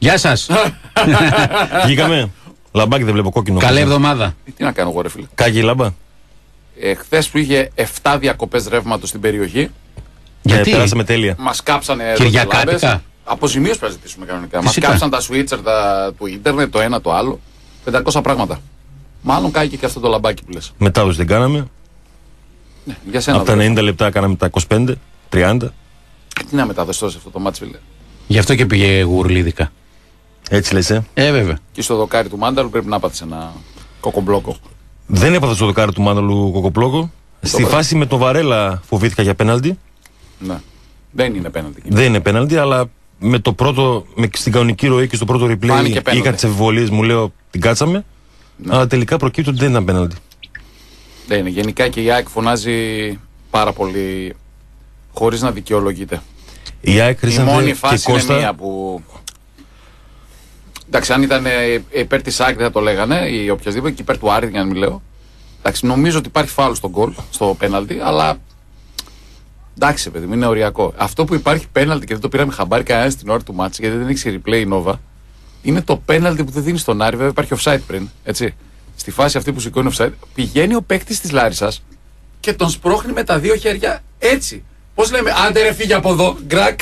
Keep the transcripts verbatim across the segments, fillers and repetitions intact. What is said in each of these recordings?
Γεια σας. Βγήκαμε. Λαμπάκι δεν βλέπω κόκκινο. Καλή εβδομάδα. Τι να κάνω εγώ, ρε φίλε. Κάγει λάμπα. Ε, Χθες που είχε επτά διακοπές ρεύματος στην περιοχή. Γιατί Ε, περάσαμε τέλεια. Μας κάψανε Κυριακάτικα. Αποζημίωση πρέπει να ζητήσουμε κανονικά. Φυσικά. Μας κάψαν τα switcher τα, του ίντερνετ, το ένα το άλλο. πεντακόσια πράγματα. Μάλλον κάγηκε και αυτό το λαμπάκι που λες. Μετάδοση δεν κάναμε. Ναι, για σένα. Από τα βέβαια. ενενήντα λεπτά κάναμε τα είκοσι πέντε τριάντα. Τι να μεταδώσει τώρα σε αυτό το μάτς, φίλε. Γι' αυτό και πήγε γουρλίδικα. Έτσι λες, ε. Ε, βέβαια. Και στο δοκάρι του Μάνταλου πρέπει να πάθεις ένα κοκομπλόκο. Δεν έπαθα στο δοκάρι του Μάνταλου Κοκοπλόκο. Στη βράδυ. φάση με το Βαρέλα φοβήθηκα για πέναλτι. Ναι. Δεν είναι πέναλτι. Δεν είναι πέναλτι, αλλά με το πρώτο, με, στην κανονική ροή και στο πρώτο replay Φάνηκε πέναλτι. είχα τις αμφιβολίες, μου λέω την κάτσαμε. Ναι. Αλλά τελικά προκύπτει ότι δεν ήταν πέναλτι. Δεν είναι. Γενικά και η ΑΕΚ φωνάζει πάρα πολύ χωρίς να δικαιολογείται. Η ΑΕΚ Η Χρήσανθε μόνη και φάση είναι Κώστα. μία που. Εντάξει, αν ήταν ε, υπέρ της ΑΕΚ δεν θα το λέγανε ή οποιασδήποτε και υπέρ του Άρη, για να μην λέω. Εντάξει, νομίζω ότι υπάρχει φάουλ στο γκολ, στο πέναλτι, αλλά. Εντάξει, παιδί μου, είναι οριακό. Αυτό που υπάρχει πέναλτι και δεν το πήραμε χαμπάρι κανένα στην ώρα του μάτς, γιατί δεν έχει replay η Nova, είναι το πέναλτι που δεν δίνει στον Άρη. Βέβαια υπάρχει offside πριν, έτσι. Στη φάση αυτή που σηκώνει offside, πηγαίνει ο παίκτης της Λάρισσας και τον σπρώχνει με τα δύο χέρια έτσι. Πώς λέμε, άντε ρε φύγε από εδώ, γκρακ.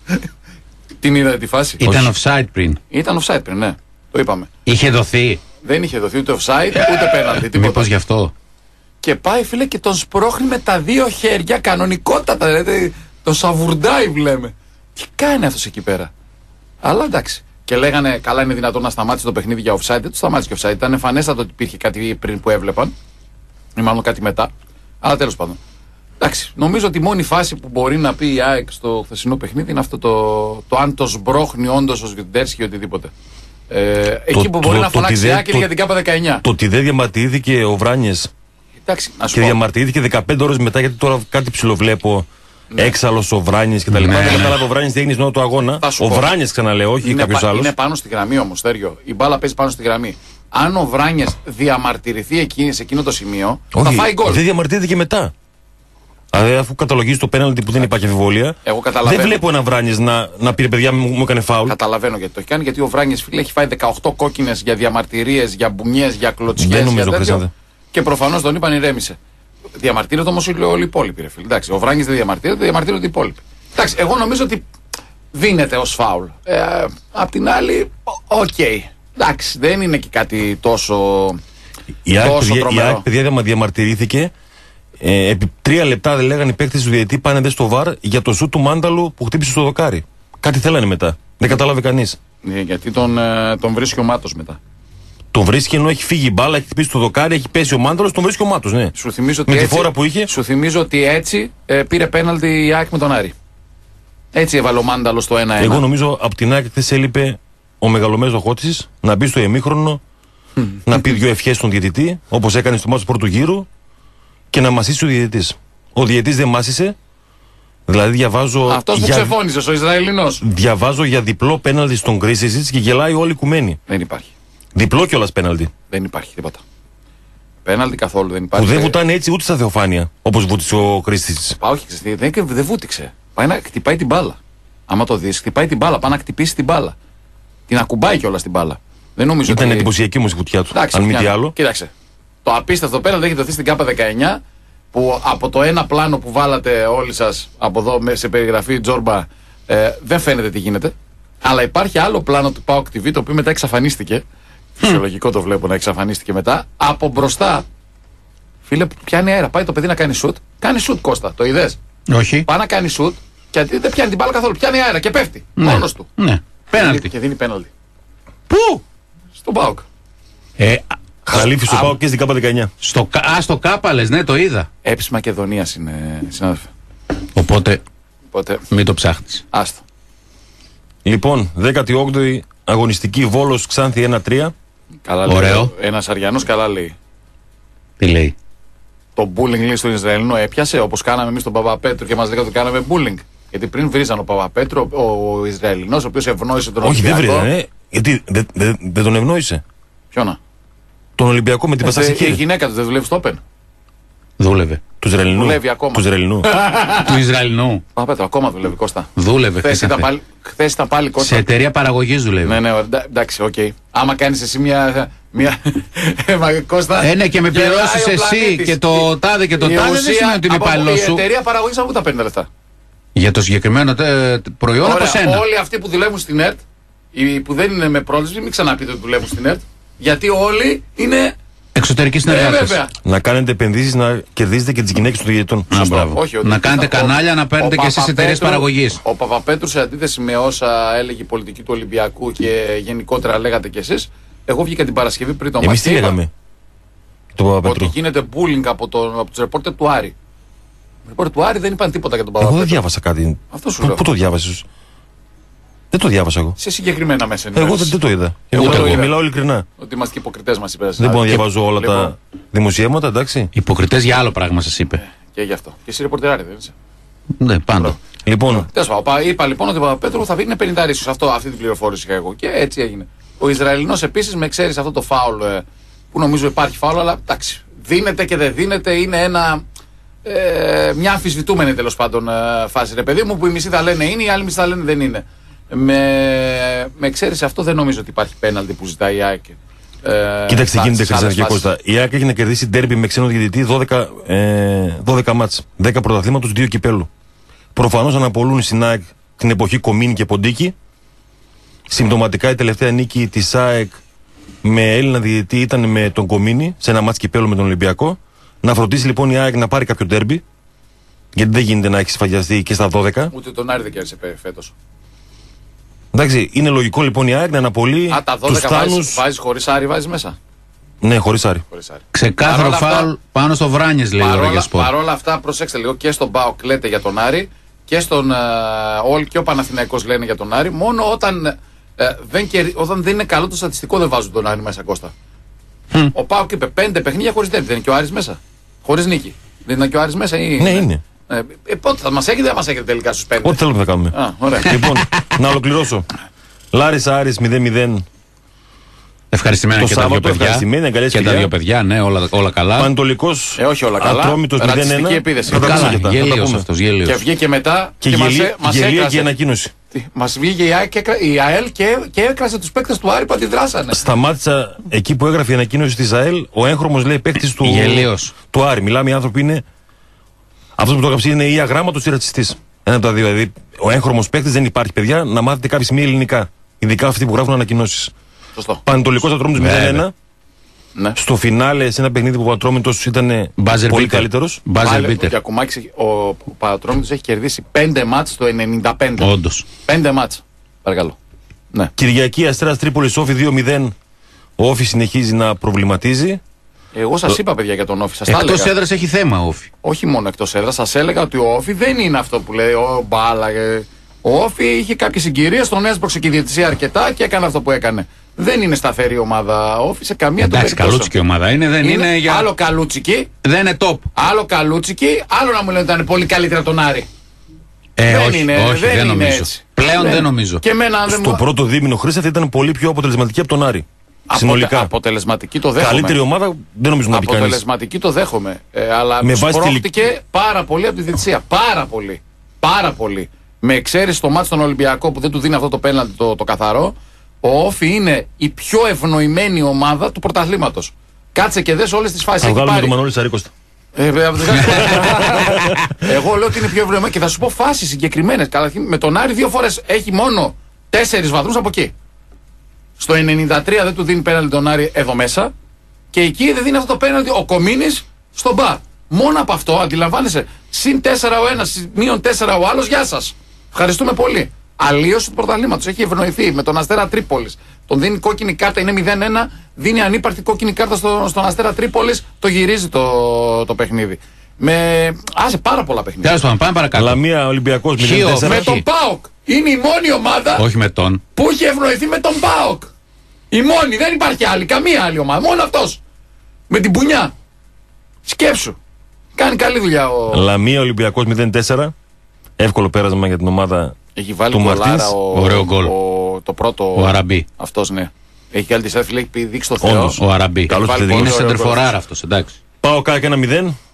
Την είδατε τη φάση? Ήταν offside πριν. Ήταν offside πριν, ναι. Το είπαμε. Είχε δοθεί. Δεν είχε δοθεί ούτε offside ούτε πέναλτι. Τίποτα. Μήπως γι' αυτό. Και πάει, φίλε, και τον σπρώχνει με τα δύο χέρια κανονικότατα. Δηλαδή, τον σαβουρντάει, βλέπουμε. Τι κάνει αυτός εκεί πέρα. Αλλά εντάξει. Και λέγανε, καλά, είναι δυνατόν να σταμάτησε το παιχνίδι για offside. Δεν του σταμάτησε και offside. Ήταν εμφανέστατο ότι υπήρχε κάτι πριν που έβλεπαν. Ή μάλλον κάτι μετά. Αλλά τέλος πάντων. Εντάξει. Νομίζω ότι η μόνη φάση που μπορεί να πει η ΑΕΚ στο χθεσινό παιχνίδι είναι αυτό το, το αν το σμπρώχνει όντως ο Σβιντέρσκι ή οτιδήποτε. Ε, εκεί που μπορεί το- να το φωνάξει ότι η δεν- ΑΕΚ είναι για την ΚΑΠΑ δεκαεννιά. Το ότι δεν διαμαρτυρήθηκε ο Βράνιες Εντάξει, να σου και πω. διαμαρτυρήθηκε δεκαπέντε ώρες μετά, γιατί τώρα κάτι ψιλοβλέπω. Ναι. Έξαλλος ο Βράνιες κτλ. Ναι, Δεν ναι. κατάλαβε ο Βράνιες τι έγινε στην ώρα του αγώνα. Θα σου Ο πω. Βράνιες ξαναλέω, όχι Είναι, κάποιος πα- άλλος. είναι πάνω στη γραμμή όμως, Θέριο. Η μπάλα παίζει πάνω στη γραμμή. Αν ο Βράνιες διαμαρτυρηθεί εκείνη, σε εκείνο το σημείο, θα Όχι, φάει γκολ. δεν διαμαρτύρθηκε μετά. Δηλαδή, αφού καταλογίζει το πέναλτι που δεν υπάρχει αμφιβολία, Εγώ καταλαβαίνω. δεν βλέπω ένα Βράνιες να, να πήρε παιδιά μου, μου έκανε φάουλ. Καταλαβαίνω γιατί το έχει κάνει. Γιατί ο Βράνιες, φίλε, έχει φάει δεκαοκτώ κόκκινες για διαμαρτυρίες, για μπουνιές, για κλωτσιές. Δεν νομίζω, για τέτοιο. Χρυσάνθε. Και προφανώς τον είπαν ηρέμησε. Διαμαρτύρεται όμως όλοι οι υπόλοιποι, ρε φίλε. Εντάξει, ο Βράνιες δεν διαμαρτύρεται, διαμαρτύρονται οι υπόλοιποι. Εντάξει, εγώ νομίζω ότι δίνεται ως φάουλ. Ε, απ' την άλλη, οκ. Okay. Εντάξει, δεν είναι και κάτι τόσο. Η ΑΕΚ, τόσο παιδιά, η τρομερό. ΑΕΚ, παιδιά, διαμα- διαμαρτυρήθηκε. Ε, επί τρία λεπτά δεν λέγανε οι παίκτες του διαιτητή, πάνε δε στο βαρ για το σουτ του Μάνταλου που χτύπησε στο δοκάρι. Κάτι θέλανε μετά. Δεν κατάλαβε κανείς. Ε, γιατί τον, ε, τον βρίσκει ο Μάτος μετά. Τον βρίσκει ενώ έχει φύγει η μπάλα, έχει χτυπήσει το δοκάρι, έχει πέσει ο Μάνταλος, τον βρίσκει ο Μάτος, ναι. Σου θυμίζω ότι Με τη έτσι, φόρα που είχε. Σου θυμίζω ότι έτσι ε, πήρε πέναλτι η ΑΕΚ με τον Άρη. Έτσι έβαλε ο Μάνταλο στο ένα ένα. Εγώ νομίζω από την ΑΕΚ χθες έλειπε ο μεγαλομέζο Χότσης να μπει στο ημίχρονο, να πει δύο ευχές στον διαιτητή, όπως έκανε στο μάτσο του πρώτου γύρου, και να μασίσει ο διαιτητής. Ο διαιτητής δεν μάσησε, δηλαδή διαβάζω. Αυτός που για, ξεφώνησε, ο Ισραηλινός. διαβάζω για διπλό πέναλτι στον Κρίσισιτς και γελάει όλη η κουμένη. Δεν υπάρχει. Διπλό κιόλας πέναλτι. Δεν υπάρχει τίποτα. Πέναλτι καθόλου δεν υπάρχει. Που δεν Ε, βουτάνε έτσι ούτε στα θεοφάνεια, όπως βούτησε ο Κρίσισιτς. Πά, όχι, ξέρεις, δεν, δεν βούτυξε. Πάει να χτυπάει την μπάλα. Άμα το δεις, χτυπάει την μπάλα. Πάει να χτυπήσει την μπάλα. Την ακουμπάει κιόλας την μπάλα. Δεν νομίζω Ήταν ότι. εντυπωσιακή όμως η βουτιά του. Εντάξει, Αν μη τι μια- άλλο. Κοίταξε. Το απίστευτο πέναλτι έχει δοθεί στην ΚΑΠΑ δεκαεννιά, που από το ένα πλάνο που βάλατε όλοι σας από εδώ με- σε περιγραφή Τζόρμπα ε, δεν φαίνεται τι γίνεται. Αλλά υπάρχει άλλο πλάνο του ΠΑΟΚ τι βι το οποίο μετά εξαφανίστηκε. Φυσιολογικό το βλέπω να εξαφανίστηκε μετά. Από μπροστά. Φίλε, πιάνει αέρα. Πάει το παιδί να κάνει σουτ. Κάνει σουτ, Κώστα. Το είδες? Όχι. Πάει να κάνει σουτ και αντί δεν πιάνει την μπάλα καθόλου. Πιάνει αέρα και πέφτει. Ναι. Μόνος του. Ναι. Πέναλτι. Και δίνει πέναλτι. Πού? Στον ΠΑΟΚ. Ε, Χαλίφη στο Α, πάω και στην ΚΑΠΑ δεκαεννιά. στο, κα- α, στο Κάπα λες, ναι, το είδα. Έπιση Μακεδονίας είναι, συνάδελφε. Οπότε Οπότε, μην το ψάχνεις. άστο. Λοιπόν, δέκατη όγδοη αγωνιστική Βόλος Ξάνθη ένα τρία. Καλά λέει. Ωραίο. Ένας Αριανός καλά λέει. Τι λέει? Το bullying λέει στον Ισραηλινό έπιασε, όπως κάναμε εμείς τον Παπαπέτρου και μας λέγανε ότι κάναμε bullying. Γιατί πριν βρίζαν ο Παπαπέτρου, ο, ο Ισραηλινός, ο οποίος ευνόησε τον Όχι, δεν Ολυμπιακό. βρήκανε. Γιατί δεν δεν- δεν τον ευνόησε. Ποιο να. Τον Ολυμπιακό με την Ε, η Παστασική. γυναίκα του δεν δουλεύει στο Open. Δούλευε. Του Ισραηλινού. Δουλεύει ακόμα. Του Ισραηλινού. Του Ισραηλινού. Παπαπέτρο, ακόμα δουλεύει, Κώστα. Δούλευε. Χθες χθες ήταν, ήταν πάλι, χθες ήταν πάλι, Κώστα. σε εταιρεία παραγωγής δουλεύει. Ναι, ναι, εντά- εντάξει, οκ. Okay. Άμα κάνεις εσύ μια. μια... Μα, Κώστα, Ε, ναι, και με γελάει πληρώσεις ο εσύ πλανήτης. και το τάδε και το Η τάδε, δεν ουσία- σημαίνει ότι είναι από- υπάλληλο Η σου. εταιρεία παραγωγής από πού τα παίρνει τα λεφτά. Για το συγκεκριμένο τε- προϊόν από Ωραία, σένα. όλοι αυτοί που δουλεύουν στην ΕΡΤ, οι που δεν είναι με πρόληψη, μην ξαναπείτε ότι δουλεύουν στην ΕΡΤ. Γιατί όλοι είναι. Εξωτερική Ε, συνεργάτε. βέβαια. Να κάνετε επενδύσεις να κερδίζετε και τις γυναίκες των διαιτητών. Όχι, ότι- Να κάνετε ο- κανάλια, να ο παίρνετε και εσείς Παπαπέτρου- εταιρείες παραγωγής. Ο Παπαπέτρου, σε αντίθεση με όσα έλεγε η πολιτική του Ολυμπιακού και γενικότερα λέγατε κι εσείς, εγώ βγήκα την Παρασκευή πριν τον Εμείς τι λέγαμε. Το ότι Παπαπέτρου. γίνεται bullying από, τον, από τους ρεπόρτερ του Άρη. Οι ρεπόρτερ του Άρη δεν είπαν τίποτα για τον Εγώ δεν Παπαπέτρου. διάβασα κάτι. Αυτό σου Πού, λέω. πού το διάβασες? Δεν το διάβασα εγώ. Σε συγκεκριμένα μέσα Εγώ ενημέρωσης. δεν, δεν το είδα. Εγώ Εγώ, το εγώ είδα. μιλάω ειλικρινά. Ότι είμαστε και υποκριτές μας είπε. Δεν μπορώ να διαβάζω όλα Λοιπόν, τα δημοσιεύματα, εντάξει. Υποκριτές για άλλο πράγμα σας είπε. Και γι' αυτό. Και εσύ ρεπόρτερ Άρη δεν είσαι. Ναι, πάντα. Λοιπόν, Τέλος πάντων, πα- είπα λοιπόν ότι ο Παπαπέτρου θα είναι πενήντα ίσως. Αυτό, αυτή την πληροφόρηση είχα εγώ. Και έτσι έγινε. Ο Ισραηλινός επίσης, με εξαίρεση αυτό το φάουλ ε, που νομίζω υπάρχει φάουλ, αλλά εντάξει. Δίνεται και δεν δίνεται, είναι ένα. Ε, μια αμφισβητούμενη τέλος πάντων ε, φάση. Ρε παιδί μου, που οι μισοί θα λένε είναι, οι άλλοι μισοί θα λένε δεν είναι. Με, με εξαίρεση αυτό δεν νομίζω ότι υπάρχει πέναλτι που ζητάει η ΑΕΚ. Ε, κοίταξε τι στα- γίνεται, στις άλλες Χριστιανό και φάσεις. Κώστα. Η ΑΕΚ έχει να κερδίσει ντέρμπι με ξένο διαιτητή δώδεκα, ε, δώδεκα μάτς. δέκα πρωταθλήματος, δύο κυπέλου. Προφανώς αναπολούν στην ΑΕΚ την εποχή Κομίνη και Ποντίκη. Συμπτωματικά η τελευταία νίκη της ΑΕΚ με Έλληνα διαιτητή ήταν με τον Κομίνη σε ένα μάτς κυπέλου με τον Ολυμπιακό. Να φροντίσει λοιπόν η ΑΕΚ να πάρει κάποιο ντέρμπι. Γιατί δεν γίνεται να έχει σφαγιαστεί και στα δώδεκα. Ούτε τον Άρη δεν κέρδισε φέτος. Εντάξει, είναι λογικό λοιπόν η ΑΕΚ να αναπολύει Α, τα τους δώδεκα βάζεις, θάνους. βάζεις χωρίς Άρη, βάζεις μέσα. Ναι, χωρίς Άρη. Χωρίς Άρη. Ξεκάθαρο Παρόλα αυτά- φάουλ πάνω στο Βράνιες, λέει ο Παρόλα, Ρέγιασπορ. παρόλα αυτά, προσέξτε λίγο, και στον ΠΑΟΚ λέτε για τον Άρη και στον ε, Όλ και ο Παναθηναϊκός λένε για τον Άρη. Μόνο όταν, ε, δεν, κερ- όταν δεν είναι καλό το στατιστικό δεν βάζουν τον Άρη μέσα, Κώστα. Ο ΠΑΟΚ είπε πέντε παιχνίδια χωρίς ντέρμπι. Δεν είναι και ο Άρης μέσα. Χωρίς νίκη. Δεν είναι και ο Άρης μέσα ή. Ναι, είναι. Ε, ε, πότε θα μας έχετε, δεν μας έχετε τελικά στους πέντε. Ό,τι θέλουμε θα κάνουμε. Α, ωραία. Λοιπόν, να ολοκληρώσω. Λάρισα Άρης μηδέν μηδέν. Ευχαριστημένα Το και τα δύο Σάββατο, παιδιά. ευχαριστημένοι, αγκαλιές Και τα φιλιά. δύο παιδιά, ναι, όλα, όλα καλά. Πανετολικός Ε, όχι όλα καλά. Ατρόμητος μηδέν Ρατσιστική ένα. επίδεση. Θα τα Καλά, πούμε και αυτά, θα τα γέλιος πούμε. αυτός, Και γέλιος. βγήκε μετά Και μας, γελία έ- μας γελία και έκρασε. η ανακοίνωση. Τι, Μας βγήκε η, ΑΕΚ και, έκρα- η ΑΕΛ και, και έκρασε τους παίκτες του Άρη που αντιδράσανε. Σταμάτησα εκεί που έγραφε η ανακοίνωση της ΑΕΛ. Ο έγχρωμος λέει παίκτης του, Γελίος. του Άρη. Μιλάμε, οι άνθρωποι είναι. Αυτό που το έγραψε είναι ή αγράμματος ή ρατσιστής. Ένα από τα δύο. Δηλαδή, ο έγχρωμος παίκτης δεν υπάρχει, παιδιά, να μάθετε κάποια στιγμή ελληνικά. Ειδικά αυτοί που γράφουν ανακοινώσεις. Σωστό. Πανετολικός Ατρόμητος μηδέν ένα. Ναι. Στο φινάλε, σε ένα παιχνίδι που ο Ατρόμητος ήταν Μπάζερ πολύ μπίτερ. καλύτερος. Μπάζερ Πάλι, μπίτερ. ο Γιακουμάκης, ο, ο Πατρόμητος έχει κερδίσει πέντε μάτς το ενενήντα πέντε. Όντως. πέντε μάτς. Παρακαλώ. Ναι. Κυριακή Αστέρας Τρίπολης Όφη δύο μηδέν. Ο Όφη συνεχίζει να προβληματίζει. Εγώ σας είπα, παιδιά, για τον Όφη. Σας τα Εκτός έλεγα. έδρας έχει θέμα, Όφη. Όχι μόνο εκτός έδρας. Σας έλεγα ότι ο Όφη δεν είναι αυτό που λέει ο μπάλα. ε. Ο Όφη είχε κάποιες συγκυρίες, τον έσπρωξε και η διαιτησία αρκετά και έκανε αυτό που έκανε. Δεν είναι σταθερή ομάδα ο Όφη σε καμία των Εντάξει, περιπτώσεων. καλούτσικη ομάδα είναι, δεν είναι, για. Άλλο καλούτσικη, Δεν είναι top. άλλο καλούτσικη, άλλο να μου λένε ότι ήταν πολύ καλύτερα τον Άρη. Ε, δεν όχι, είναι, όχι, δεν δεν είναι νομίζω. έτσι. Πλέον δεν νομίζω. Και εμένα δεν Στο μου... πρώτο δίμηνο Χρήσταθ ήταν πολύ πιο αποτελεσματική από τον Άρη. Αποτε- Συνολικά. Αποτελεσματική το δέχομαι. Καλύτερη ομάδα δεν νομίζω να πει κανείς. Αποτελεσματική το δέχομαι. Ε, αλλά Με βάση σπρώχτηκε πάρα πολύ από τη διετησία. Πάρα πολύ. Πάρα πολύ. Με εξαίρεση το μάτι στον Ολυμπιακό που δεν του δίνει αυτό το πέναλτι το, το καθαρό, ο Όφη είναι η πιο ευνοημένη ομάδα του πρωταθλήματος. Κάτσε και δες όλες τις φάσεις. Θα Έχει βγάλουμε πάρει. τον Μανώλη Σαρίκοστα. Ε, βέβαια, Εγώ λέω ότι είναι πιο ευνοημένη και θα σου πω φάσεις συγκεκριμένες. Καταρχήν με τον Άρη δύο φορές έχει μόνο τέσσερις βαθμούς από εκεί. Στο ενενήντα τρία δεν του δίνει πέναλτι τον Άρη εδώ μέσα. Και εκεί δεν δίνει αυτό το πέναλτι ο Κομίνης στον μπαρ. Μόνο από αυτό αντιλαμβάνεσαι. Συν τέσσερα ο ένας, μείον τέσσερα ο άλλος. Γεια σας. Ευχαριστούμε πολύ. Αλλίωση του πρωταθλήματος. Έχει ευνοηθεί με τον Αστέρα Τρίπολης. Τον δίνει κόκκινη κάρτα, είναι μηδέν ένα. Δίνει ανύπαρκτη κόκκινη κάρτα στο, στον Αστέρα Τρίπολης. Το γυρίζει το, το παιχνίδι. Με. Άσε πάρα πολλά παιχνίδια. Τέλος πάντων, πάμε παρακάτω. Λαμία Ολυμπιακός Χίο, μηδέν τέσσερα. Με τον ΠΑΟΚ. Είναι η μόνη ομάδα Όχι με τον. που έχει ευνοηθεί με τον ΠΑΟΚ. Η μόνη, δεν υπάρχει άλλη, καμία άλλη ομάδα. Μόνο αυτός. Με την πουνιά. Σκέψου. Κάνει καλή δουλειά ο. Λαμία Ολυμπιακός μηδέν τέσσερα. Εύκολο πέρασμα για την ομάδα Έχει βάλει του γκολάρα Μαρτίνς. ο, Ωραίο γκολ. ο, το πρώτο. Ο Αραμπί. Αυτός, ναι. Έχει κάνει τη σέφιλη, έχει πει δείξει το Θεό. Όντως. Ο Αραμπί. Καλός Βάλει επιθετικός. Είναι πολύ ωραίο σεντερφοράρα αυτό, εντάξει. Πάω κάτω ένα μηδέν.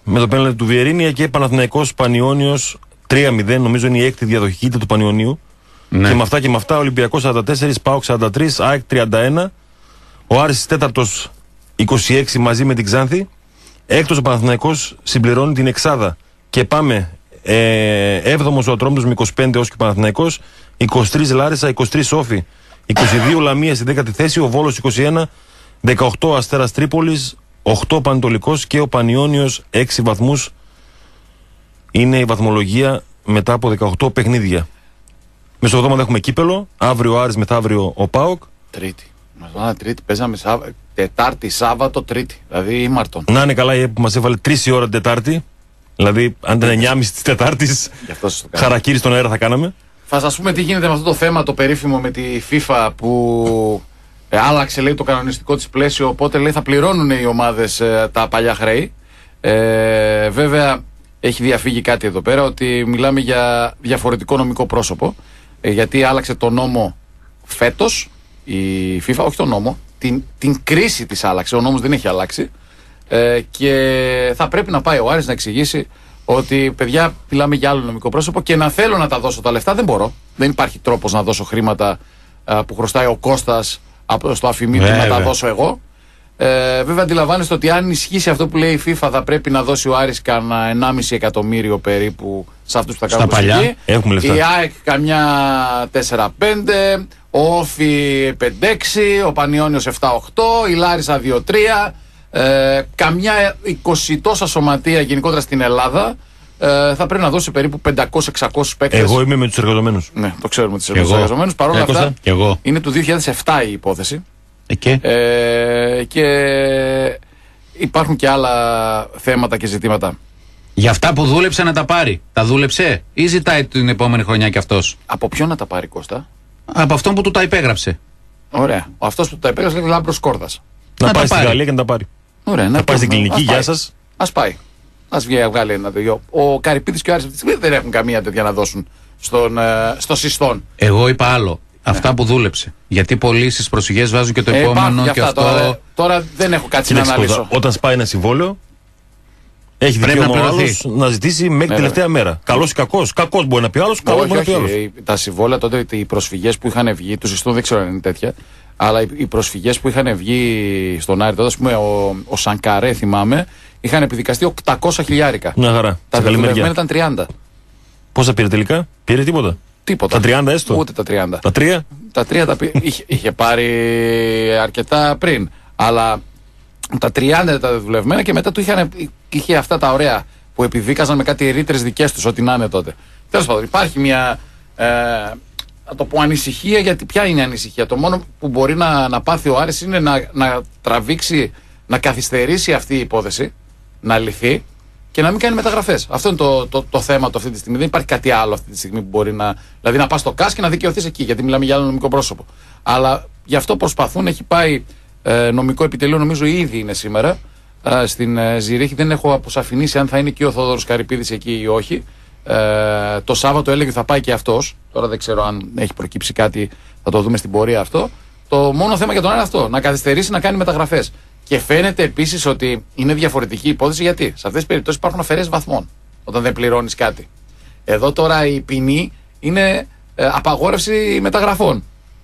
με το πέναλτι του Βιερίνια και Παναθηναϊκός Πανιώνιος τρία μηδέν. Νομίζω είναι η έκτη διαδοχική ήττα του Πανιωνίου. Ναι. Και με αυτά και με αυτά, Ολυμπιακός σαράντα τέσσερα, ΠΑΟΚ σαράντα τρία, ΑΕΚ τριάντα ένα. Ο Άρης τέταρτος είκοσι έξι μαζί με την Ξάνθη. Έκτος ο Παναθηναϊκός συμπληρώνει την εξάδα. Και πάμε ε, έβδομος ο Ατρόμητος με είκοσι πέντε ως και ο Παναθηναϊκός. είκοσι τρία Λάρισα, είκοσι τρία Όφη, είκοσι δύο Λαμία στην δέκατη θέση. Ο Βόλος είκοσι ένα, δεκαοκτώ Αστέρας Τρίπολης, οκτώ Πανετολικός και ο Πανιώνιος έξι βαθμούς. Είναι η βαθμολογία μετά από δεκαοκτώ παιχνίδια. Μεσοβδόμαδα έχουμε κύπελο. Αύριο ο Άρης, μεθαύριο ο ΠΑΟΚ. Τρίτη. Μα Τρίτη παίζαμε Σάββα... Τετάρτη, Σάββατο, Τρίτη. Δηλαδή ήμαρτον. Να είναι καλά η ΕΠ που μας έβαλε τρεις η ώρα την Τετάρτη. Δηλαδή, αν ήταν εννιά και μισή της Τετάρτης, χαρακίρι στον αέρα θα κάναμε. Θα σας πούμε τι γίνεται με αυτό το θέμα το περίφημο με τη FIFA που ε, άλλαξε, λέει, το κανονιστικό της πλαίσιο. Οπότε, λέει, θα πληρώνουν οι ομάδες ε, τα παλιά χρέη. Ε, βέβαια, έχει διαφύγει κάτι εδώ πέρα ότι μιλάμε για διαφορετικό νομικό πρόσωπο. Ε, γιατί άλλαξε το νόμο φέτος η FIFA, όχι το νόμο, την, την κρίση της άλλαξε. Ο νόμος δεν έχει αλλάξει. Ε, και θα πρέπει να πάει ο Άρης να εξηγήσει ότι, παιδιά, μιλάμε για άλλο νομικό πρόσωπο και να θέλω να τα δώσω τα λεφτά δεν μπορώ. Δεν υπάρχει τρόπος να δώσω χρήματα α, που χρωστάει ο Κώστας στο αφημί του να τα δώσω εγώ. Ε, βέβαια, αντιλαμβάνεστε ότι αν ισχύσει αυτό που λέει η FIFA, θα πρέπει να δώσει ο Άρης κανένα ενάμιση εκατομμύριο περίπου σε αυτούς που θα κάνουν προσφυγή. Η ΑΕΚ καμιά τέσσερα πέντε, ο Όφη πέντε έξι, ο Πανιώνιος επτά οκτώ, η Λάρισα δύο τρία. Ε, καμιά είκοσι τόσα σωματεία γενικότερα στην Ελλάδα ε, θα πρέπει να δώσει περίπου πεντακόσιους εξακόσιους παίκτες. Εγώ είμαι με τους εργαζομένους. Ναι, το ξέρουμε τους εργαζομένους. Παρ' όλα αυτά εγώ. Είναι του δύο χιλιάδες επτά η υπόθεση. Ε, και? Ε, και υπάρχουν και άλλα θέματα και ζητήματα. Για αυτά που δούλεψε να τα πάρει. Τα δούλεψε ή ζητάει την επόμενη χρονιά κι αυτός? Από ποιον να τα πάρει, Κώστα? Από αυτόν που του τα υπέγραψε. Ωραία. Αυτός που του τα υπέγραψε είναι Λάμπρος Κόρδας. Να, να πάει στη Γαλλία και να τα πάρει. Ωραία, να πάει στην κλινική, γεια σας. Ας πάει. Ας βγάλει ένα τέτοιο. Ο Καρυπίδης και ο Άρης αυτή τη στιγμή δεν έχουν καμία τέτοια να δώσουν στον, στο συστόν. Εγώ είπα άλλο. Ναι. Αυτά που δούλεψε. Γιατί πολλοί στις προσφυγές βάζουν και το ε, επόμενο και, και αυτό. Τώρα, τώρα δεν έχω κάτι να αναλύσω. Όταν σπάει ένα συμβόλαιο, έχει δικαίωμα ο άλλος να ζητήσει μέχρι ναι, τελευταία ναι. μέρα. Καλός ή κακός. Κακός μπορεί να πει άλλος, καλός μπορεί να πει άλλος. Τα συμβόλαια τότε, οι προσφυγές που είχαν βγει, του συστούν δεν ξέρω αν είναι τέτοια. Αλλά οι προσφυγές που είχαν βγει στον Άρη τότε, ας πούμε, ο, ο Σανκαρέ, θυμάμαι, είχαν επιδικαστεί οκτακόσια χιλιάρικα. Μια χαρά. Τα δουλευμένα ήταν τριάντα. Πόσα πήρε τελικά? Πήρε τίποτα? Τίποτα. Τα τριάντα έστω? Ούτε τα τριάντα. Τα τρία? Τα τρία τα πήρε. είχε, είχε πάρει αρκετά πριν. Αλλά τα τριάντα ήταν τα δουλευμένα και μετά του είχαν, είχε αυτά τα ωραία που επιδίκαζαν με κάτι ρήτρες δικές τους, ό,τι να είναι τότε. Τέλος πάντων, υπάρχει μια. Ε, να το πω ανησυχία, γιατί ποια είναι η ανησυχία? Το μόνο που μπορεί να, να πάθει ο Άρης είναι να, να τραβήξει, να καθυστερήσει αυτή η υπόθεση, να λυθεί και να μην κάνει μεταγραφές. Αυτό είναι το, το, το θέμα του αυτή τη στιγμή. Δεν υπάρχει κάτι άλλο αυτή τη στιγμή που μπορεί να. Δηλαδή να πας στο ΚΑΣ και να δικαιωθείς εκεί, γιατί μιλάμε για άλλο νομικό πρόσωπο. Αλλά γι' αυτό προσπαθούν, έχει πάει ε, νομικό επιτελείο, νομίζω ήδη είναι σήμερα, ε, στην ε, Ζηρίχη. Δεν έχω αποσαφηνίσει αν θα είναι και ο Θόδωρος Καρυπίδης εκεί ή όχι. Ε, το Σάββατο έλεγε ότι θα πάει και αυτός. Τώρα δεν ξέρω αν έχει προκύψει κάτι, θα το δούμε στην πορεία αυτό. Το μόνο θέμα για τον Άρη είναι αυτό, να καθυστερήσει να κάνει μεταγραφές. Και φαίνεται επίσης ότι είναι διαφορετική υπόθεση, γιατί σε αυτές τις περιπτώσεις υπάρχουν αφαιρέσεις βαθμών όταν δεν πληρώνεις κάτι. Εδώ τώρα η ποινή είναι ε, απαγόρευση μεταγραφών.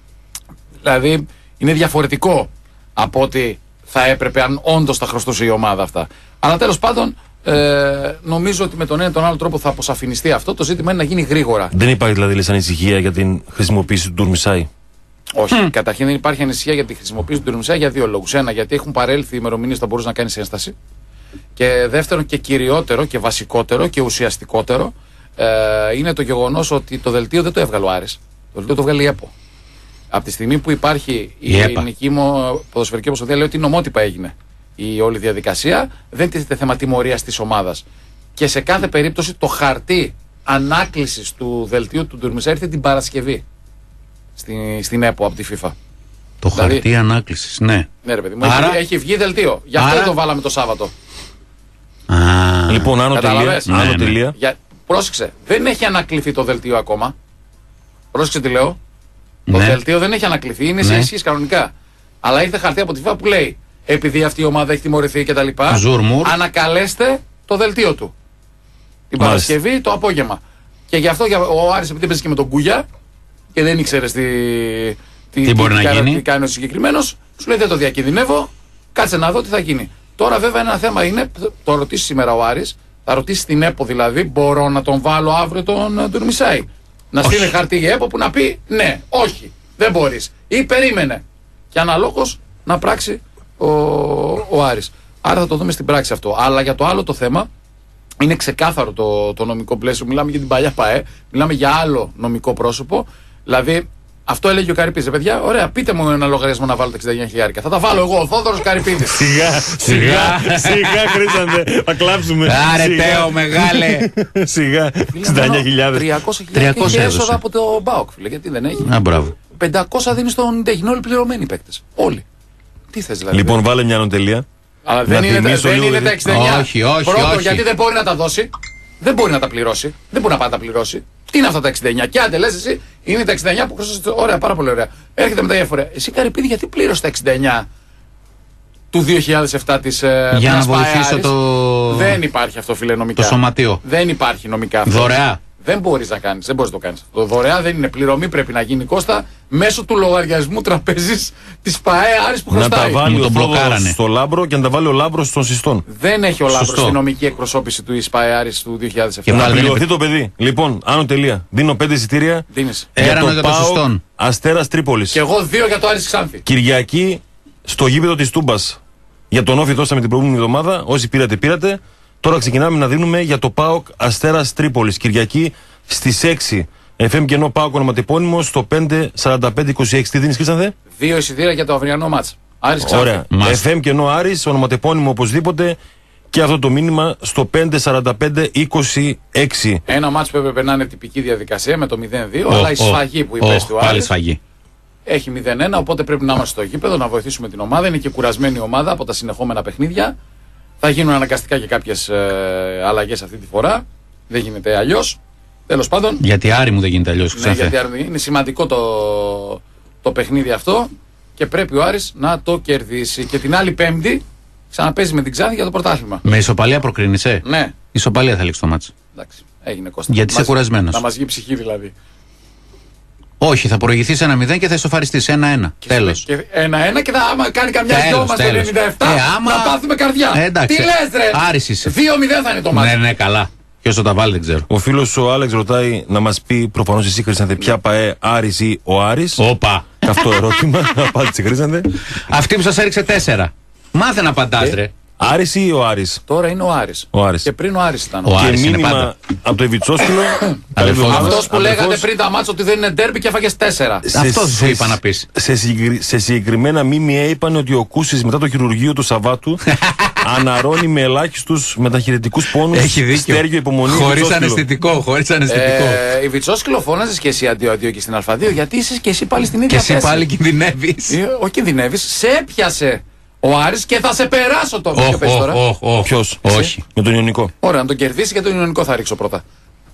Δηλαδή είναι διαφορετικό από ότι θα έπρεπε αν όντως θα χρωστούσε η ομάδα αυτά. Αλλά τέλος πάντων. Ε, νομίζω ότι με τον ένα ή τον άλλο τρόπο θα αποσαφινιστεί αυτό. Το ζήτημα είναι να γίνει γρήγορα. Δεν υπάρχει δηλαδή λες, ανησυχία για την χρησιμοποίηση του Ντουρμισάη? Όχι. Mm. Καταρχήν δεν υπάρχει ανησυχία για τη χρησιμοποίηση του Ντουρμισάη για δύο λόγους. Ένα, γιατί έχουν παρέλθει ημερομηνίες που θα μπορούσε να κάνει ένσταση. Και δεύτερον και κυριότερο και βασικότερο και ουσιαστικότερο ε, είναι το γεγονός ότι το δελτίο δεν το έβγαλε ο Άρης. Το δελτίο το βγάλει η ΕΠΟ. Από τη στιγμή που υπάρχει η, η ελληνική ποδοσφαιρική ομοσπονδία, λέει ότι νομότυπα έγινε η όλη διαδικασία, δεν τίθεται θέμα τιμωρίας της ομάδας. Και σε κάθε περίπτωση το χαρτί ανάκλησης του δελτίου του Ντουρμισάη ήρθε την Παρασκευή στην, στην ΕΠΟ από τη FIFA. Το δηλαδή, χαρτί ανάκλησης, ναι. Ναι, ρε παιδί μου, Άρα... έχει, έχει βγει δελτίο. Γι' αυτό Άρα... δεν το βάλαμε το Σάββατο. Α... Λοιπόν, άνω τελεία. Ναι, ναι. τελεία. Για... Πρόσεξε, δεν έχει ανακληθεί το δελτίο ακόμα. Πρόσεξε τι λέω. Ναι. Το δελτίο δεν έχει ανακληθεί, είναι ναι. σε ισχύς κανονικά. Αλλά ήρθε χαρτί από τη FIFA που λέει, επειδή αυτή η ομάδα έχει τιμωρηθεί κτλ. Ζουρμουρ. Ανακαλέστε το δελτίο του. Την Μάλιστα. Παρασκευή το απόγευμα. Και γι' αυτό ο Άρης, επειδή παίζει και με τον Κούγια και δεν ήξερε τι, τι, τι μπορεί τι, να τι, γίνει. τι κάνει ο συγκεκριμένος, σου λέει δεν το διακινδυνεύω, κάτσε να δω τι θα γίνει. Τώρα βέβαια ένα θέμα είναι, το ρωτήσει σήμερα ο Άρης, θα ρωτήσει την ΕΠΟ δηλαδή, μπορώ να τον βάλω αύριο τον Ντουρμισάη. Να στείλει χαρτί η ΕΠΟ που να πει ναι, όχι, δεν μπορείς. Ή περίμενε. Και αναλόγως να πράξει ο, ο Άρης. Άρα θα το δούμε στην πράξη αυτό. Αλλά για το άλλο το θέμα, είναι ξεκάθαρο το, το νομικό πλαίσιο. Μιλάμε για την παλιά ΠΑΕ, μιλάμε για άλλο νομικό πρόσωπο. Δηλαδή, αυτό έλεγε ο Καρυπίδης. Παιδιά, ωραία, πείτε μου ένα λογαριασμό να βάλω τα εξήντα εννιά χιλιάρικα. Θα τα βάλω εγώ, ο Θόδωρος Καρυπίδης. Σιγά, σιγά, σιγά, Χρήσταντε, θα κλάψουμε. Άρε Τέο, μεγάλε. Σιγά, εξήντα εννιά χιλιάδες. τριακόσια χιλιάδες τριακόσια έχει έσοδα έδωσε. από το ΜΠΑΟΚ, φίλε. Γιατί δεν έχει. Α, μπράβο. πεντακόσια δίνει στον Ντέγι. Είναι όλοι πληρωμένοι οι παίκτες. Όλοι. Τι θες δηλαδή. Λοιπόν, βάλε μια ανωτελεία. Αλλά δεν να είναι, θυμίσω δεν λίγο, είναι τα δηλαδή. εξήντα εννιά. Όχι, όχι, Πρώτο, όχι. γιατί δεν μπορεί να τα δώσει. Δεν μπορεί να τα πληρώσει. Δεν μπορεί να πάει να τα πληρώσει. Τι είναι αυτά τα εξήντα εννιά. Και άντε λες εσύ, είναι τα εξήντα εννιά που χρωστάς. Ωραία, πάρα πολύ ωραία. Έρχεται μετά η εφορία. Εσύ Καρυπίδη, γιατί πλήρωσε τα εξήντα εννιά του δύο χιλιάδες επτά της ε, Για να της βοηθήσω Άρης? το. Δεν υπάρχει αυτό, φίλε, νομικά. Το σωματείο. Δεν υπάρχει νομικά αυτό. Δωρεά. Δεν μπορεί να κάνει. Δεν μπορεί να το κάνει. Το δωρεά δεν είναι πληρωμή. Πρέπει να γίνει, Κώστα, μέσω του λογαριασμού τραπέζη τη ΠΑΕ Άρης που Να χρωστάει. τα βάλει Μου ο τον Θόδωρος μπλοκάρανε. στο Λάμπρο και να τα βάλει ο Λάμπρος στον Συστόν. Δεν έχει ο Λάμπρος Σωστό. τη νομική εκπροσώπηση του ΠΑΕ Άρης του δύο χιλιάδες επτά. Και Να Βάλε, δεν πληρωθεί είναι- το παιδί. Λοιπόν, άνω τελεία. Δίνω πέντε εισιτήρια Δίνεις. Έρανο για το ΠΑΟΚ Συστόν. Αστέρας Τρίπολης. Και εγώ δύο για το Άρης Ξάνθη. Κυριακή στο γήπεδο της Τούμπας. Για τον Όφη δώσαμε την προηγούμενη εβδομάδα. Όσοι πήρατε, πήρατε. Τώρα ξεκινάμε να δίνουμε για το ΠΑΟΚ Αστέρας Τρίπολης. Κυριακή στις έξι. εφ εμ Κενό ΠΑΟΚ ονοματεπώνυμο στο πέντε σαράντα πέντε είκοσι έξι. Τι δίνεις, Χρήστανθε? Δύο εισιτήρια για το αυριανό μάτς. Άρης Ξάνθη. Ωραία. Μάλιστα. εφ εμ Κενό Άρης ονοματεπώνυμο οπωσδήποτε. Και αυτό το μήνυμα στο πέντε σαράντα πέντε είκοσι έξι. Ένα μάτς που έπρεπε να είναι τυπική διαδικασία με το μηδέν δύο, Ω, αλλά η ω, σφαγή που ω, υπέστη ο Πάλι Άρης σφαγή. έχει μηδέν ένα, οπότε πρέπει να είμαστε στο γήπεδο, να βοηθήσουμε την ομάδα. Είναι και κουρασμένη η ομάδα από τα συνεχόμενα παιχνίδια. Θα γίνουν αναγκαστικά και κάποιες ε, αλλαγές αυτή τη φορά. Δεν γίνεται αλλιώς. Τέλος πάντων. Γιατί Άρη μου δεν γίνεται αλλιώ. Ναι, γιατί είναι σημαντικό το, το παιχνίδι αυτό και πρέπει ο Άρης να το κερδίσει. Και την άλλη Πέμπτη ξαναπέζει με την Ξάνθη για το πρωτάθλημα. Με ισοπαλία προκρίνησε. Ναι, Ισοπαλία θα λήξει το μάτσο. εντάξει, έγινε Κώστα. Γιατί είσαι Μας- κουρασμένος. Να μας βγει ψυχή δηλαδή. Όχι, θα προηγηθεί ένα μηδέν και θα ισοφαριστεί ένα ένα. Τέλο. Και ένα-ένα και θα άμα κάνει καμιά Τέλος, δυο μας το τέλος. ενενήντα επτά Ε, άμα- να πάθουμε καρδιά. Ε, εντάξει. Τι λες ρε. Άρης είσαι. δύο μηδέν θα είναι το μάτι. Ναι, ναι, καλά. Ποιο θα τα βάλει δεν ξέρω. Ο φίλος ο Άλεξ ρωτάει να μας πει προφανώς εσύ, Χρήστανθε, ποια ΠΑΕ Άρης ή ο Άρης. Όπα. Αυτό ερώτημα. Απάντησε, Χρήστανθε. Αυτή που σα έριξε τέσσερα. Μάθε να απαντά, Ε, ρε. Άρης ή ο Άρης. Τώρα είναι ο Άρης. Ο Άρης. Και πριν ο Άρης ήταν. Ο Και Άρης είναι πάντα. μήνυμα από το Ιβιτσόσκυλο. Καλή Αδερφός εβδομάδα. μας. Αυτός που Αδερφός. λέγατε πριν τα μάτσα ότι δεν είναι ντέρμπι και έφαγες τέσσερα. Αυτό σου είπα να πεις. Σε, συγκρι- σε συγκεκριμένα ΜΜΕ είπαν ότι ο Κούσης μετά το χειρουργείο του Σαββάτου αναρρώνει με ελάχιστους μεταχειρητικούς πόνους. Έχει δίκιο. Στέργιο, υπομονή. Χωρί Ιβιτσόσκυλο. αναισθητικό, χωρί αναισθητικό. Ε, η Βιτσόσκυλο φώναζες και εσύ αντίο-αντίο και στην Α2 γιατί είσαι και εσύ πάλι στην ίδια Και εσύ θέση. πάλι κινδυνεύει. Ε, όχι κινδυνεύεις, σε έπιασε ο Άρης και θα σε περάσω το Όχι, ποιο πες τώρα. όχι, όχι. Ποιος? Όχι. Με τον Ιωνικό. Ωραία, να τον κερδίσει και τον Ιωνικό θα ρίξω πρώτα.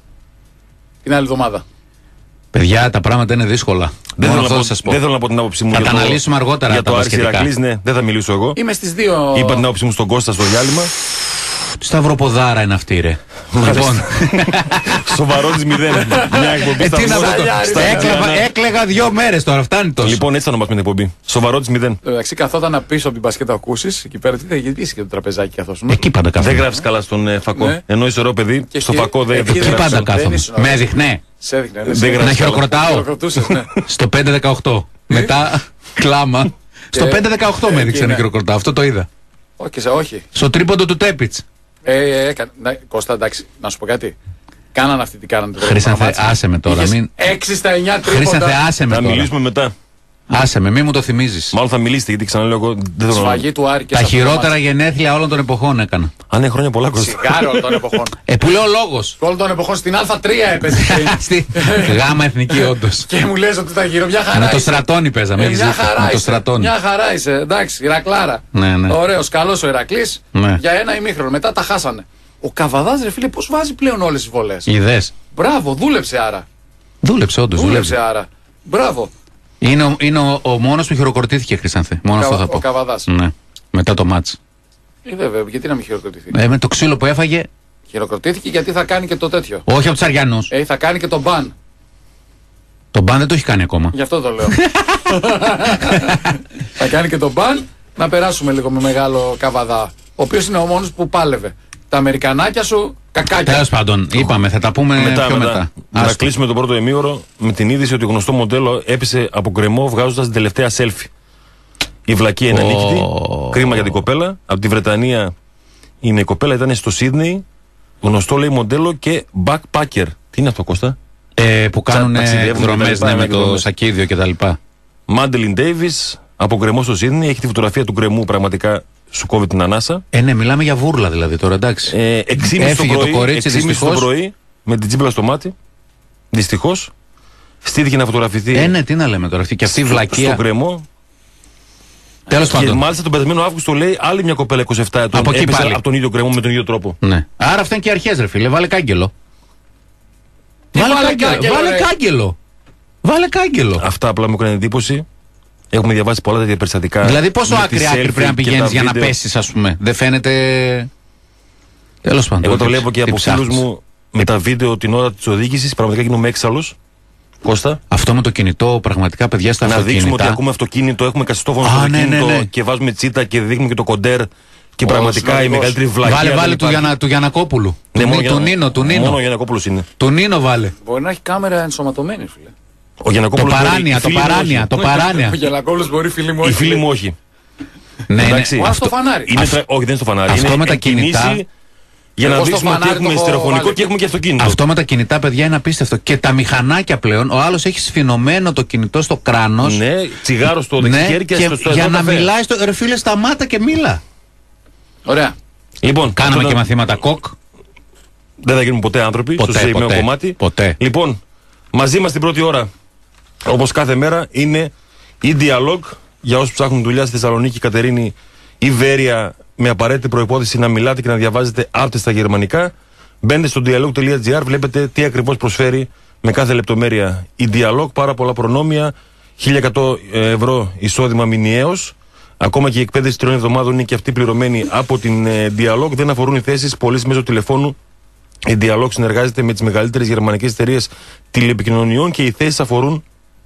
Την άλλη εβδομάδα. Παιδιά, τα πράγματα είναι δύσκολα. Δεν Μόνο θέλω, αυτό να θα πω, σα πω. δεν θέλω να πω την άποψή μου. Θα για τα το- αναλύσουμε αργότερα Για τα το Άρης μπασκετικά. Ηρακλής, ναι, δεν θα μιλήσω εγώ. Είμαι στις δύο. Είπα την άποψή μου στον Κώστα στο διάλειμμα. Σταυροποδάρα είναι αυτή, ρε. Λοιπόν. Σοβαρό τη μηδέν. Μια εκπομπή Ε, στα τι να πω στα- τώρα. Σταλιάρι, στα- Έκλαιγα- στα- Έκλαιγα δύο μέρε τώρα, φτάνει τόσο. Λοιπόν, έτσι θα ονομάσουμε την εκπομπή. Σοβαρό τη μηδέν. Εντάξει, καθόταν πίσω από την μπασκέτα ακούσει εκεί πέρα. Τι θα γιατί είσαι και το τραπεζάκι καθώς. Εκεί πάντα Δεν κάθομαι. γράφει καλά στον ε, φακό. Ναι. Ενώ είσαι ωραίο παιδί, Και στο εκεί- φακό δεν εκεί δεν δεν Εκεί γράφεις. πάντα Δεν κάθομαι. ήσουν Με ωραίος. έδειχνε. Σε έδειχνε. Δεν σε- γράφεις Να καλά. χειροκροτάω. Χειροκροτούσες, ναι. Στο πέντε δεκαοκτώ. Μετά κλάμα. Στο Ε, πέντε δεκαοκτώ με ε, έδειξε εκεί, να ναι. χειροκροτάω. Αυτό το είδα. Όχι, σε όχι. Στο τρίποντο του Τέπιτ. Ε, ε, έκα- ναι, Κώστα, εντάξει, να σου πω κάτι. Κάναν αυτή τι κάνανε το Χρήσανθε, μάτς. άσε με τώρα, Είχες μην- έξι στα εννιά Χρήσανθε, τρίποντα. άσε με Θα τώρα. μιλήσουμε μετά. Άσε με, μη μου το θυμίζει. Μάλλον θα μιλήσετε γιατί ξαναλέω εγώ. Δεν θέλω Σφαγή να. του Άρη και Τα σε αυτό το χειρότερα μάτς. γενέθλια όλων των εποχών έκανα. Αν είναι χρόνια πολλά Κώστα. Σιγάρο όλων των εποχών. Ε, που λέω λόγο. Όλων των εποχών στην Α τρία έπαιζε. πριν. Στη γάμα εθνική, όντω. Και μου λες ότι τα γύρω. Μια χαρά. Με το είσαι. στρατόνι παίζαμε. Ε, έχεις μια δίκιο. χαρά Με το είσαι. στρατόνι. Μια χαρά είσαι. Εντάξει, Ηρακλάρα. Ναι, ναι. Ωραίος, καλός ο Ηρακλής. Ναι. Για ένα ημίχρονο. Μετά τα χάσανε. Ο Καβαδάς, ρε φίλε, πώς βάζει πλέον όλες τις βολές. Ιδέε. Μπράβο, δούλεψε άρα. Δούλεψε, όντω. Δούλεψε Δούλεψε. άρα. Μπράβο. Είναι, ο, είναι ο, ο μόνο που χειροκροτήθηκε, Χρυσάνθε. Μόνο Κα- αυτό θα ο πω. Καβαδάς. Ναι. Μετά το μάτς. Ε, βέβαια, γιατί να μην χειροκροτηθεί. Ε, με το ξύλο που έφαγε. Χειροκροτήθηκε γιατί θα κάνει και το τέτοιο. Όχι από τους Αριανούς. Ε, θα κάνει και το μπαν. Το μπαν δεν το έχει κάνει ακόμα. Γι' αυτό το λέω. Θα κάνει και το μπαν, να περάσουμε λίγο με μεγάλο καβαδά. Ο οποίος είναι ο μόνος που πάλευε. Τα αμερικανάκια σου, κακάκια. Τέλος πάντων, είπαμε, θα τα πούμε μετά, πιο μετά. μετά. μετά. Να κλείσουμε το πρώτο ημίωρο με την είδηση ότι το γνωστό μοντέλο έπεσε από γκρεμό βγάζοντας την τελευταία selfie. Η βλακία είναι ανίκητη. Oh. Κρίμα για την κοπέλα. Από τη Βρετανία είναι η κοπέλα, ήταν στο Σίδνεϊ. Γνωστό λέει μοντέλο και backpacker. Τι είναι αυτό, Κώστα? Ε, που κάνουν εκδρομές ναι, με το εκδρομές. σακίδιο κτλ. Μάντελιν Ντέιβις, από γκρεμό στο Σίδνεϊ. Έχει τη φωτογραφία του γκρεμού, πραγματικά σου κόβει την ανάσα. Ε, ναι, μιλάμε για βούρλα δηλαδή τώρα, εντάξει. Ε, Έφυγε το κορίτσι, έξι και μισή το πρωί, με την τσίπλα στο μάτι. Δυστυχώς. Στήθηκε να φωτογραφηθεί. Ε, ναι, τι να λέμε τώρα. Αυτή και αυτή η βλακεία. Στο γκρεμό. Τέλος Και πάντων. μάλιστα τον περασμένο Αύγουστο λέει άλλη μια κοπέλα είκοσι επτά ετών. Από εκεί έπεσε πάλι. από τον ίδιο γκρεμό με τον ίδιο τρόπο. Ναι. Άρα αυτά είναι και αρχές, ρε φίλε. Βάλε κάγκελο. Τι Βάλε βάλε κάγκελο. κάγκελο, Βάλε ρε? κάγκελο. Βάλε κάγκελο. Αυτά απλά μου έκανε εντύπωση. Έχουμε διαβάσει πολλά τέτοια περιστατικά. Δηλαδή, πόσο με άκρη τις άκρη selfie πρέπει να και πηγαίνεις τα για να βίντεο. πέσεις, ας πούμε. Δεν φαίνεται. Τέλος πάντων. Εγώ το τι- βλέπω και τι από φίλους ψάχνεις. μου με τα βίντεο την ώρα της οδήγησης. Πραγματικά γίνομαι έξαλλος. Κώστα. Αυτό με το κινητό, πραγματικά παιδιά στα Να δείξουμε ότι αυτοκίνητα. ακούμε αυτοκίνητο, έχουμε κασιστόφωνο Α, στο ναι, αυτοκίνητο ναι, ναι. και βάζουμε τσίτα και δείχνουμε και το κοντέρ. Και Ο πραγματικά η συνοδηγός. μεγαλύτερη βλακία. Βάλε, δεν βάλε του, υπάρχει. Γιαννα, του Γιαννακόπουλου. Ναι, του, μόνο Νι- για- του Νίνο, του Νίνο. Μόνο ο Γιαννακόπουλος είναι. Του Νίνο βάλε. Μπορεί να έχει κάμερα ενσωματωμένη, φίλε. Ο Το Γιαννακόπουλος μπορεί, παράνοια, οι το φίλοι μου παράνοια, όχι. το παράνοια. Ο Γιαννακόπουλος μπορεί, φίλοι μου. Οι όχι, φίλοι φίλε. μου όχι. Ναι, ναι. Εντάξει. Ο Άς στο φανάρι. Είναι Αυτό- τρα- Όχι, δεν είναι στο φανάρι. αυτό είναι με τα εν κινήσει κινητά. Για να Εγώ στο δείξουμε ότι φανάρι έχουμε το έχω στερεοφωνικό βάλει. και έχουμε και αυτοκίνητο. Αυτό με τα κινητά, παιδιά, είναι απίστευτο. Και τα μηχανάκια πλέον, ο άλλος έχει σφινωμένο το κινητό στο κράνος. Ναι, τσιγάρο στο Ναι, δεξί χέρι και, και στο, στο για εδώ να καφέ. μιλάει στο. Ρε φίλε, σταμάτα και μίλα. Ωραία. Λοιπόν, Κάναμε αυτό και να- μαθήματα κοκ. Δεν θα γίνουμε ποτέ άνθρωποι Ποτέ, στο συγκεκριμένο ποτέ, κομμάτι. ποτέ. Λοιπόν, μαζί μας την πρώτη ώρα, όπως κάθε μέρα, είναι η Dialog. Για όσους ψάχνουν δουλειά στη Θεσσαλονίκη, Κατερίνη ή Βέρεια, με απαραίτητη προϋπόθεση να μιλάτε και να διαβάζετε άπτεστα γερμανικά. Μπαίνετε στο dialog τελεία gr, βλέπετε τι ακριβώς προσφέρει με κάθε λεπτομέρεια η Dialog. Πάρα πολλά προνόμια, χίλια εκατό ευρώ εισόδημα μηνιαίως. Ακόμα και η εκπαίδευση τριών εβδομάδων είναι και αυτή πληρωμένη από την ε, Dialog. Δεν αφορούν οι θέσεις, πωλήσεις μέσω τηλεφώνου. Η Dialog συνεργάζεται με τις μεγαλύτερες γερμανικές εταιρείες τηλεπικοινωνιών και οι θέσεις αφορούν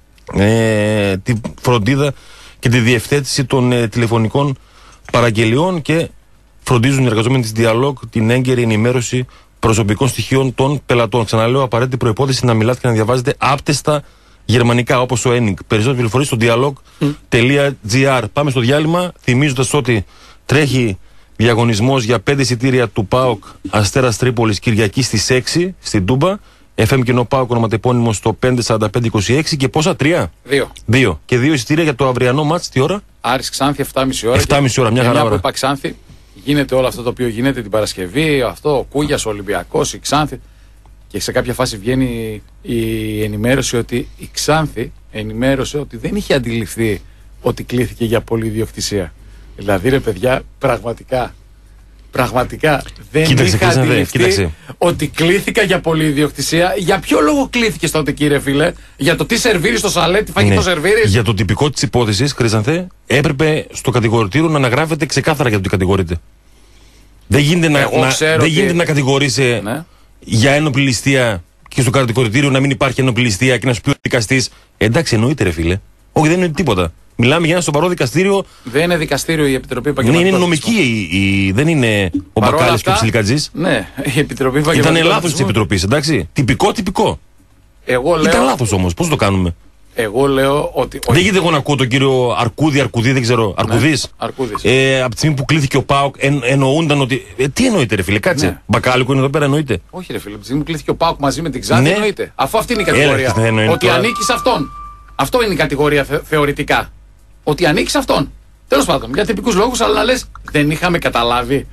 ε, τη φροντίδα και τη διευθέτηση των ε, τηλεφωνικών παραγγελιών και φροντίζουν οι εργαζόμενοι της Dialog την έγκαιρη ενημέρωση προσωπικών στοιχείων των πελατών. Ξαναλέω, απαραίτητη προϋπόθεση να μιλάτε και να διαβάζετε άπτεστα γερμανικά, όπως το Ένιγκ. Περισσότερες πληροφορίες στο dialog τελεία gr. Πάμε στο διάλειμμα, θυμίζοντας ότι τρέχει διαγωνισμός για πέντε εισιτήρια του ΠΑΟΚ Αστέρας Τρίπολης Κυριακή στις έξι στην Τούμπα. εφ εμ Κοινό ΠΑΟΚ ονοματεπώνυμο στο πέντε σαράντα πέντε είκοσι έξι και πόσα, τρία. Δύο. Δύο. Και δύο εισιτήρια για το αυριανό μάτς, τι ώρα? Άρης Ξάνθη επτά και μισή ώρα. επτά και μισή ώρα, μια και χαρά μια ώρα. που είπα Ξάνθη, γίνεται όλο αυτό το οποίο γίνεται την Παρασκευή. Αυτό, ο Κούγιας, ο Ολυμπιακός, η Ξάνθη. Και σε κάποια φάση βγαίνει η ενημέρωση ότι η Ξάνθη ενημέρωσε ότι δεν είχε αντιληφθεί ότι κλήθηκε για πολυδιοκτησία. Δηλαδή, ρε παιδιά, πραγματικά. Πραγματικά δεν Κοίταξε, είχα κοίταξε, αντιληφθεί κοίταξε. ότι κλήθηκα για πολυδιοκτησία. Για ποιο λόγο κλήθηκε τότε, κύριε φίλε? Για το τι σερβίρει στο σαλέ, τι φαγητό Ναι. σερβίρει. Για το τυπικό της υπόθεσης, Χρυσανθέ, έπρεπε στο κατηγορητήριο να αναγράφεται ξεκάθαρα για το τι κατηγορείται. Δεν γίνεται να, Εγώ να, ξέρω δεν ότι- γίνεται να κατηγορείσαι Ναι. για ένοπλη ληστεία και στο κατηγορητήριο να μην υπάρχει ένοπλη ληστεία και να σου πει ο δικαστής, εντάξει, εννοείται, ρε φίλε. Όχι, δεν εννοείται τίποτα. Μιλάμε για ένα σοβαρό δικαστήριο. Δεν είναι δικαστήριο η Επιτροπή Ναι, Επαγγελματικών. είναι νομική. Η, η- δεν είναι ο Παρόλα Μπακάλης και ο αυτά, Ψιλικατζής. Ναι, η Επιτροπή Ήταν Επαγγελματικών. λάθος της Επιτροπής, εντάξει. Τυπικό, τυπικό. Εγώ Ήταν λέω, λάθος όμως. Πώς το κάνουμε? εγώ λέω ότι. Δεν γίνεται εγώ να ακούω τον κύριο Αρκούδη, Αρκουδί, δεν ξέρω. Αρκουδής. Αρκούδης. Ε, από τη στιγμή που κλήθηκε ο ΠΑΟΚ, εν, εννοούνταν ότι. Ε, τι εννοείται, ρε φίλε, κάτσε. Ναι. Μπακάλικο είναι εδώ πέρα, εννοείται. Όχι, ρε φίλε, από τη στιγμή που κλήθηκε ο Πάουκ μαζί με την Ξάνθη, Ναι. εννοείται. Αφού αυτή είναι η Έλα, κατηγορία. δεν εννοείται Ότι τώρα. ανήκει σε αυτόν. Αυτό είναι η κατηγορία θε- θεωρητικά. Ότι ανήκει σε αυτόν. Τέλος πάντων, για τυπικούς λόγους, αλλά να λες, δεν είχαμε καταλάβει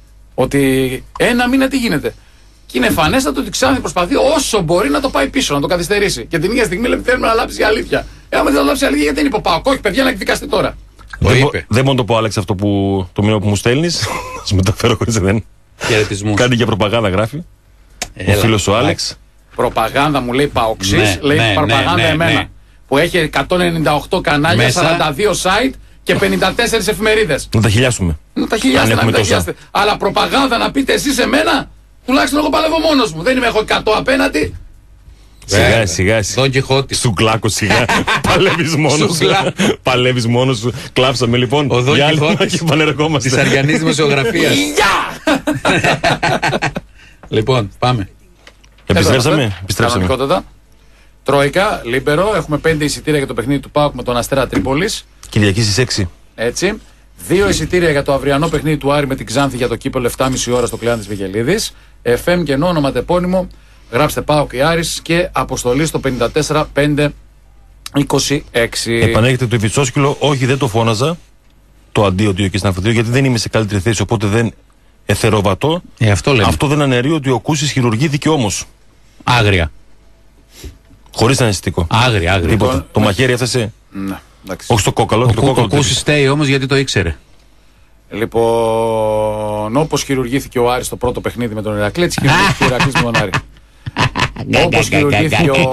ότι ένα μήνα τι γίνεται. Και είναι εμφανέστατο ότι η Ξάνθη προσπαθεί όσο μπορεί να το πάει πίσω, να το καθυστερήσει. Και την ίδια στιγμή λέει: θέλουμε να λάψει η αλήθεια. Ε, άμα δεν θα λάψει η αλήθεια, γιατί δεν είπε ο Πάουκ? Όχι, παιδιά, να εκδικαστεί τώρα. Το δεν, μπο- είπε. δεν μπορώ να το πω, Άλεξ, αυτό που, το μήνυμα που μου στέλνει. Σου μεταφέρω χωρίς δεν. Χαιρετισμούς. Κάτι για προπαγάνδα γράφει. Ο φίλος ο Άλεξ. Προπαγάνδα μου λέει Παοξής, Ναι, λέει ναι, προπαγάνδα ναι, ναι, εμένα. ναι. Που έχει εκατόν ενενήντα οκτώ κανάλια, Μέσα. σαράντα δύο site και πενήντα τέσσερις εφημερίδες. Να τα χιλιάσουμε. Να τα χιλιάστε, να μην τα χιλιάστε. Αλλά προπαγάνδα να πείτε εσείς σε μένα, τουλάχιστον εγώ παλεύω μόνος μου. Δεν είμαι έχω εκατό απέναντι. Σιγά, σιγά. Δον Κιχώτη. Σου κλάκω σιγά. Παλεύεις μόνος σου. Παλεύεις μόνος σου. Κλάψαμε λοιπόν. Ο Δον Κιχώτης και πανερχόμαστε. Της Αριανής Δημοσιογραφίας. Λοιπόν, πάμε. Επιστρέψαμε. Επιστρέψαμε. Τροϊκά, Λίμπερο, έχουμε πέντε εισιτήρια για το παιχνίδι του ΠΑΟΚ με τον Αστέρα Τρίπολης. Κυριακή στις έξι. Έτσι. Δύο εισιτήρια για το αυριανό παιχνίδι του Άρη με την Ξάνθη για το κύπελλο επτά και μισή ώρα στο Κλεάνθης Βικελίδης. εφ εμ και όνομα τεπώνυμο. Γράψτε ΠΑΟΚ η Άρης και αποστολή στο πενήντα τέσσερα πεντακόσια είκοσι έξι. Επανέρχεται το Ιβιτσόσκυλο. Όχι, δεν το φώναζα το αντίο του εκεί στην Αφροδίου, γιατί δεν είμαι σε καλύτερη θέση, οπότε δεν εθεροβατώ. Ε, αυτό, αυτό δεν αναιρεί ότι ο Κούσης χειρουργήθηκε όμως. Άγρια. Χωρίς αναισθητικό. Άγρια, άγρια. Τίποτα. Λοιπόν, το μαχαίρι έφτασε. Ναι, όχι στο κόκαλο. Ο, το κόκαλο ο Κούσης στέει όμως γιατί το ήξερε. Λοιπόν, όπως χειρουργήθηκε ο Άρης στο πρώτο παιχνίδι με τον Ηρακλή, έτσι χειρουργήθηκε ο Ηρακλής με τον Άρη. Όπως χειρουργήθηκε ο,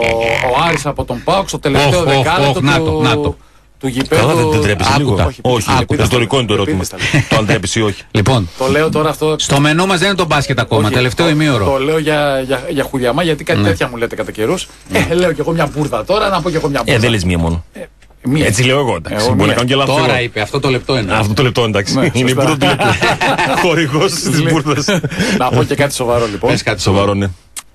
ο Άρης από τον ΠΑΟΚ στο τελευταίο δεκάλεπτο του, του γηπέδου. Καλά, δεν τρέπεσαι λίγο. Όχι, ιστορικό είναι το ερώτημα. Το αν τρέπεσαι ή όχι. Λοιπόν, το λέω τώρα αυτό. Στο μενού μας δεν είναι το μπάσκετ ακόμα, τελευταίο ημίωρο. Το λέω για, για, για χουλιαμά, γιατί κάτι τέτοια μου λέτε κατά καιρούς. Ε, λέω κι εγώ μια μπουρδα τώρα, να πω κι εγώ μια μπουρδα. Ε, δεν λες μία μόνο. Μία. Έτσι λέω εγώ. Μπορεί να κάνω και λάθος. Τώρα είπε, αυτό το λεπτό είναι. Αυτό το λεπτό, εντάξει. Ναι, είναι η μπουρδα του λεπτού. Χορηγός της μπουρδας. Να πω και κάτι σοβαρό λοιπόν. Πες κάτι σοβαρό, ναι.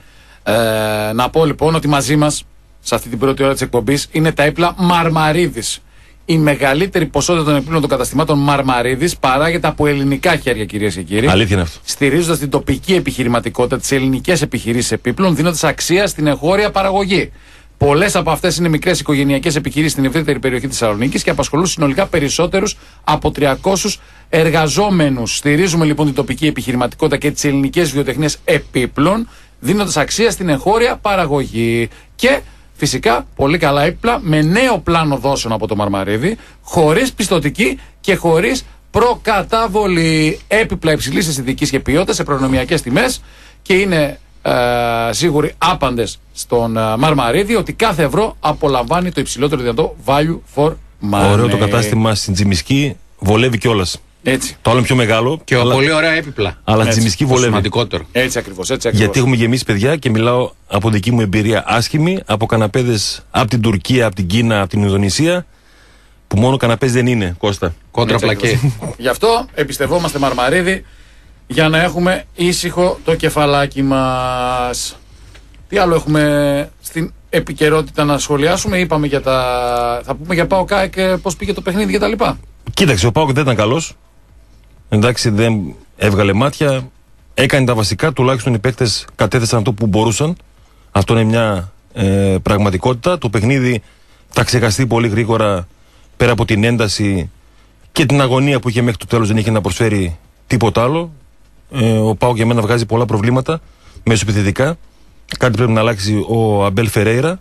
Ε, να πω λοιπόν ότι μαζί μας σε αυτή την πρώτη ώρα της εκπομπής είναι τα έπιπλα Μαρμαρίδης. Η μεγαλύτερη ποσότητα των επίπλων των καταστημάτων Μαρμαρίδης παράγεται από ελληνικά χέρια, κυρίες και κύριοι. Αλήθεια είναι αυτό. Στηρίζοντας την τοπική επιχειρηματικότητα, τις ελληνικές επιχειρήσεις επίπλων, δίνοντας αξία στην εγχώρια παραγωγή. Πολλές από αυτές είναι μικρές οικογενειακές επιχειρήσεις στην ευρύτερη περιοχή της Θεσσαλονίκης και απασχολούν συνολικά περισσότερους από τριακόσιους εργαζόμενους. Στηρίζουμε λοιπόν την τοπική επιχειρηματικότητα και τις ελληνικές βιοτεχνίες επίπλων, δίνοντας αξία στην εγχώρια παραγωγή. Και φυσικά πολύ καλά έπιπλα με νέο πλάνο δόσεων από το Μαρμαρίδη, χωρίς πιστωτική και χωρίς προκαταβολή. Έπιπλα υψηλής αισθητικής και ποιότητας σε προνομιακές τιμές και είναι ε, σίγουροι άπαντες στον ε, Μαρμαρίδη ότι κάθε ευρώ απολαμβάνει το υψηλότερο δυνατό value for money. Ωραίο το κατάστημα στην Τσιμισκή, βολεύει κιόλας. Έτσι. Το άλλο είναι πιο μεγάλο. Και αλλά... πολύ ωραία έπιπλα. Αλλά στην Τσιμισκή βολεύει. Σημαντικότερο. Έτσι ακριβώς, έτσι ακριβώς. Γιατί έχουμε γεμίσει παιδιά και μιλάω από δική μου εμπειρία άσχημη, από καναπέδες από την Τουρκία, από την Κίνα, από την Ινδονησία, που μόνο καναπές δεν είναι, Κώστα. Κόντρα πλακέ. Γι' αυτό εμπιστευόμαστε Μαρμαρίδη για να έχουμε ήσυχο το κεφαλάκι μας. Τι άλλο έχουμε στην επικαιρότητα να σχολιάσουμε? Είπαμε για τα... Θα πούμε για ΠΑΟΚ και πώς πήγε το παιχνίδι και τα λοιπά. Κοίταξε, ο ΠΑΟΚ δεν ήταν καλός. Εντάξει, δεν έβγαλε μάτια. Έκανε τα βασικά, τουλάχιστον οι παίκτες κατέθεσαν αυτό που μπορούσαν. Αυτό είναι μια ε, πραγματικότητα. Το παιχνίδι θα ξεχαστεί πολύ γρήγορα, πέρα από την ένταση και την αγωνία που είχε μέχρι το τέλος, δεν είχε να προσφέρει τίποτα άλλο. Ε, ο ΠΑΟΚ για μένα βγάζει πολλά προβλήματα μεσοεπιθετικά. Κάτι πρέπει να αλλάξει ο Αμπέλ Φερέιρα.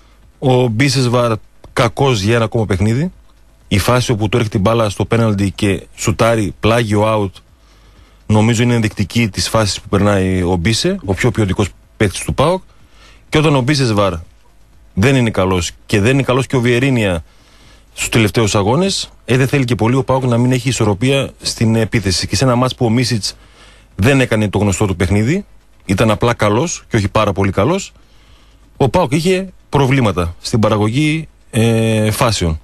Ο Μπίσεσβαρ κακός για ένα ακόμα παιχνίδι. Η φάση όπου του έρχεται την μπάλα στο πέναλτι και σουτάρει πλάγιο out, νομίζω είναι ενδεικτική της φάσης που περνάει ο Μπίσε, ο πιο ποιοτικός παίκτης του ΠΑΟΚ. Και όταν ο Μπίσεσβαρ δεν είναι καλός και δεν είναι καλός και ο Βιερίνια στους τελευταίους αγώνες, ε, δεν θέλει και πολύ ο ΠΑΟΚ να μην έχει ισορροπία στην επίθεση. Και σε ένα μάτς που ο Μίσιτς δεν έκανε το γνωστό του παιχνίδι, ήταν απλά καλός και όχι πάρα πολύ καλός, ο ΠΑΟΚ είχε προβλήματα στην παραγωγή ε, φάσεων.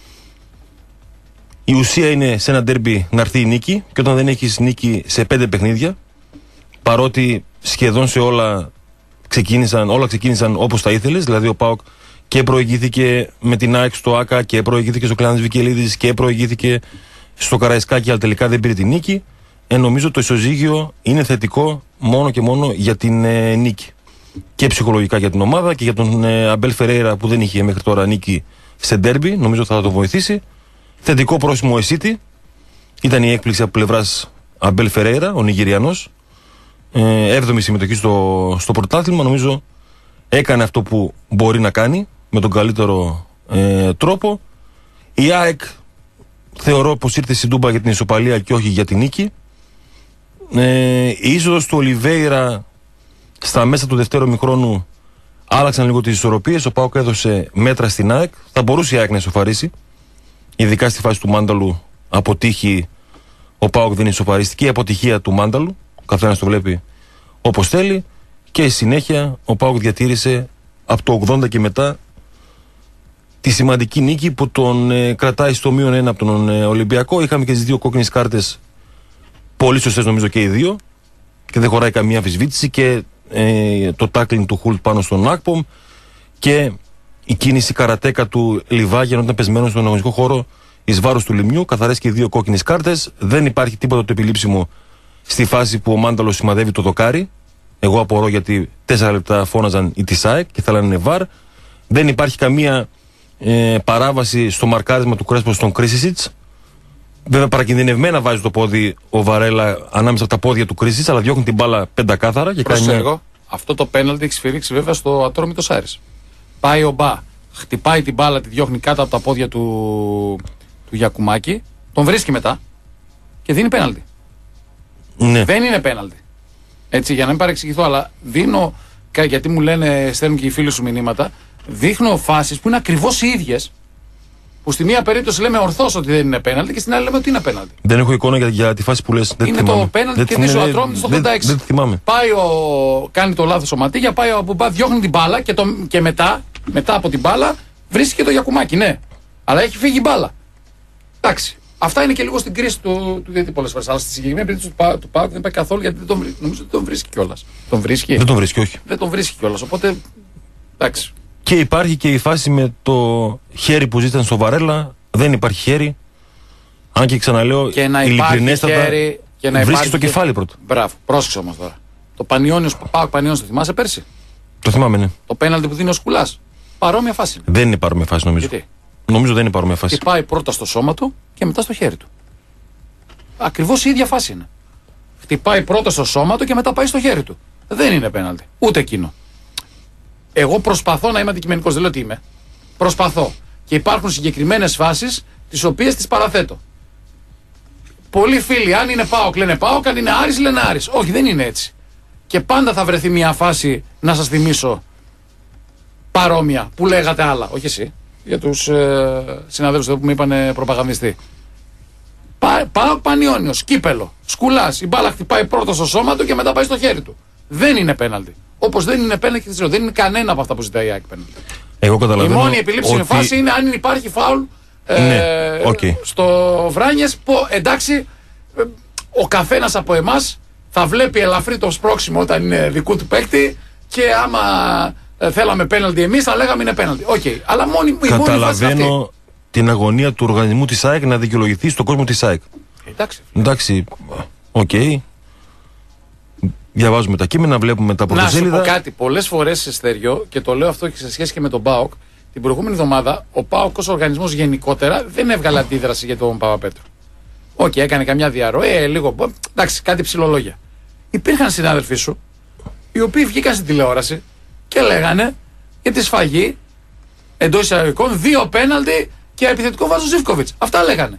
Η ουσία είναι σε ένα ντέρμπι να έρθει η νίκη, και όταν δεν έχεις νίκη σε πέντε παιχνίδια, παρότι σχεδόν σε όλα ξεκίνησαν, όλα ξεκίνησαν όπως τα ήθελες, δηλαδή ο ΠΑΟΚ και προηγήθηκε με την ΑΕΚ στο ΆΚΑ και προηγήθηκε στο Κλεάνθης Βικελίδης και προηγήθηκε στο Καραϊσκάκι, αλλά τελικά δεν πήρε την νίκη. Ε, νομίζω το ισοζύγιο είναι θετικό μόνο και μόνο για την ε, νίκη. Και ψυχολογικά για την ομάδα και για τον ε, Αμπέλ Φερέιρα που δεν είχε μέχρι τώρα νίκη σε ντέρμπι, νομίζω θα το βοηθήσει. Θετικό πρόσημο ο Εσίτη. Ήταν η έκπληξη από πλευράς Αμπέλ Φερέιρα, ο Νιγηριανός. Ε, έβδομη συμμετοχή στο, στο πρωτάθλημα. Νομίζω έκανε αυτό που μπορεί να κάνει με τον καλύτερο ε, τρόπο. Η ΑΕΚ θεωρώ πως ήρθε στην Τούμπα για την ισοπαλία και όχι για την νίκη. Ε, η είσοδος του Ολιβέιρα στα μέσα του δευτέρου ημιχρόνου άλλαξαν λίγο τις ισορροπίες. Ο ΠΑΟΚ έδωσε μέτρα στην ΑΕΚ. Θα μπορούσε η ΑΕΚ να ισοφαρίσει, ειδικά στη φάση του Μάνταλου από τύχη Ο ΠΑΟΚ δίνει σοπαριστική αποτυχία του Μάνταλου. Ο καθένας το βλέπει όπως θέλει. Και συνέχεια ο ΠΑΟΚ διατήρησε από το ογδόντα και μετά τη σημαντική νίκη που τον ε, κρατάει στο μείον ένα από τον ε, Ολυμπιακό. Είχαμε και τις δύο κόκκινες κάρτες, πολύ σωστές νομίζω και οι δύο, και δεν χωράει καμία αμφισβήτηση, και ε, το τάκλινγκ του Χουλτ πάνω στον Ακπομ και η κίνηση καρατέκα του Λιβάγια όταν ήταν πεσμένο στον αγωνιστικό χώρο εις βάρος του Λιμιού. Καθαρές και οι δύο κόκκινες κάρτες. Δεν υπάρχει τίποτα το επιλήψιμο στη φάση που ο Μάνταλος σημαδεύει το δοκάρι. Εγώ απορώ γιατί τέσσερα λεπτά φώναζαν οι Τισάεκ και θέλανε βαρ. Δεν υπάρχει καμία ε, παράβαση στο μαρκάρισμα του Κρέσπο στον Κρίσισιτς. Βέβαια παρακινδυνευμένα βάζει το πόδι ο Βαρέλα ανάμεσα από τα πόδια του Κρίσισιτς, αλλά διώχνει την μπάλα πεντακάθαρα και κάνει. Προσέγω, αυτό το πέναλτι έχει σφυρίξει βέβαια στο Ατρόμητος Άρης. Πάει ο Μπα, χτυπάει την μπάλα, τη διώχνει κάτω από τα πόδια του, του Γιακουμάκη, τον βρίσκει μετά και δίνει πέναλτι. Ναι. Δεν είναι πέναλτι. Έτσι, για να μην παρεξηγηθώ, αλλά δίνω, γιατί μου λένε, στέλνουν και οι φίλοι σου μηνύματα, δείχνω φάσεις που είναι ακριβώς οι ίδιες. Που στη μία περίπτωση λέμε ορθώς ότι δεν είναι πέναλτι και στην άλλη λέμε ότι είναι πέναλτι. Δεν έχω εικόνα για, για τη φάση που λες. Δεν είναι το πέναλτι και δίνει ο Ατρόμητος στο ογδόντα έξι. Δεν, δεν θυμάμαι. Πάει ο, κάνει το λάθος ο Ματίγια, πάει ο Αμπουμπά, διώχνει την μπάλα και, το, και μετά, μετά από την μπάλα βρίσκει και το Γιακουμάκι, ναι. Αλλά έχει φύγει η μπάλα. Εντάξει. Αυτά είναι και λίγο στην κρίση του, του διαιτητή πολλές φορές. Αλλά στη συγκεκριμένη περίπτωση του, του ΠΑΟΚ δεν πάει καθόλου γιατί δεν τον, νομίζω ότι τον βρίσκει κιόλας. Τον βρίσκει. Δεν τον βρίσκει, όχι. Δεν τον βρίσκει κιόλας. Οπότε. Εντάξει. Και υπάρχει και η φάση με το χέρι που ζήτησαν στο Βαρέλα. Δεν υπάρχει χέρι. Αν και ξαναλέω, και να ειλικρινέστατα χέρι, και να βρίσκει το κεφάλι πρώτο. Μπράβο, πρόσεξε όμως τώρα. Το Πανιόνιος που πάω, Πανιόνιος το θυμάσαι πέρσι. Το θυμάμαι, ναι. Το πέναλτι που δίνει ο Σκουλάς. Παρόμοια φάση. Δεν είναι παρόμοια φάση, νομίζω. Γιατί? Νομίζω δεν είναι παρόμοια φάση. Και πάει πρώτα στο σώμα του και μετά στο χέρι του. Ακριβώς η ίδια φάση είναι. Χτυπάει πρώτα στο σώμα του και μετά πάει στο χέρι του. Δεν είναι πέναλτι. Ούτε εκείνο. Εγώ προσπαθώ να είμαι αντικειμενικός, δεν λέω τι είμαι. Προσπαθώ. Και υπάρχουν συγκεκριμένες φάσεις τις οποίες τις παραθέτω. Πολλοί φίλοι, αν είναι ΠΑΟΚ λένε ΠΑΟΚ, αν είναι Άρης λένε Άρης. Όχι, δεν είναι έτσι. Και πάντα θα βρεθεί μια φάση, να σας θυμίσω, παρόμοια, που λέγατε άλλα. Όχι εσύ, για τους ε, συναδέλφους εδώ που μου είπανε προπαγανδιστή. Πα, ΠΑΟΚ Πανιόνιος, κύπελο, Σκουλάς, η μπάλα χτυπάει πρώτα στο σώμα του και μετά πάει στο χέρι του. Δεν είναι πέναλτι. Όπως δεν είναι πέναλτι και δεν είναι κανένα από αυτά που ζητάει η ΑΕΚ πέναλτι. Εγώ καταλαβαίνω. Η μόνη επιλήψιμη ότι... φάση είναι αν υπάρχει φάουλ ε, ναι, okay. στο Βράνιες που εντάξει ε, ο καθένας από εμάς θα βλέπει ελαφρύ το σπρώξιμο όταν είναι δικού του παίκτη και άμα ε, θέλαμε πέναλτι εμείς θα λέγαμε είναι πέναλτι. Okay. Αλλά μόνη, η μόνη φάση είναι αυτή. Την αγωνία του οργανισμού της ΑΕΚ να δικαιολογηθεί στον κόσμο της ΑΕΚ. Εντάξει. Εντάξει, οκ. Okay. Διαβάζουμε τα κείμενα, βλέπουμε τα πρωτοσέλιδα. Να σου πω κάτι. Πολλές φορές σε Στεριό, και το λέω αυτό και σε σχέση και με τον ΠΑΟΚ, την προηγούμενη εβδομάδα ο ΠΑΟΚ ως οργανισμός γενικότερα δεν έβγαλε αντίδραση για τον Παπαπέτρου. Οκ, okay, έκανε καμιά διαρροή, ε, λίγο. Εντάξει, κάτι ψηλολόγια. Υπήρχαν συνάδελφοί σου, οι οποίοι βγήκαν στην τηλεόραση και λέγανε για τη σφαγή εντός εισαγωγικών δύο πέναλτι και επιθετικό φάουλ στο Ζίβκοβιτς. Αυτά λέγανε.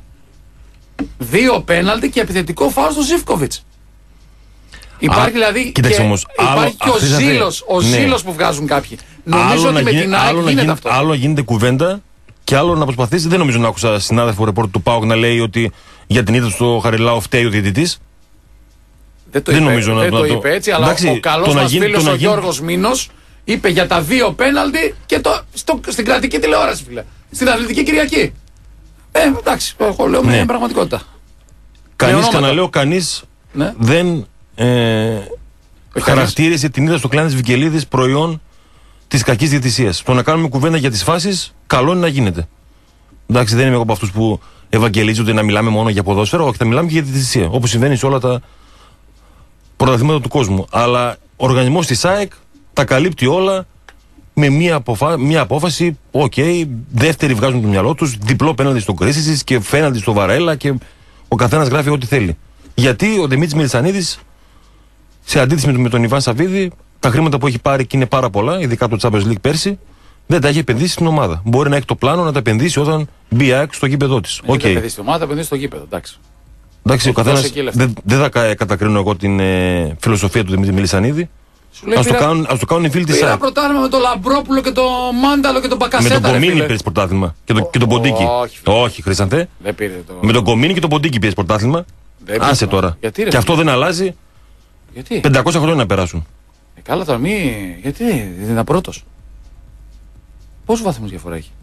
Δύο πέναλτι και επιθετικό φάουλ στο Ζίβκοβιτς. Υπάρχει Α, δηλαδή κοίταξε και, όμως, υπάρχει άλλο, και ο ζήλος, ο ναι. ζήλος που βγάζουν κάποιοι. Νομίζω ότι με γίνει, την ΑΕΚ γίνεται αυτό. Άλλο γίνεται κουβέντα και άλλο να προσπαθήσει. Δεν νομίζω να άκουσα συνάδελφο ρεπόρτερ του ΠΑΟΚ να λέει ότι για την ήττα στο Χαριλάου φταίει ο διαιτητής. Δεν το, δεν είπε, νομίζω δεν να, το, να το είπε έτσι, αλλά εντάξει, ο καλός μας γίνει, φίλος ο Γιώργος Μήνος είπε για τα δύο πέναλτι και το, στο, στην κρατική τηλεόραση, φίλε. Στην Αθλητική Κυριακή. Ε, εντάξει, εγώ λέω με ναι. πραγματικότητα. Κανείς, καναλέω, κανείς ναι. δεν ε, χαρακτήρισε την ήττα στο Κλάνης Βικελίδης προϊόν της κακής διαιτησίας. Το να κάνουμε κουβέντα για τις φάσεις, καλό είναι να γίνεται. Εντάξει, δεν είμαι εγώ από αυτούς που ευαγγελίζονται να μιλάμε μόνο για ποδόσφαιρο, όχι, θα μιλάμε και για διαιτησία. Όπως συμβαίνει σε όλα τα πρωταθλήματα του κόσμου. Αλλά ο οργανισμός της ΑΕΚ τα καλύπτει όλα με μία, αποφα... μία απόφαση. Οκ, okay, δεύτερη βγάζουν το μυαλό τους, διπλό πέναντι στον Κρίσισιτς και φέναντι στο Βαρέλα και ο καθένας γράφει ό,τι θέλει. Γιατί ο Δημήτρης Μελισσανίδης, σε αντίθεση με τον Ιβάν Σαββίδη, τα χρήματα που έχει πάρει και είναι πάρα πολλά, ειδικά από το Champions League πέρσι, δεν τα έχει επενδύσει στην ομάδα. Μπορεί να έχει το πλάνο να τα επενδύσει όταν μπει η ΑΕΚ στο γήπεδό της. Δεν okay. επενδύσει στην ομάδα, θα επενδύσει στο γήπεδο. Εντάξει. Εντάξει, ο καθένας. Δεν δε θα κατακρίνω εγώ την ε, φιλοσοφία του Δημήτρη Μελισσανίδη. Ας το, κάνουν, ας το κάνουν οι φίλοι της ΑΕΚ. Πήρα πρωτάθλημα με τον Λαμπρόπουλο και τον Μάνταλο και τον Μπακασέτα. Με τον Κομίνη πήρες πρωτάθλημα και, το, και τον Ποντίκι. Όχι, όχι Χρήσανθε. Δεν πήρε το... Με τον Κομίνη και τον Ποντίκι πήρες πρωτάθλημα. Δεν Άσε μπορώ. τώρα. Γιατί, ρε, και αυτό δεν αλλάζει. Γιατί. πεντακόσια χρόνια να περάσουν. Ε, καλά τώρα, μη. Γιατί δεν ήταν πρώτος. Πόσους βαθμούς διαφορά έχει.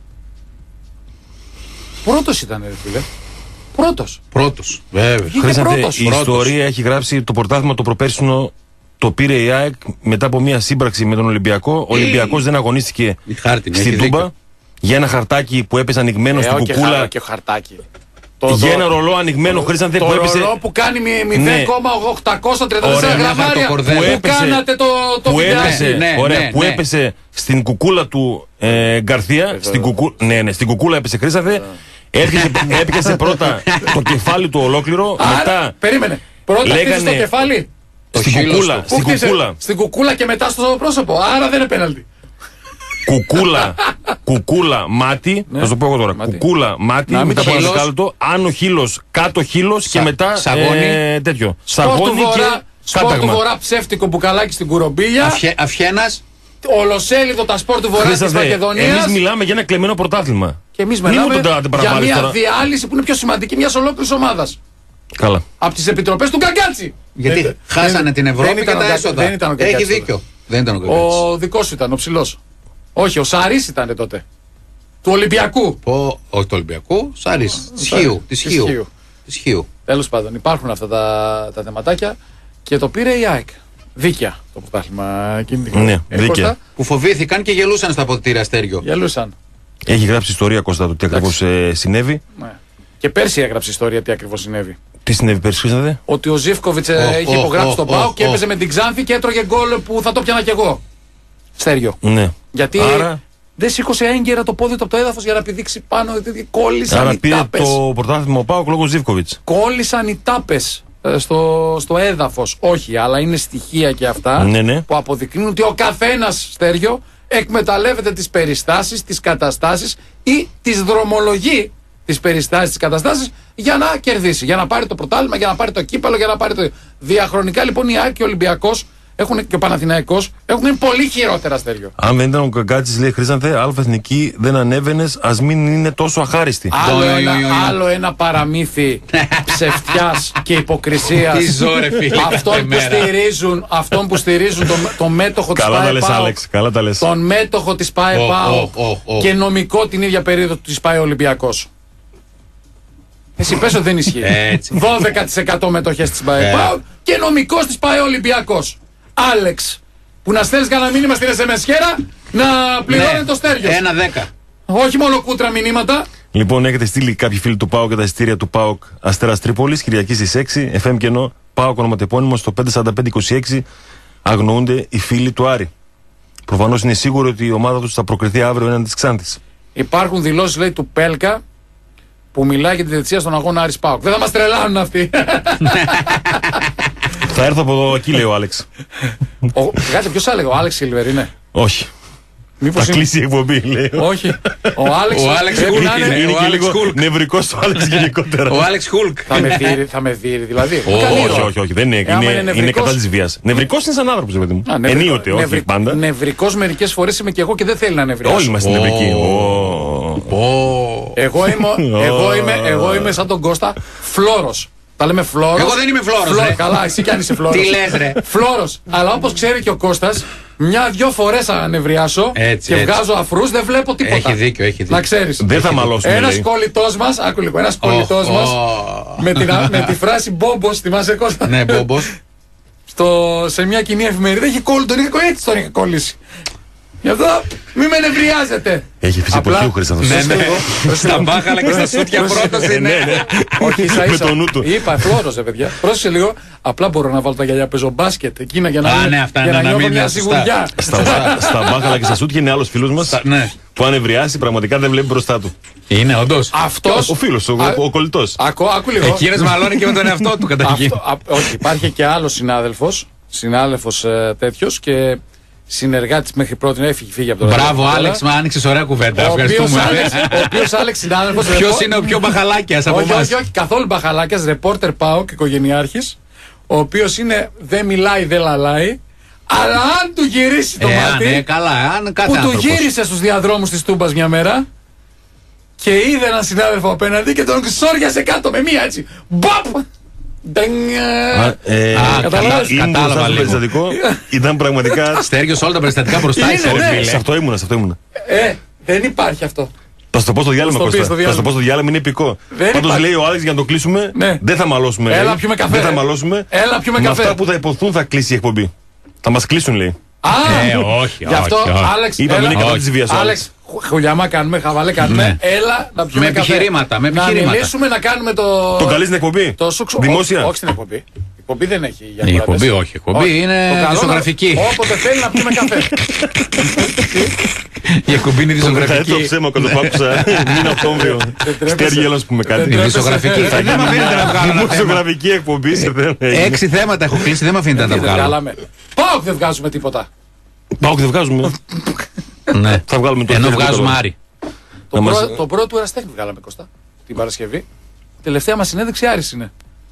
Πρώτος ήταν, ρε φίλε. Πρώτος. Πρώτος. Βέβαια. Βγήκε Χρήσαντε, πρώτος. η Πρώτος. ιστορία έχει γράψει το πρωτάθλημα το προπέρσινο. Το πήρε η ΑΕΚ μετά από μια σύμπραξη με τον Ολυμπιακό. Ο Ολυμπιακός δεν αγωνίστηκε Η χάρτινη, στην έχει Τούμπα δίκιο. για ένα χαρτάκι που έπεσε ανοιγμένο Ε, στην όχι, κουκούλα. χάρα και χαρτάκι. Το, Για το- ένα ρολό ανοιγμένο, Χρήσαντε, το που έπεσε. ρολό που κάνει μη- Ναι. μηδέν κόμμα οκτακόσια τριάντα τέσσερα Ωραία, μια γραμμάρια χαρτοκορδέλα. που Που έπεσε- κάνατε το, το που βιντεάκι. έπεσε, Ναι, ωραία, ναι, που ναι. έπεσε στην κουκούλα του ε, Γκαρθία. Στην, κουκού, ναι, ναι, στην κουκούλα έπεσε, Χρήσανθε. Έρχεσαι, έπιασε πρώτα το κεφάλι του ολόκληρο. Άρα, μετά περίμενε. Πρώτα λέγανε- χτύπησε το κεφάλι. Το στην χείλος κουκούλα. του. Πού Στην χτύπησε? κουκούλα. Στην κουκούλα και μετά στο πρόσωπο. Άρα δεν είναι πέναλτι. Κουκούλα, κουκούλα, μάτι. Ναι. Θα σου το πω εγώ τώρα. Μάτι. Κουκούλα, μάτι. Να μην μετά το από ένα χείλος. δεκάλεπτο. Άνω χείλο, κάτω χείλο και Σα- μετά. σαγόνι. Ε, τέτοιο. Σπορ του Σαγόνι βορρά, και σπορ του κάταγμα. βορρά ψεύτικο μπουκαλάκι στην κουρομπίλια. Αυχε- Αυχένας. Ολοσέλιδο τα σπορ του βορρά της Χρήσανθε, Μακεδονίας. εμείς μιλάμε για ένα κλεμμένο πρωτάθλημα. Και εμείς Μη μου μιλάμε τον τα- την για παραβάλεις μια τώρα. διάλυση που είναι πιο σημαντική μιας ολόκληρης ομάδας. Καλά. Από τις επιτροπές του Γκαγκάτσι. Γιατί Δεν- χάσανε δεν- την Ευρώπη δεν και ήταν ο τα Γκαγκά- έσοδα. δεν ήταν ο Έχει Γκαγκάτσι δίκιο. Δεν ήταν ο Γκαγκάτσι. Ο δικός σου ήταν, ο ψηλός. Όχι, ο Σαρής ήταν τότε. Του Ολυμπιακού. Ο, όχι του Ολυμπιακού, Σάρης. Της Χίου. Της Της Χίου. Χίου. Της Χίου. Τέλος πάντων, υπάρχουν αυτά τα, τα θεματάκια και το πήρε η ΑΕΚ. Δίκαια το πρωτάθλημα εκείνη την Ναι, χρονιά. Ε, δίκαια. Κώστα, Που φοβήθηκαν και γελούσαν στα αποδυτήρια Αστέριο. γελούσαν. Έχει γράψει ιστορία, Κώστα, του τι ακριβώς ε, συνέβη. Ναι. Και πέρσι έγραψε ιστορία τι ακριβώς συνέβη. Τι συνέβη πέρσι, Χρήσανθε? Ότι ο Ζίβκοβιτς ε, Οχ, είχε οχ, υπογράψει οχ, τον ΠΑΟΚ οχ, και οχ. έπαιζε με την Ξάνθη και έτρωγε γκολ που θα το πιανα κι εγώ. Στέριο. Ναι. Γιατί Άρα, δεν σήκωσε έγκαιρα το πόδι του από το έδαφος για να πηδήξει πάνω. δηλαδή Κόλλησαν άρα οι πήρε τάπες. το πρωτάθλημα ο Πάοκ λόγω Ζίβκοβιτς. Κόλλησαν οι τάπες ε, στο, στο έδαφος. Όχι, αλλά είναι στοιχεία και αυτά Ναι, ναι. που αποδεικνύουν ότι ο καθένας, Στέριο, εκμεταλλεύεται τις περιστάσεις, τις καταστάσεις ή τις δρομολογεί τις περιστάσεις, τις καταστάσεις για να κερδίσει, για να πάρει το πρωτάθλημα, για να πάρει το κύπελο, για να πάρει το. Διαχρονικά λοιπόν η ΑΕΚ και ο Ολυμπιακός έχουν, και ο Παναθηναϊκός έχουν πολύ χειρότερα, Στέριο. Αν δεν ήταν ο Καγκάτσης, λέει Χρήσανθε, αλφα εθνική δεν ανέβαινες, ας μην είναι τόσο αχάριστη. Άλλο Ω, ένα, ω, ω, ω. άλλο ένα παραμύθι ψευτιάς και υποκρισίας. Τι ζω, ρε φίλε, Αυτόν κάθε που μέρα. στηρίζουν, αυτόν που στηρίζουν το, το μέτοχο της Καλά τα ΠΑΕ λες, ΠΑΟΚ, Άλεξ, καλά τα λες. τον μέτοχο της ΠΑΕ Ω, ΠΑΟΚ ω, ω, ω. και νομικό την ίδια περίοδο της ΠΑΕ Ολυμπιακός. Εσύ πες ότι δεν ισχύει. Έτσι. δώδεκα τοις εκατό μετοχές της ΠΑΕ Ε. ΠΑΟΚ και νομικός της ΠΑΕ Ολυμπιακός. Άλεξ, που να στέλνεις κανένα μήνυμα στην ες εμ ες χέρα να πληρώνει Ναι. το στέριο. Ένα δέκα. Όχι μόνο κούτρα μηνύματα. Λοιπόν, έχετε στείλει κάποιοι φίλοι του ΠΑΟΚ και τα εισιτήρια του ΠΑΟΚ Αστέρας Τρίπολης, Κυριακή στις έξι, εφ εμ κενό, ΠΑΟΚ ονοματεπώνυμο στο πέντε σαράντα πέντε είκοσι έξι, αγνοούνται οι φίλοι του Άρη. Προφανώς είναι σίγουρο ότι η ομάδα τους θα προκριθεί αύριο έναντι της Ξάνθης. Υπάρχουν δηλώσεις, λέει, του Πέλκα που μιλάει για τη διετησία στον αγώνα Άρης ΠΑΟΚ. Δεν θα μας τρελάνουν αυτοί. Θα έρθω από εδώ εκεί, λέει ο Άλεξ. Ο- Κάτσε, ποιος έλεγε, ο Άλεξ Σίλβερ είναι. Όχι. Μήπως Θα είναι. κλείσει η εκπομπή, λέει. Όχι. Ο Άλεξ, Ο Άλεξ πρέπει Χουλκ να είναι. είναι. Είναι ο και Άλεξ λίγο Χουλκ. νευρικός ο Άλεξ γενικότερα. Ο Άλεξ Χουλκ. Θα με δει, θα με δει, δηλαδή. Ω, Καλή Όχι, ώρα. όχι, όχι. Δεν είναι, Ε, άμα είναι, είναι είναι νευρικός- κατά της βίας. Νευρικός είναι σαν άνθρωπος, παιδί μου. Α, νευρικό- Ενίοτε, όχι νευρι- πάντα. Νευρικός μερικές φορές είμαι και εγώ και δεν θέλει να νευριάσω. Όλοι είμαστε νευρικοί. Ω. Ω. Ω. Εγώ είμαι, εγώ, είμαι, εγώ είμαι σαν τον Κώστα φλόρος. Τα λέμε φλόρος. Εγώ δεν είμαι φλόρος, Φλό- ρε. Καλά, εσύ κι αν είσαι φλόρος. Τι λες, ρε. Φλόρος. Αλλά όπως ξέρει και ο Κώστας, μια-δυο φορές αν νευριάσω Έτσι, και έτσι. βγάζω αφρούς, δεν βλέπω τίποτα. Έχει δίκιο, έχει δίκιο. Να ξέρεις. Δεν θα μαλώσουμε, Ένας λέει. κολλητός μας, άκου λίγο, ένας κολλητός Ω, μας, ω. με, την, α- με τη φράση «Μπόμπος», θυμάσαι Κώστα, Ναι, Μπόμπος. στο, σε μια κοινή εφημερίδα, είχε κόλλει, τον είχε κολλήσει, έτσι τον είχε κολλήσει. Γι' αυτό μη με νευριάζετε. Έχει φύση Απλά- ποτιού, Χρήσταθος. Ναι, ναι. Προσ' Στα μπάχαλα και στα σούτια πρώτος Ε, είναι. ναι, ναι. Όχι, ίσα Με ίσα. το νου του. Είπα, φλόρος, ρε παιδιά. Πρόσεχε λίγο. Απλά μπορώ να βάλω τα γυαλιά, παίζω μπάσκετ. Εκείνα για να, Α, μην- ναι, αυτά, για ναι, να να νιώθω μην μια είναι σωστά. σιγουριά. Στα, στα μπάχαλα και στα σούτια είναι άλλος φίλος μας Ναι. που αν ευριάσει πραγματικά δεν βλέπει μπροστά του. Είναι, όντως. Αυτός. Ο φίλος, ο, Α, ο, ο κολλητός. Άκου, άκου λίγο. Εκείνος μαλώνει και με τον εαυτό του καταρχήν. Αυτό, α, όχι, υπάρχει και άλλος συνάδελφος. Συνάδελφος ε, τέτοιος και συνεργάτης μέχρι πρώτη. Έφυγε, φύγει από το Μπράβο, ραδιόφωνο, Άλεξ, αλλά- μα άνοιξες ωραία κουβέντα. Ο οποίος Ευχαριστούμε. Άλεξ- ο οποίος Άλεξ συνάδελφος. Ποιος ρεπο- είναι ο πιο μπαχαλάκιας από όχι, εμάς? όχι, όχι, καθόλου μπαχαλάκιας, ρεπόρτερ ΠΑΟΚ, οικογενειάρχης, ο οποίος είναι δεν μιλάει, δεν λαλάει, αλλά αν του γυρίσει το Ε, μάτι, ναι, καλά, αν κάθε που του άνθρωπος. γύρισε στους διαδρόμους της Τούμπας μια μέρα και είδε έναν συνάδελφο απέναντι και τον ξόριασε κάτω με μία έτσι. Μπαπ! Κατάλαβα λίγο. Ήταν πραγματικά. Στέργιος όλα τα περιστατικά μπροστά. Σε αυτό ήμουνα, σε αυτό ήμουνα. Ε, δεν υπάρχει αυτό. Θα σου το πω στο διάλειμμα, Κώστα. Θα σου το πω στο διάλειμμα, είναι επικό. Πάντως λέει ο Άλεξ για να το κλείσουμε, ναι. δεν θα μαλώσουμε. Έλα, πιούμε καφέ. Δεν θα μαλώσουμε. Έλα, πιούμε με καφέ. αυτά που θα υποθούν θα κλείσει η εκπομπή. Θα μας κλείσουν, λέει. Α, ε, όχι, γι' αυτό, όχι, όχι. Άλεξ, είπαμε είναι κατά της βίας. Άλεξ, χουλιάμα κάνουμε, χαβαλέ κάνουμε. Ναι. Έλα να πιούμε με καφέ. επιχειρήματα, με επιχειρήματα. Να μιλήσουμε, να κάνουμε το. Το καλή στην εκπομπή. Το σουξο... Δημόσια. Όχι στην εκπομπή. Η εκπομπή δεν έχει. Για η εκπομπή όχι. Η εκπομπή όχι. είναι δισογραφική. Όποτε θέλει να πιούμε καφέ. Η εκπομπή είναι δισογραφική. Το ψέμα quand το άκουσα. Μήνα Οκτώβριο. Στέργη, έλα να πούμε κάτι. Δισογραφική. Δεν με αφήνετε να βγάλω. Δισογραφική εκπομπή σε θέμα. Έξι θέματα έχω κλείσει, δεν με αφήνετε να τα βγάλω. Πάω και δεν βγάζουμε τίποτα. Πάω και δεν βγάζουμε. Ναι. Θα βγάλουμε το ενώ βγάζουμε Άρη. Το πρώτο του Εραστέχνη βγάλαμε, Κώστα, την Παρασκευή. Τελευταία μας συνέντευξη Άρης είναι.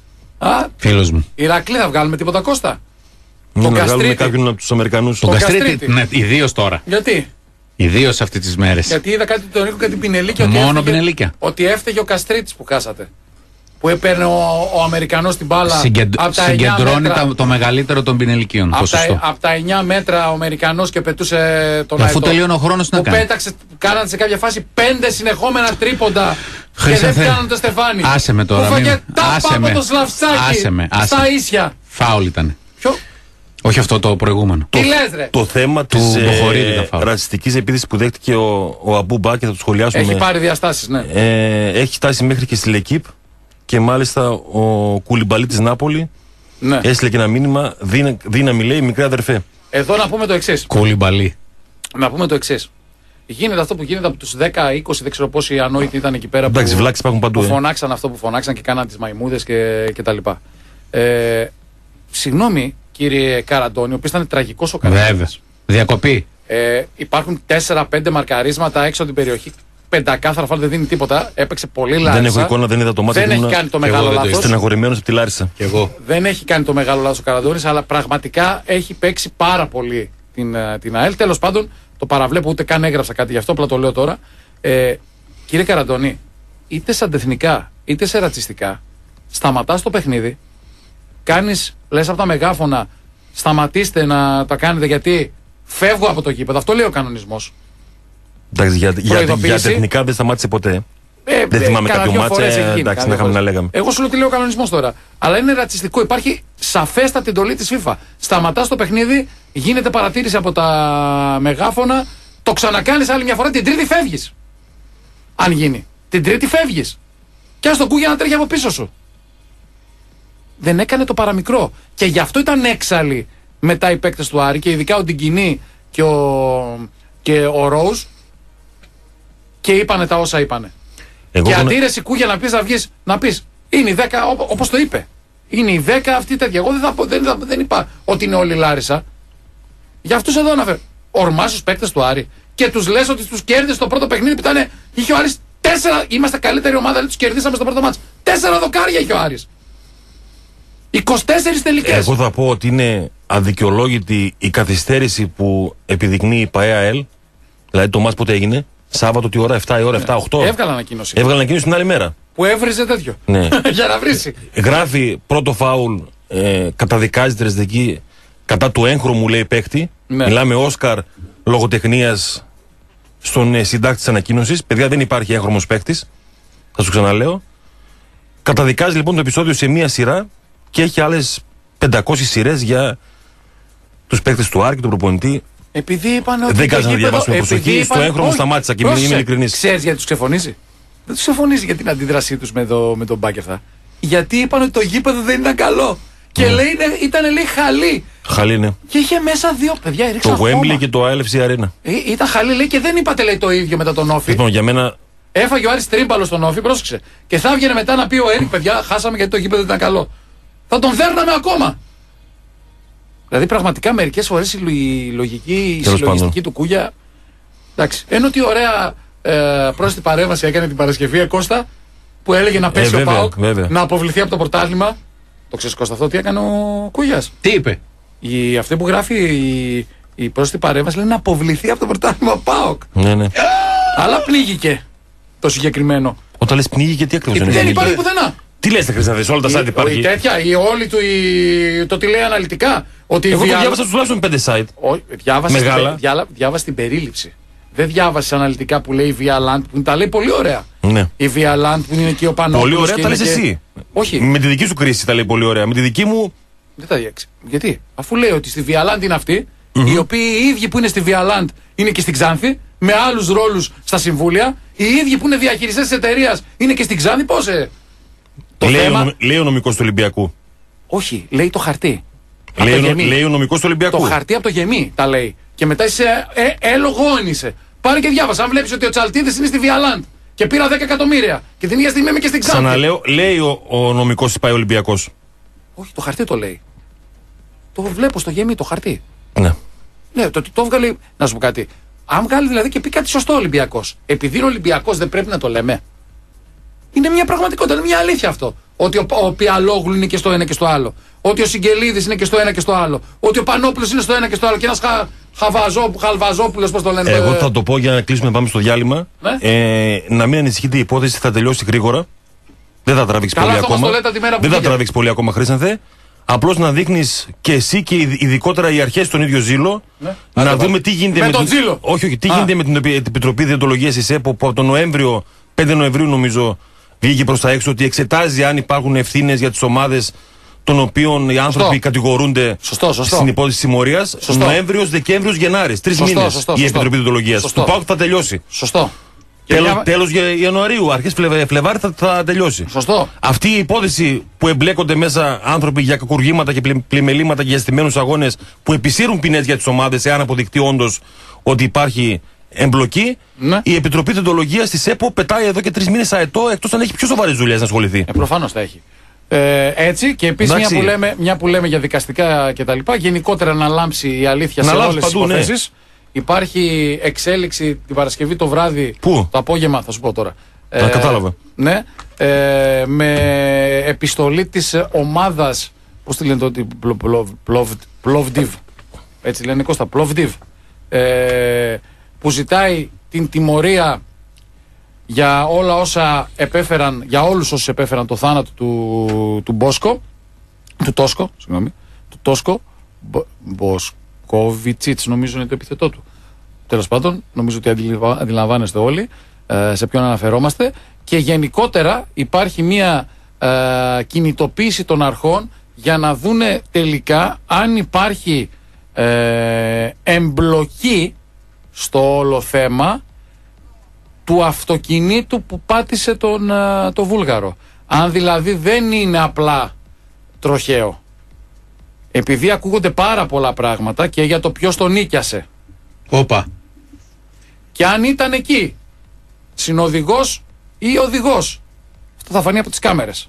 Φίλος μου. Ηρακλή θα βγάλουμε τίποτα, Κώστα. Να βγάλουμε κάποιον από τους Αμερικανούς. Τον Καστρίτη, ναι, ιδίως τώρα. Γιατί? Ιδίως αυτές τις μέρες. Γιατί είδα κάτι τον Νίκο και την Πινελίκια. Μόνο Πινελίκια. Ότι έφταιγε ο Καστρίτης που χάσατε. Που έπαιρνε ο, ο Αμερικανός την μπάλα. Συγκεντ... από τα Συγκεντρώνει μέτρα, τα, το μεγαλύτερο των Πινελικίων. Από τα, απ τα εννιά μέτρα ο Αμερικανός και πετούσε τον Αετό. Αφού τελείωνε ο χρόνος να κάνει. Που πέταξε, κάνατε σε κάποια φάση πέντε συνεχόμενα τρίποντα. Και δεν πιάνουν το Στεφάνι. Άσε με τώρα. Που φάγε τάπα από το Σλαυσάκι. Στα ίσια. Φάουλ ήταν. Ποιο? Όχι αυτό το προηγούμενο. Τι λες, ρε? Το θέμα του της ε, ρατσιστικής επίθεσης που δέχτηκε ο, ο Αμπού Μπάκερ, θα το σχολιάσουμε. Έχει πάρει διαστάσεις, ναι. Ε, έχει φτάσει μέχρι και στη Λεκύπ και μάλιστα ο Κουλιμπαλί της Νάπολη ναι. έστειλε και ένα μήνυμα. Δίνα, δύναμη λέει, μικρή αδερφέ. Εδώ να πούμε το εξής. Κουλιμπαλί. Να πούμε το εξής. Γίνεται αυτό που γίνεται από τους δέκα είκοσι, δεν ξέρω πόσοι ανόητοι ήταν εκεί πέρα. Εντάξει, βλάξεις υπάρχουν παντού. Που ε. φωνάξαν αυτό που φωνάξαν και κάναν τις μαϊμούδες και, και τα λοιπά. Ε, συγγνώμη, κύριε Καραντώνη, ο οποίος ήταν τραγικός ο Καραντώνης. Βέβαια. Διακοπή. Ε, υπάρχουν τέσσερα πέντε μαρκαρίσματα έξω από την περιοχή. Πεντακάθαρα φάουλ, δεν δίνει τίποτα. Έπαιξε πολύ Λάρισα. Δεν έχω εικόνα, δεν είδα το μάτι. Δεν έχει κάνει το μεγάλο λάθος. Στεναχωρημένος από τη Λάρισα. Και εγώ. Δεν έχει κάνει το μεγάλο λάθος ο Καραντώνης, αλλά πραγματικά έχει παίξει πάρα πολύ την, την ΑΕΛ. Τέλος πάντων, το παραβλέπω, ούτε καν έγραψα κάτι γι' αυτό, απλά το λέω τώρα. Ε, κύριε Καραντώνη, είτε σε αντεθνικά είτε σε ρατσιστικά, σταματάς το παιχνίδι, κάνεις, λες από τα μεγάφωνα, σταματήστε να τα κάνετε γιατί φεύγω από το γήπεδο. Αυτό λέει ο κανονισμός. Εντάξει, για, για, για τεχνικά δεν σταμάτησε ποτέ. Ε, δεν ε, θυμάμαι κάποιο μάτσα. Ε, εντάξει, δεν είχαμε να λέγαμε. Εγώ σου λέω τι λέει ο κανονισμός τώρα. Αλλά είναι ρατσιστικό. Υπάρχει σαφέστατη εντολή της FIFA. Σταματάς το παιχνίδι, γίνεται παρατήρηση από τα μεγάφωνα, το ξανακάνεις άλλη μια φορά, την τρίτη φεύγεις. Αν γίνει. Την τρίτη φεύγεις. Και ας τον Κούγια να τρέχει από πίσω σου. Δεν έκανε το παραμικρό. Και γι' αυτό ήταν έξαλλοι μετά οι παίκτες του Άρη και ειδικά ο Ντιγκινή και ο, και ο Ρόουζ και είπανε τα όσα είπανε. Εγώ και αντί ρε Κούγια να πεις να βγεις, να πεις είναι οι δέκα, ό, όπως το είπε. Είναι οι δέκα αυτοί τέτοια. Εγώ δεν, θα, δεν, δεν, δεν είπα ότι είναι όλοι Λάρισα. Για αυτούς εδώ αναφέρω. Ορμάς τους παίκτες του Άρη και τους λες ότι τους κέρδισε το πρώτο παιχνίδι που ήταν. Είχε ο Άρης τέσσερα. Είμαστε καλύτερη ομάδα, δεν τους κερδίσαμε στο πρώτο μάτς. Τέσσερα δοκάρια είχε ο Άρης. είκοσι τέσσερις τελικές. Εγώ θα πω ότι είναι αδικαιολόγητη η καθυστέρηση που επιδεικνύει η ΠαΕΑΕΛ. Δηλαδή το μάτς πότε έγινε. Σάββατο τη ώρα επτά η ώρα, επτά οκτώ. Έβγαλε ανακοίνωση. Έβγαλε ανακοίνωση την άλλη μέρα. Που έβριζε τέτοιο. Ναι. Για να βρίσει. Γράφει πρώτο φάουλ, ε, καταδικάζει τη Ρεσδική κατά του έγχρωμου, λέει παίκτη. Ναι. Μιλάμε Όσκαρ λογοτεχνίας στον ε, συντάκτη της ανακοίνωσης. Παιδιά, δεν υπάρχει έγχρωμος παίκτης. Θα σου ξαναλέω. Καταδικάζει λοιπόν το επεισόδιο σε μία σειρά και έχει άλλες πεντακόσιες σειρές για τους παίκτες του Άρη και τον προπονητή. Επειδή είπαν ότι. Δεν κάτσε να διαβάσουμε προσοχή. Στο έγχρωμο σταμάτησα και μην είμαι ειλικρινής. Ξέρεις γιατί τους ξεφωνίζει. Δεν τους ξεφωνίζει για την αντίδρασή τους με, το, με τον Μπάκερθα. Γιατί είπαν ότι το γήπεδο δεν ήταν καλό. Και mm. λέει, ήταν λέει χαλή. Χαλή, ναι. Και είχε μέσα δύο παιδιά. Το Wembley και το έι ελ εφ σι Arena. Ε, ήταν χαλή, λέει, και δεν είπατε λέει το ίδιο μετά τον Όφη. Λοιπόν, για μένα. Έφαγε ο Άρης τρίμπαλο στον Όφη, πρόσεξε. Και θα έβγαινε μετά να πει ο Έρικ, παιδιά, χάσαμε γιατί το γήπεδο δεν ήταν καλό. Θα τον δέρναμε ακόμα. Δηλαδή πραγματικά μερικές φορές η λογική, η συλλογιστική του Κούγια. Εντάξει. Ενώ τι ωραία ε, πρόσθετη παρέμβαση έκανε την Παρασκευή Κώστα που έλεγε να πέσει ε, βέβαια, ο ΠΑΟΚ, βέβαια. Να αποβληθεί από το πρωτάθλημα. Το ξέρεις Κώστα αυτό τι έκανε ο Κούγιας? Τι είπε? Η, αυτή που γράφει η, η πρόσθετη παρέμβαση λέει να αποβληθεί από το πρωτάθλημα ΠΑΟΚ. Ναι, ναι. Αλλά πνίγηκε το συγκεκριμένο. Όταν λες πνίγηκε τι ακριβώς? Δεν υπάρχει πουθενά. Τι λες, Χρυσανθέ, όλα τα site υπάρχει. Η τέτοια, η όλη του, η, το τι λέει αναλυτικά. Ότι Εγώ η το Via... διάβασα τουλάχιστον πέντε site. Ο, διάβασε Μεγάλα. Την, διά, διάβασε την περίληψη. Δεν διάβασε αναλυτικά που λέει η Via Land, που τα λέει πολύ ωραία. Ναι. Η Via Land που είναι και ο Πανόπουλος. Πολύ ωραία, τα λες και... εσύ. Όχι. Με τη δική σου κρίση τα λέει πολύ ωραία. Με τη δική μου. Δεν τα διέξει. Γιατί, αφού λέει ότι στη Via Land είναι αυτοί, Mm-hmm. οι οποίοι οι ίδιοι που είναι στη Via Land είναι και στην Ξάνθη, με άλλους ρόλους στα συμβούλια, οι ίδιοι που είναι διαχειριστές της εταιρείας είναι και στην Ξάνθη, πώς ε... Το λέει, θέμα... ο, λέει ο νομικός του Ολυμπιακού. Όχι, λέει το χαρτί. Λέει, το ο, λέει ο νομικός του Ολυμπιακού. Το χαρτί από το γεμί τα λέει. Και μετά είσαι ε, έλογο είσαι. Πάρε και διάβασα. Αν βλέπεις ότι ο Τσαλτίδης είναι στη Via Land και πήρα δέκα εκατομμύρια και την ίδια στιγμή είμαι και στην Ξάνθη. Ξαναλέω, λέει ο, ο νομικός πάει Ολυμπιακός. Όχι, το χαρτί το λέει. Το βλέπω στο γεμί το χαρτί. Ναι. Ναι, το ότι το έβγαλε. Να σου πω κάτι. Αν βγάλει δηλαδή και πει κάτι σωστό ο Ολυμπιακός, επειδή είναι Ολυμπιακός δεν πρέπει να το λέμε. Είναι μια πραγματικότητα, είναι μια αλήθεια αυτό. Ότι ο, ο Πιαλόγλου είναι και στο ένα και στο άλλο. Ότι ο Σιγγελίδης είναι και στο ένα και στο άλλο. Ότι ο Πανόπουλος είναι στο ένα και στο άλλο. Και ένας χα, χαβαζό, Χαλβαζόπουλος, πώς το λένε. Εγώ ε, θα το πω για να κλείσουμε, πάμε στο διάλειμμα. Ναι. Ε, να μην ανησυχείτε, η υπόθεση θα τελειώσει γρήγορα. Δεν θα τραβήξει Καλά, πολύ αυτό μας ακόμα. το λέτε τη μέρα που Δεν θα βγήκε. τραβήξει πολύ ακόμα, Χρήσανθε. Απλώς να δείχνεις και εσύ και ειδικότερα οι αρχές στον ίδιο ζήλο. Ναι. Να Άντε, δούμε πά. τι γίνεται Με με, τον την... ζήλο. Όχι, όχι, τι Α. γίνεται με την Επι- Επιτροπή Διοντολογίας της ΕΠΟ που από τον Νοέμβριο, πέντε Νοεμβρίου νομίζω, βγήκε προς τα έξω ότι εξετάζει αν υπάρχουν ευθύνες για τις ομάδες των οποίων οι άνθρωποι Σωστό. κατηγορούνται Σωστό, σωστό. στην υπόθεση συμμορίας. Νοέμβριος, Δεκέμβριος, Γενάρης. Τρεις Σωστό, μήνες σωστό, η σωστό. Επιτροπή Διοντολογίας. Σωστό. Του ΠΑΟΚ θα τελειώσει. Σωστό. Και Τέλος, μια- τέλος Γε- Ιανουαρίου, αρχές Φλε- Φλεβάρι θα, θα τελειώσει. Σωστό. Αυτή η υπόθεση που εμπλέκονται μέσα άνθρωποι για κακουργήματα και πλη- πλημελήματα και για στημένους αγώνες που επισύρουν ποινές για τις ομάδες, εάν αποδειχτεί όντως ότι υπάρχει εμπλοκή, Ναι. η Επιτροπή Διοντολογίας της ΕΠΟ πετάει εδώ και τρεις μήνες αετό, εκτός αν έχει πιο σοβαρές δουλειές να ασχοληθεί. Ε, προφανώς θα έχει. Ε, έτσι και επίσης μια, Εντάξει. που λέμε, μια που λέμε για δικαστικά κτλ. Γενικότερα να λάμψει η αλήθεια Να σε λάμψει όλες τις παντού, ναι. υποθέσεις. Υπάρχει εξέλιξη την Παρασκευή το βράδυ. Πού? Το απόγευμα, θα σου πω τώρα. Τα κατάλαβα. Ναι. Ε, με επιστολή της ομάδας. Πώς τη λένε τότε, Πλοβντιβ. Έτσι λένε Κώστα, Πλοβντιβ. Ε, που ζητάει την τιμωρία για όλα όσα επέφεραν, για όλους όσους επέφεραν το θάνατο του, του Μπόσκο, του Τόσκο, συγγνώμη, του Τόσκο, Μπο, Μποσκοβιτσίτς νομίζω είναι το επίθετό του. Τέλος πάντων, νομίζω ότι αντιληβα- αντιλαμβάνεστε όλοι ε, σε ποιον αναφερόμαστε και γενικότερα υπάρχει μια ε, κινητοποίηση των αρχών για να δούνε τελικά αν υπάρχει ε, εμπλοκή στο όλο θέμα του αυτοκινήτου που πάτησε τον ε, το Βούλγαρο. Αν δηλαδή δεν είναι απλά τροχαίο. Επειδή ακούγονται πάρα πολλά πράγματα και για το ποιος τον νίκιασε. Όπα. Και αν ήταν εκεί συνοδηγός ή οδηγός. Αυτό θα φανεί από τις κάμερες.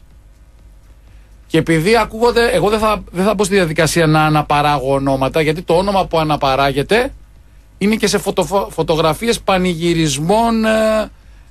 Και επειδή ακούγονται, εγώ δεν θα, δεν θα μπω στη διαδικασία να αναπαράγω ονόματα, γιατί το όνομα που αναπαράγεται είναι και σε φωτοφο, φωτογραφίες πανηγυρισμών ε,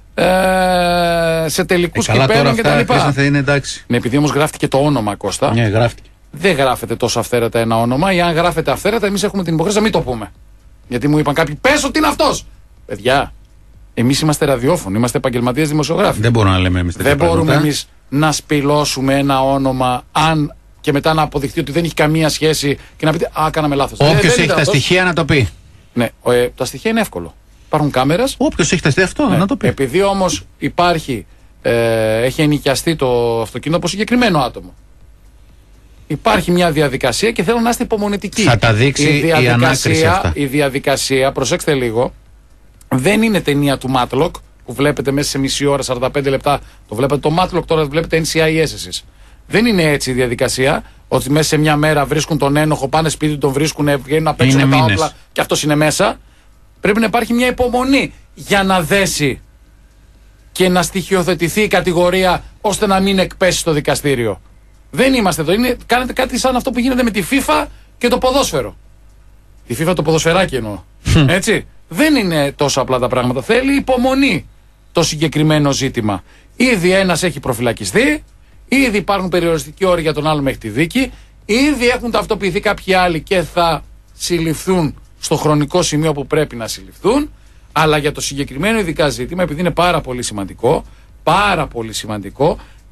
ε, σε τελικούς Ε, καλά τώρα κυπέλων αυτά κτλ. Χρήσανθε, είναι εντάξει. Ναι, επειδή όμως γράφτηκε το όνομα, Κώστα, Ναι, γράφτηκε. δεν γράφεται τόσο αυθαίρετα ένα όνομα, ή αν γράφεται αυθαίρετα, εμείς έχουμε την υποχρέωση να μην το πούμε. Γιατί μου είπαν κάποιοι, πες ότι είναι αυτός! Παιδιά, εμείς είμαστε ραδιόφωνοι, είμαστε επαγγελματίες δημοσιογράφοι. Δεν μπορούμε να λέμε εμείς τέτοια Δεν μπορούμε πράγματα. εμείς να σπηλώσουμε ένα όνομα, αν και μετά να αποδειχθεί ότι δεν έχει καμία σχέση και να πείτε, α, κάναμε λάθος. Δεν- Όποιος δεν έχει ήταν τα αυτός. στοιχεία να το πει. Ναι, ε, τα στοιχεία είναι εύκολο. Υπάρχουν κάμερες. Όποιος έχει τα στοιχεία αυτό Ναι. να το πει. Επειδή όμως υπάρχει, ε, έχει ενοικιαστεί το αυτοκίνητο από συγκεκριμένο άτομο. Υπάρχει μια διαδικασία και θέλω να είστε υπομονετικοί. Θα τα δείξει η ανάκριση αυτά. Η διαδικασία, προσέξτε λίγο, δεν είναι ταινία του Matlock που βλέπετε μέσα σε μισή ώρα, σαράντα πέντε λεπτά. Το βλέπετε το Matlock, τώρα βλέπετε Εν Σι Άι Ες εσείς. Δεν είναι έτσι η διαδικασία, ότι μέσα σε μια μέρα βρίσκουν τον ένοχο, πάνε σπίτι, τον βρίσκουν, βγαίνουν να παίξουν Είναι με τα μήνες. όπλα και αυτός είναι μέσα. Πρέπει να υπάρχει μια υπομονή για να δέσει και να στοιχειοθετηθεί η κατηγορία ώστε να μην εκπέσει στο δικαστήριο. Δεν είμαστε εδώ. Είναι, κάνετε κάτι σαν αυτό που γίνεται με τη FIFA και το ποδόσφαιρο. Τη FIFA το ποδοσφαιράκι εννοώ. Έτσι. Δεν είναι τόσο απλά τα πράγματα. Θέλει υπομονή το συγκεκριμένο ζήτημα. Ήδη ένας έχει προφυλακιστεί, ήδη υπάρχουν περιοριστικοί όροι για τον άλλο μέχρι τη δίκη, ήδη έχουν ταυτοποιηθεί κάποιοι άλλοι και θα συλληφθούν στο χρονικό σημείο που πρέπει να συλληφθούν. Αλλά για το συγκεκριμένο ειδικά ζήτημα, επειδή είναι πάρα πολύ σημαντικό, πάρα πολύ σημαντικό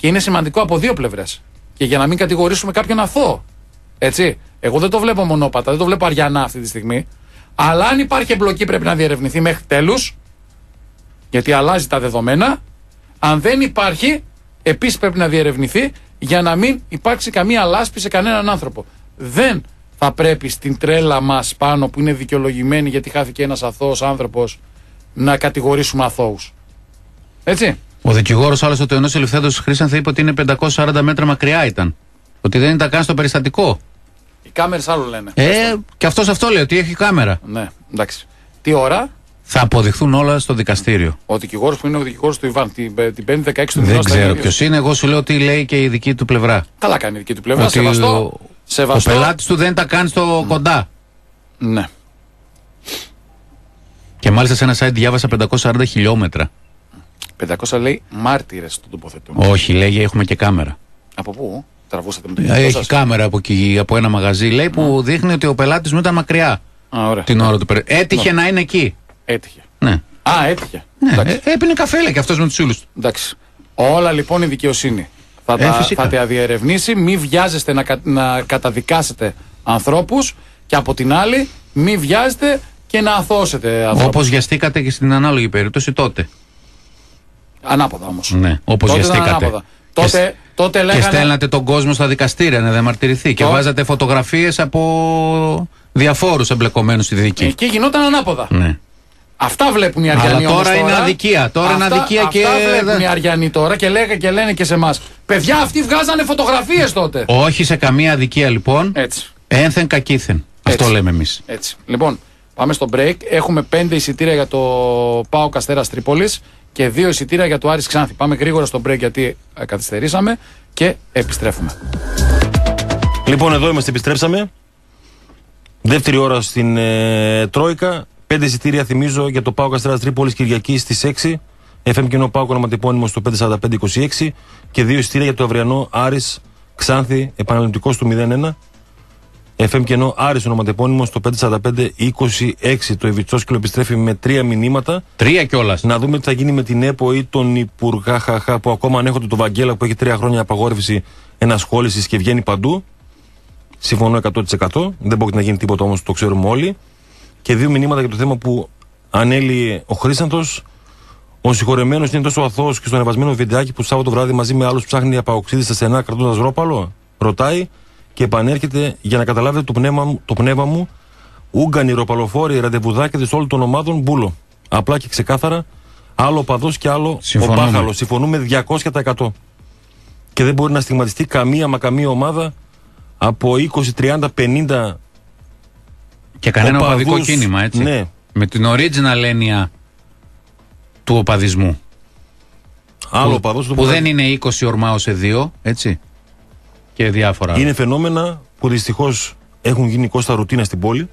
Και είναι σημαντικό από δύο πλευρές. Και για να μην κατηγορήσουμε κάποιον αθώο. Έτσι. Εγώ δεν το βλέπω μονόπατα, δεν το βλέπω αριανά αυτή τη στιγμή. Αλλά αν υπάρχει εμπλοκή πρέπει να διερευνηθεί μέχρι τέλους. Γιατί αλλάζει τα δεδομένα. Αν δεν υπάρχει, επίσης πρέπει να διερευνηθεί για να μην υπάρξει καμία λάσπη σε κανέναν άνθρωπο. Δεν θα πρέπει στην τρέλα μας πάνω που είναι δικαιολογημένη γιατί χάθηκε ένας αθώος άνθρωπος να κατηγορήσουμε αθώους. Έτσι. Ο δικηγόρος άλλωστε του ενός ελευθέρου Χρήσανθ είπε ότι είναι πεντακόσια σαράντα μέτρα μακριά ήταν. Ότι δεν ήταν καν στο περιστατικό. Οι κάμερες άλλο λένε. Ε, και αυτός αυτό λέει, ότι έχει κάμερα. Ναι, εντάξει. Τι ώρα? Θα αποδειχθούν όλα στο δικαστήριο. Ο δικηγόρος που είναι ο δικηγόρος του Ιβάν, την, την πέμπτη δεκαέξι του Δεν μηνός. ξέρω ποιος είναι, εγώ σου λέω τι λέει και η δική του πλευρά. Καλά κάνει η δική του πλευρά. Ότι Σεβαστό. ο, Σεβαστό. ο πελάτης του δεν τα κάνει στο mm. κοντά. Ναι. Και μάλιστα σε ένα site διάβασα πεντακόσια σαράντα χιλιόμετρα. πεντακόσια λέει μάρτυρες το τοποθετούν. Όχι, λέγει έχουμε και κάμερα. Από πού? Τραβούσατε με το Έχει κινητό σας? κάμερα από, εκεί, από ένα μαγαζί, λέει, που mm. δείχνει ότι ο πελάτης μου ήταν μακριά. Α, ωραία. Την ώρα του περι... Έτυχε Ναι. να είναι εκεί. Έτυχε. Ναι. Α, έτυχε. Ναι, ε, έπινε καφέ, λέει, και αυτός με τους φίλους του. Εντάξει. Όλα λοιπόν η δικαιοσύνη θα, Ε, τα, φυσικά. θα τα διερευνήσει. Μην βιάζεστε να, κα- να καταδικάσετε ανθρώπους και από την άλλη μην βιάζετε και να αθώσετε ανθρώπους. Όπως βιαστήκατε και στην ανάλογη περίπτωση τότε. Ανάποδα όμως. Ναι, όπως Τότε ήταν βιαστήκατε. ανάποδα. Τότε, τότε Και λέγανε... στέλνατε τον κόσμο στα δικαστήρια να διαμαρτυρηθεί. Και Το- βάζατε φωτογραφίες από διαφόρους εμπλεκομένους στη δίκη. Εκεί γινόταν ανάποδα. Ναι. Αυτά βλέπουν οι Αριανοί. Αλλά όμως τώρα είναι αδικία. Τώρα είναι αυτά, αδικία και. Αυτά βλέπουν οι Αριανοί τώρα και, λέγα, και λένε και σε εμάς. Παιδιά, αυτοί βγάζανε φωτογραφίες τότε. Όχι σε καμία αδικία λοιπόν. Έτσι. Ένθεν κακήθεν. Αυτό λέμε εμείς. Έτσι. Λοιπόν, πάμε στο break. Έχουμε πέντε εισιτήρια για το ΠΑΟΚ Αστέρας Τρίπολης και δύο εισιτήρια για το Άρης Ξάνθη. Πάμε γρήγορα στο break γιατί ε, καθυστερήσαμε και επιστρέφουμε. Λοιπόν, εδώ είμαστε, επιστρέψαμε. Δεύτερη ώρα στην ε, Τρόικα. Πέντε εισιτήρια θυμίζω για το ΠΑΟΚ Αστέρας Τρίπολης Κυριακή στις έξι. εφ εμ Κοινό ΠΑΟΚ ονοματεπώνυμο στο πέντε σαράντα πέντε είκοσι έξι. Και δύο εισιτήρια για το αυριανό Άρης Ξάνθη επαναληπτικό του μηδέν ένα. εφ εμ Κοινό Άρης ονοματεπώνυμο στο πέντε σαράντα πέντε είκοσι έξι. Το Ιβιτσόσκυλο επιστρέφει με τρία μηνύματα. Τρία κιόλας. Να δούμε τι θα γίνει με την ΕΠΟ ή τον Υπουργά Χαχά που ακόμα ανέχονται τον Βαγγέλα που έχει τρία χρόνια απαγόρευση ενασχόλησης και βγαίνει παντού. Συμφωνώ εκατό τοις εκατό. Δεν μπορεί να γίνει τίποτα όμως, το ξέρουμε όλοι. Και δύο μηνύματα για το θέμα που ανέλυε ο Χρήσανθος. Ο συγχωρεμένος είναι τόσο αθώος και στο ανεβασμένο βιντεάκι που Σάββατο βράδυ μαζί με άλλους ψάχνει απαοξίδι στα στενά κρατώντας ρόπαλο. Ρωτάει και επανέρχεται για να καταλάβετε το πνεύμα μου. Το πνεύμα μου Ούγκανοι, ροπαλοφόροι, ραντεβουδάκηδες όλων των ομάδων μπούλο. Απλά και ξεκάθαρα, άλλο ο παδός και άλλο Συμφωνούμε. ο μπάχαλος. Συμφωνούμε διακόσια τοις εκατό. Και δεν μπορεί να στιγματιστεί καμία μα καμία ομάδα από είκοσι, τριάντα, πενήντα. Και κανένα οπαδούς, οπαδικό κίνημα, έτσι. ναι. Με την original έννοια του οπαδισμού. Άλλο που, οπαδός του που οπαδισμού. δεν είναι είκοσι ορμάω σε δύο, έτσι. Και διάφορα. Είναι φαινόμενα που δυστυχώς έχουν γίνει κόστα ρουτίνα στην πόλη.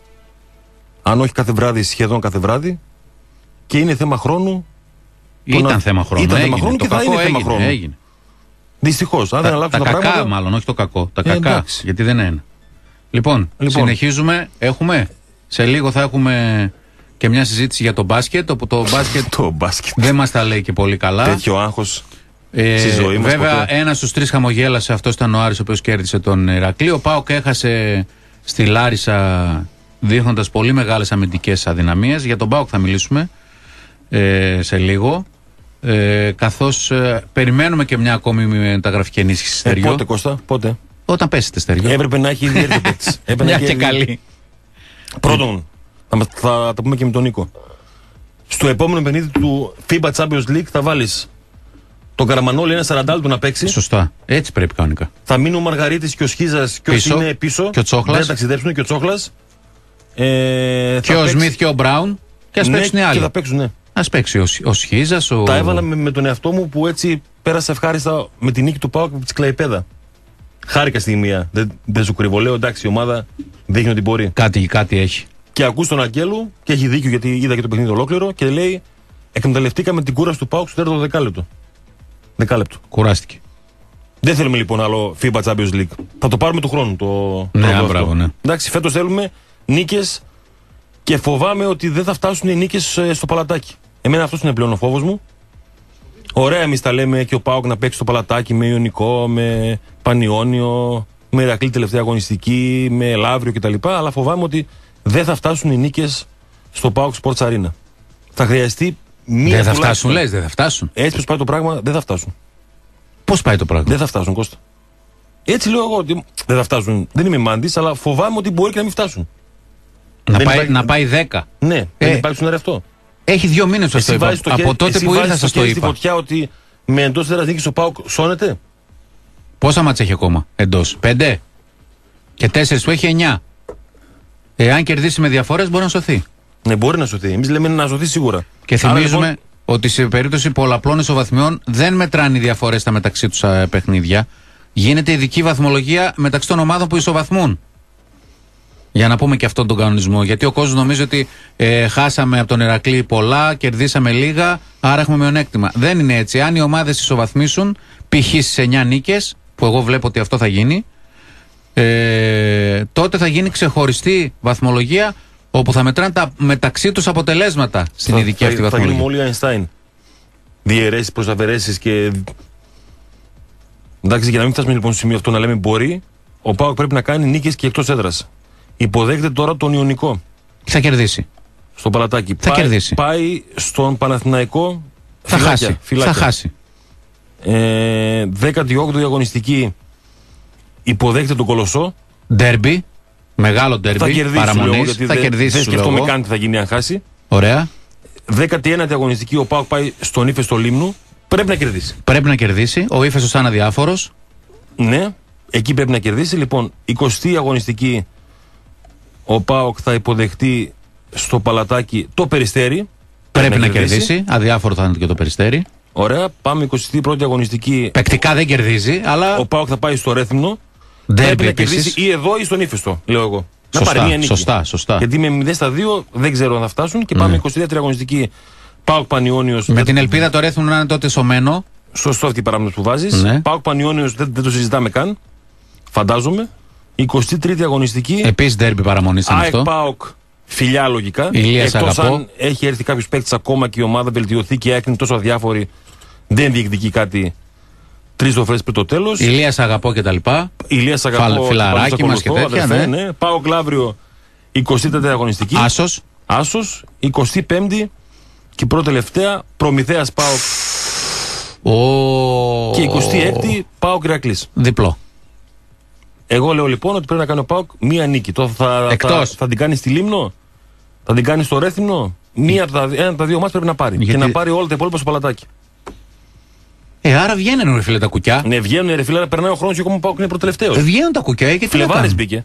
Αν όχι κάθε βράδυ, σχεδόν κάθε βράδυ. Και είναι θέμα χρόνου. Ήταν να... θέμα χρόνου. Ήταν έγινε. θέμα χρόνου Το και θα κακό είναι θέμα έγινε, χρόνου. έγινε. Δυστυχώς. Αν Τα, δεν αλλάξουν τα τα, κακά, πράγματα. μάλλον, όχι το κακό. Τα Ε, κακά. εντάξει. Γιατί δεν είναι. Λοιπόν, Λοιπόν. συνεχίζουμε. Έχουμε. Σε λίγο θα έχουμε και μια συζήτηση για το μπάσκετ. Όπου το μπάσκετ Το μπάσκετ. δεν μας τα λέει και πολύ καλά. Τέτοιο άγχος. Ε, στη ζωή μας βέβαια, ποτέ. ένα στους τρεις χαμογέλασε. Αυτό ήταν ο Άρης, ο οποίος κέρδισε τον Ηρακλή. Ο ΠΑΟΚ έχασε στη Λάρισα, δείχνοντας πολύ μεγάλες αμυντικές αδυναμίες. Για τον ΠΑΟΚ θα μιλήσουμε ε, σε λίγο. Ε, καθώς ε, περιμένουμε και μια ακόμη μεταγραφική ενίσχυση Ε, Στεριό. πότε, Κώστα, πότε. Όταν πέσετε Στεριό. Έπρεπε να έχει ήδη έρθει ο παίκτης. Έπρεπε να Μια έχει και ήδη- καλή. Πρώτον, θα, μας- θα τα πούμε και με τον Νίκο. Στο επόμενο παιχνίδι του φίμπα Champions League θα βάλεις τον Καραμανόλη ένα σαραντάλτο να παίξει. Σωστά. Έτσι πρέπει κανονικά. Θα μείνουν ο Μαργαρίτης και ο Σχίζας και όσοι Πίσω. είναι πίσω. Και ο Τσόχλας. Δεν ταξιδέψουν και ο Τσόχλας. Ε, Και θα ο παίξει- Σμιθ και ο Μπράουν. Και ας ναι, παίξουν οι Και άλλοι. θα παίξουν, ναι. Ας παίξει ο, ο Σχίζας. Ο... Τα έβαλα με, με τον εαυτό μου που έτσι πέρασα ευχάριστα με την νίκη του ΠΑΟΚ από τη Σκλαϊπέδα. Χάρηκα στη μία. Δεν, δεν σου κρυβω. Λέω εντάξει, η ομάδα δείχνει ότι μπορεί. Κάτι, κάτι έχει. Και ακούς τον Αγγέλου και έχει δίκιο γιατί είδα και το παιχνίδι ολόκληρο και λέει εκμεταλλευτήκαμε την κούραση του ΠΑΟΚ στο τέταρτο δεκάλεπτο. Δεκάλεπτο. Κουράστηκε. Δεν θέλουμε λοιπόν άλλο φίμπα Champions League. Θα το πάρουμε του χρόνου. Το, Ναι, το α, αυτό. μπράβο, ναι. Εντάξει, φέτος θέλουμε νίκες και φοβάμαι ότι δεν θα φτάσουν οι νίκες ε, στο παλατάκι. Εμένα αυτός είναι πλέον ο φόβος μου. Ωραία, εμείς τα λέμε και ο ΠΑΟΚ να παίξει το παλατάκι με Ιωνικό, με Πανιόνιο, με Ηρακλή τελευταία αγωνιστική, με Λαύριο κτλ. Αλλά φοβάμαι ότι δεν θα φτάσουν οι νίκες στο ΠΑΟΚ Sports Arena. Θα χρειαστεί μία. Δεν θα φτάσουν, λες, δεν θα φτάσουν. Έτσι πως πάει το πράγμα, δεν θα φτάσουν. Πώς πάει το πράγμα? Δεν θα φτάσουν, Κώστα. Έτσι λέω εγώ ότι δεν θα φτάσουν. Δεν είμαι μάντης, αλλά φοβάμαι ότι μπορεί και να μην φτάσουν. Να, πάει, υπάρχει... να πάει δέκα. Ναι, ε, δεν υπάρχει σενάριο αυτό. Έχει δύο μήνες σας το είπα. Από χέρι, τότε που ήρθα σας το είπα. Στη φωτιά ότι με εντός έδρας νίκης ο ΠΑΟΚ σώνεται. Πόσα μάτς έχει ακόμα εντός? Πέντε. Και τέσσερις που έχει εννιά. Εάν κερδίσει με διαφορές μπορεί να σωθεί. Ναι, μπορεί να σωθεί. Εμείς λέμε να σωθεί σίγουρα. Και θυμίζουμε λοιπόν... ότι σε περίπτωση πολλαπλών ισοβαθμιών δεν μετράνε οι διαφορές στα μεταξύ τους παιχνίδια. Γίνεται ειδική βαθμολογία μεταξύ των ομάδων που ισοβαθμούν. Για να πούμε και αυτόν τον κανονισμό. Γιατί ο κόσμος νομίζει ότι ε, χάσαμε από τον Ηρακλή πολλά, κερδίσαμε λίγα, άρα έχουμε μειονέκτημα. Δεν είναι έτσι. Αν οι ομάδες ισοβαθμίσουν, π.χ. στις εννιά νίκες, που εγώ βλέπω ότι αυτό θα γίνει, ε, τότε θα γίνει ξεχωριστή βαθμολογία όπου θα μετράνε τα μεταξύ τους αποτελέσματα στην θα, ειδική θα, αυτή θα βαθμολογία. Θα γίνουμε όλοι Einstein. Διαιρέσεις προς αφαιρέσεις και. Εντάξει, για να μην φτάσουμε λοιπόν στο σημείο αυτό να λέμε μπορεί, ο ΠΑΟΚ πρέπει να κάνει νίκες και εκτός έδρας. Υποδέχεται τώρα τον Ιωνικό. Θα κερδίσει. Στο παλατάκι. Θα πάει, κερδίσει. Πάει στον Παναθηναϊκό. Θα φυλάκια, χάσει. φυλάκια. Θα χάσει. Ε, δέκατη όγδοη αγωνιστική υποδέχεται τον Κολοσσό. Ντέρμπι. Μεγάλο ντέρμπι. Παραμονής. Θα δεν, κερδίσει. Δεν σκεφτόμαι καν τι θα γίνει αν χάσει. Ωραία. δέκατη ένατη αγωνιστική ο ΠΑΟΚ πάει στον Ήφαιστο Λίμνου. Πρέπει να κερδίσει. Πρέπει να κερδίσει. Ο Ήφαιστος σαν αδιάφορος. Ναι, εκεί πρέπει να κερδίσει. Λοιπόν, εικοστή αγωνιστική ο ΠΑΟΚ θα υποδεχτεί στο παλατάκι το Περιστέρι. Πρέπει, πρέπει να, να κερδίσει. κερδίσει. Αδιάφορο θα είναι και το Περιστέρι. Ωραία, πάμε εικοστή πρώτη αγωνιστική. Παικτικά δεν κερδίζει, αλλά. Ο ΠΑΟΚ θα πάει στο Ρέθυμνο. Ντέρμπι πρέπει να επίσης. κερδίσει ή εδώ ή στον Ήφαιστο, λέω εγώ. Σωστά, να πάρει μία νίκη. Σωστά, σωστά. Γιατί με μηδέν στα δύο δεν ξέρω αν θα φτάσουν. Και πάμε ναι. εικοστή δεύτερη αγωνιστική ΠΑΟΚ Πανιόνιος. Με δεν... την ελπίδα το Ρέθυμνο να είναι τότε σωμένο. Σωστό αυτή η παράμετρο που βάζεις. Ναι. ΠΑΟΚ Πανιόνιος δεν, δεν το συζητάμε καν. Φαντάζομαι. εικοστή τρίτη αγωνιστική. Επίσης ντέρμπι παραμονή είναι αυτό. ΠΑΟΚ φιλιά λογικά. Ηλίας Εκτός αγαπώ. αν έχει έρθει κάποιος παίκτης ακόμα και η ομάδα βελτιωθεί και έκρινε τόσο αδιάφορη, δεν διεκδικεί κάτι τρεις φορές πριν το τέλος. Ηλίας αγαπώ και τα λοιπά. Ηλίας αγαπώ. Φιλαράκι μας και τέτοια. Αδερφέ, Ναι. ναι. ΠΑΟΚ Λαύριο εικοστή τέταρτη αγωνιστική. Άσος. Άσος. εικοστή πέμπτη και πρώτη τελευταία Προμηθέας ΠΑΟΚ. Ο... Και εικοστή έκτη ΠΑΟΚ Ηρακλής. Διπλό. Εγώ λέω λοιπόν ότι πρέπει να κάνει ο ΠΑΟΚ μία νίκη. Τώρα θα, θα, θα την κάνει στη Λίμνο, θα την κάνει στο Ρέθυμνο. Μία από τα, ένα από τα δύο μάτς πρέπει να πάρει. Γιατί... Και να πάρει όλα τα υπόλοιπα στο παλατάκι. Ε, άρα βγαίνουν ρε φίλε τα κουκιά. Ναι, βγαίνουν ρε φίλε, αλλά περνάει ο χρόνος και ακόμα ο ΠΑΟΚ είναι προτελευταίος. Ε, βγαίνουν τα κουκιά και τι Φλεβάρης μπήκε.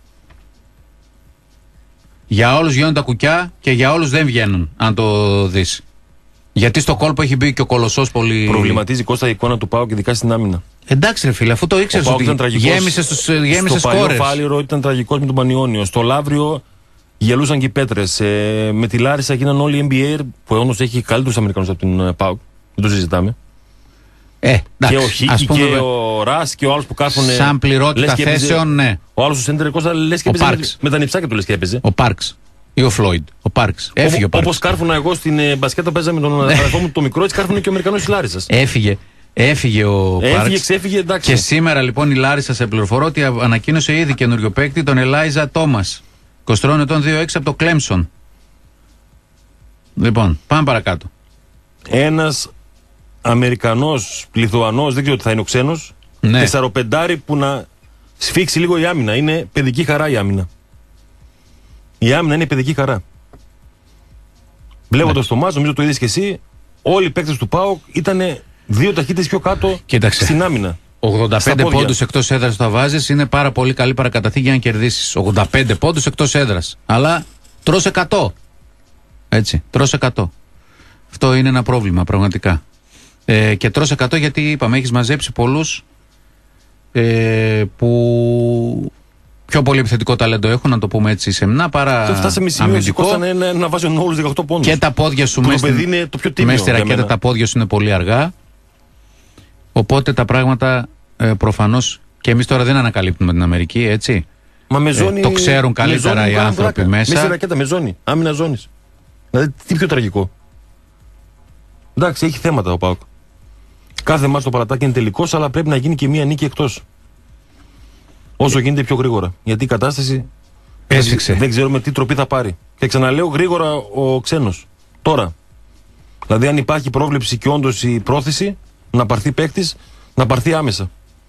Για όλους βγαίνουν τα κουκιά και για όλους δεν βγαίνουν, αν το δεις. Γιατί στο κόλπο έχει μπει και ο Κολοσσός πολύ. Προβληματίζει Κώστα η εικόνα του ΠΑΟΚ, ειδικά στην άμυνα. Εντάξει, ρε φίλε, αφού το ήξερες ότι γέμισε στους γέμισε στο σκόρες. Στο Φάληρο ήταν τραγικός με τον Πανιόνιο. Στο Λαύριο γελούσαν και οι πέτρες. Ε, με τη Λάρισα γίναν όλοι οι N B A που όμως έχει καλύτερους Αμερικανούς από την ΠΑΟΚ. Δεν το συζητάμε. Ε, εντάξει, και ο Χίκη και ο Ρας και ο άλλος που κάθουν. Σαν πληρότητα θέσεων, ναι. Ο άλλος ο Σέντερ Κώστα λες και έπαιζε με, με τα νυψάκια του λες και έπαιζε. Ο Πάρξ. Ή ο Φλόιντ. Ο Πάρξ. Έφυγε ο Πάρξ. Όπως κάρφουνα εγώ στην ε, μπασκέτα παίζα με τον αδερφό μου το μικρό, έτσι κάρφουνε και ο Αμερικανός της Λάρισσας. Έφυγε. Έφυγε ο Πάρξ. Έφυγε, ξέφυγε, εντάξει. Και σήμερα λοιπόν η Λάρισα σε πληροφορώ ότι ανακοίνωσε ήδη καινούριο παίκτη, τον Ελάιζα Τόμας. είκοσι τρία ετών, δύο έξι από το Κλέμσον. Λοιπόν, πάμε παρακάτω. Ένας Αμερικανός, Λιθουανός, δεν ξέρω τι θα είναι ο ξένος. Ναι. Τεσσαροπεντάρι που να σφίξει λίγο η άμυνα. Είναι παιδική χαρά η άμυνα. Η άμυνα είναι παιδική χαρά. Βλέποντας το μάτς, νομίζω το είδες και εσύ, όλοι οι παίκτες του ΠΑΟΚ ήταν δύο ταχύτητες πιο κάτω. Κοίταξε. Στην άμυνα. ογδόντα πέντε πόντους εκτός έδρας θα βάζεις, είναι πάρα πολύ καλή παρακαταθήκη για να κερδίσεις. ογδόντα πέντε πόντους εκτός έδρας. Αλλά τρως εκατό. Έτσι, τρως εκατό. Αυτό είναι ένα πρόβλημα πραγματικά. Ε, και τρως εκατό γιατί είπαμε, έχεις μαζέψει πολλούς ε, που πιο πολύ επιθετικό ταλέντο έχουν, να το πούμε έτσι σεμνά, παρά αμυντικό. Να, να, να βάζει όλους δεκαοκτώ πόντους. Και τα πόδια σου μέσα στη ρακέτα, τα πόδια σου είναι πολύ αργά. Οπότε τα πράγματα ε, προφανώς και εμείς τώρα δεν ανακαλύπτουμε την Αμερική, έτσι. Μα με ζώνη, ε, το ξέρουν καλύτερα ζώνη, οι άνθρωποι βράκα. μέσα. Μέσα στη ρακέτα με ζώνη, άμυνα ζώνης. Δηλαδή τι πιο τραγικό. Εντάξει, έχει θέματα ο ΠΑΟΚ. Κάθε μάτς στο Παλατάκι είναι τελικός, αλλά πρέπει να γίνει και μία νίκη εκτός. Όσο γίνεται πιο γρήγορα. Γιατί η κατάσταση έσφιξε. Δεν ξέρουμε τι τροπή θα πάρει. Και ξαναλέω γρήγορα ο ξένος. Τώρα. Δηλαδή, αν υπάρχει πρόβλεψη και όντως η πρόθεση να πάρθει παίκτης, να πάρθει άμεσα.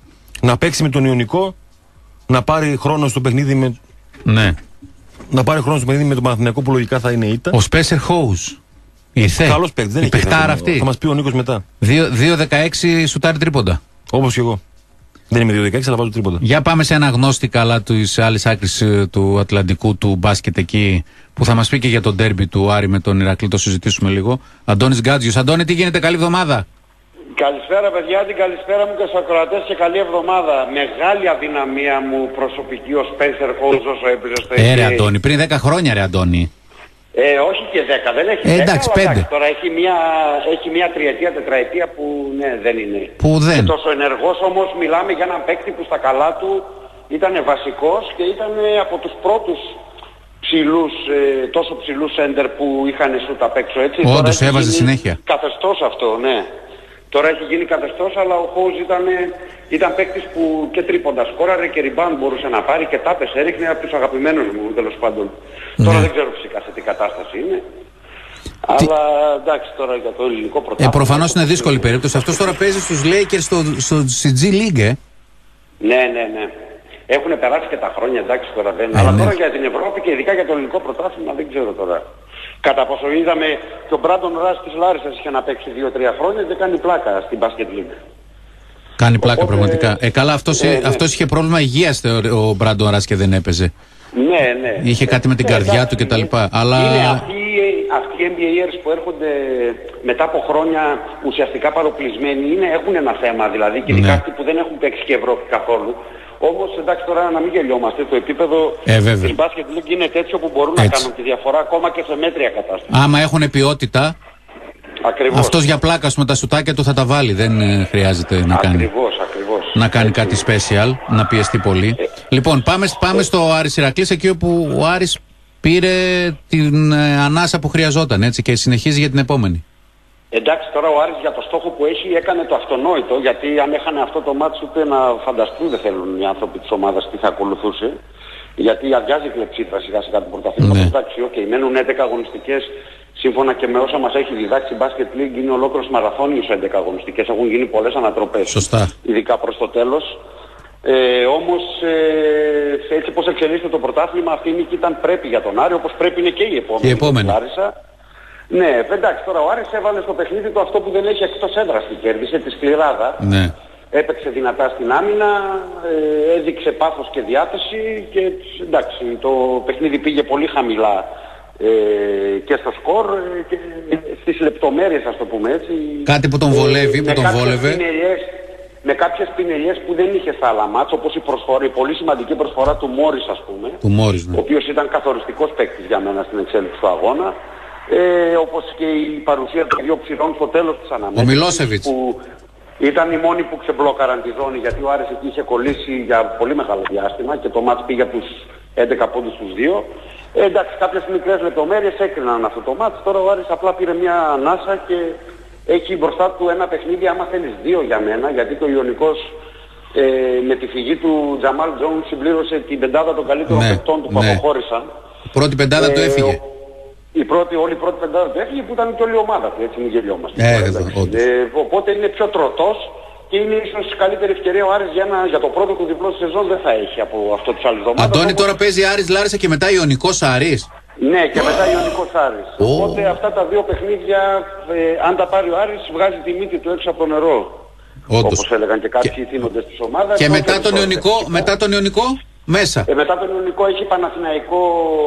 Να παίξει με τον Ιωνικό, να πάρει χρόνο στο παιχνίδι με. Ναι. Να πάρει χρόνο στο παιχνίδι με τον Παναθηναϊκό που λογικά θα είναι ήττα. Ο Σπέσερ Χόους. Ήρθε. Καλός παίκτης, δεν η έχει. παιχτάρα αυτή. Θα μας πει ο Νίκος μετά. δύο δεκαέξι σουτάρει τρίποντα. Όπως και εγώ. Δεν είμαι δύο δεκαέξι, αλλά βάζω τρίποντα. Για πάμε σε ένα γνώστη καλά τη άλλη άκρη του Ατλαντικού του μπάσκετ εκεί, που θα μας πει και για τον ντέρμπι του Άρη με τον Ηρακλή. Το συζητήσουμε λίγο. Αντώνης Γκάτζιος. Αντώνη, τι γίνεται, καλή εβδομάδα. Καλησπέρα παιδιά, την καλησπέρα μου και στους ακροατές και καλή εβδομάδα. Μεγάλη αδυναμία μου προσωπική ο Spencer Hawes όσο έπαιζε στο Ε, ρε Αντώνη, πριν δέκα χρόνια ρε Αντώνη. Ε, όχι και δέκα, δεν έχει ε, δέκα, εντάξει, αλλά πέντε. εντάξει, τώρα έχει μια, έχει μια τριετία, τετραετία που ναι, δεν είναι. Που δεν. Και τόσο ενεργός όμως μιλάμε για έναν παίκτη που στα καλά του ήταν βασικός και ήταν από τους πρώτους ψηλούς, ε, τόσο ψηλούς σέντερ που είχαν σούτ απ' έξω, έτσι. Όντως έβαζε συνέχεια. Καθεστώς αυτό, ναι. Τώρα έχει γίνει καθεστώς, αλλά ο Χόους ήταν, ήταν παίκτης που και τρίποντα σκόραρε και rebound μπορούσε να πάρει και τάπες έριχνε, από τους αγαπημένους μου τέλος πάντων. Ναι. Τώρα δεν ξέρω φυσικά σε τι κατάσταση είναι. Τι... Αλλά εντάξει, τώρα για το ελληνικό πρωτάθλημα. Ε, προφανώς είναι δύσκολη περίπτωση. Αυτός τώρα παίζει στους Lakers στο, στο, στη G League, ε. Ναι, ναι, ναι. Έχουν περάσει και τα χρόνια, εντάξει τώρα δεν. Ε, αλλά ναι. τώρα για την Ευρώπη και ειδικά για το ελληνικό πρωτάθλημα δεν ξέρω τώρα. Κατά πόσο είδαμε και ο Μπράντον Ρας της Λάρισσας είχε να παίξει δύο τρία χρόνια και κάνει πλάκα στην Basket League. Κάνει πλάκα. Οπότε, πραγματικά. Ε, καλά, αυτός, ναι, ναι. αυτός είχε πρόβλημα υγείας ο Μπράντον Ρας και δεν έπαιζε. Ναι, ναι. Είχε κάτι με την ναι, καρδιά ναι, του κτλ. Ναι. Αλλά... Είναι αυτοί, αυτοί οι N B A που έρχονται μετά από χρόνια ουσιαστικά παροπλισμένοι είναι, έχουν ένα θέμα δηλαδή και ειδικά ναι. αυτοί που δεν έχουν παίξει και Ευρώπη καθόλου. Όμως εντάξει τώρα να μην γελιόμαστε, το επίπεδο ε, της Basket League είναι τέτοιο που μπορούν έτσι να κάνουν τη διαφορά ακόμα και σε μέτρια κατάσταση. Άμα έχουν ποιότητα, ακριβώς. Αυτός για πλάκα με τα σουτάκια του θα τα βάλει, δεν ε, χρειάζεται να ακριβώς, κάνει. Ακριβώς, ακριβώς. Να κάνει έτσι. Κάτι special, να πιεστεί πολύ. Ε, λοιπόν, πάμε, πάμε ε, στο Άρης Ηρακλής, εκεί όπου ο Άρης πήρε την ε, ανάσα που χρειαζόταν, έτσι, και συνεχίζει για την επόμενη. Εντάξει, τώρα ο Άρης για το στόχο που έχει έκανε το αυτονόητο, γιατί αν έχανε αυτό το μάτσο ούτε να φανταστούν δεν θέλουν οι άνθρωποι της ομάδας τι θα ακολουθούσε. Γιατί αδειάζει η κλεψίδρα σιγά σιγά του πρωταθλήματος. Ναι. Εντάξει, οκ, okay, μένουν έντεκα αγωνιστικές. Σύμφωνα και με όσα μας έχει διδάξει η Basket League είναι ολόκληρος μαραθώνιος έντεκα αγωνιστικές. Έχουν γίνει πολλές ανατροπές. Σωστά. Ειδικά προς το τέλος. Ε, όμως ε, έτσι πως εξελίσσεται το πρωτάθλημα αυτή η νίκη ήταν πρέπει για τον Άρη, όπως πρέπει είναι και η επόμενη. Η επόμενη. Ναι, εντάξει, τώρα ο Άρης έβαλε στο παιχνίδι του αυτό που δεν έχει εκτός έδρας και κέρδισε, τη σκληράδα. Ναι. Έπαιξε δυνατά στην άμυνα, ε, έδειξε πάθος και διάθεση και εντάξει, το παιχνίδι πήγε πολύ χαμηλά ε, και στο σκορ ε, και στις λεπτομέρειες, ας το πούμε έτσι. Κάτι που τον βολεύει, ε, που τον βόλευε. Πινελιές, με κάποιες πινελιές που δεν είχε στα άλλα μάτς, όπως η, προσφορά, η πολύ σημαντική προσφορά του Μόρις, ας πούμε, του Μόρις, ναι. ο οποίος ήταν καθοριστικός παίκτης για μένα στην εξέλιξη του αγώνα. Ε, όπως και η παρουσία των δύο ψηλών στο τέλος της αναμέτρησης. Ο Μιλόσεβιτς. Που ήταν οι μόνοι που ξεμπλόκαραν τη ζώνη, γιατί ο Άρης εκεί είχε κολλήσει για πολύ μεγάλο διάστημα και το μάτς πήγε από τους έντεκα πόντους στους δύο. Ε, εντάξει, κάποιες μικρές λεπτομέρειες έκριναν αυτό το μάτς. Τώρα ο Άρης απλά πήρε μια ανάσα και έχει μπροστά του ένα παιχνίδι, άμα θέλεις δύο για μένα, γιατί το Ιωνικός ε, με τη φυγή του Τζαμάλ Τζόουν συμπλήρωσε την πεντάδα των καλύτερων ναι, παικτών του που ναι. αποχώρησαν. Η πρώτη πεντάδα ε, του έφυγε. Ο... Η πρώτη, όλη η πρώτη πεντάδα του έφυγε που ήταν και όλη η ομάδα του, έτσι μην γελιόμαστε. Ε, ε, ε, οπότε είναι πιο τροτός και είναι ίσως καλύτερη ευκαιρία ο Άρης για, ένα, για το πρώτο του διπλό στη σεζόν δεν θα έχει από αυτό τις άλλες εβδομάδες. Αντώνη, όπως... τώρα παίζει Άρης Λάρισα και μετά Ιωνικός Άρης. Ναι, και μετά Ιωνικός Άρης. Oh. Οπότε αυτά τα δύο παιχνίδια, ε, αν τα πάρει ο Άρης, βγάζει τη μύτη του έξω από το νερό. Όντως. Όπως έλεγαν και κάποιοι και... θύνοντες της ομάδας. Και μετά τον, Ιωνικό, μετά τον Ιωνικό, μέσα. Ε, μετά τον Ιωνικό έχει Παναθηναϊκό...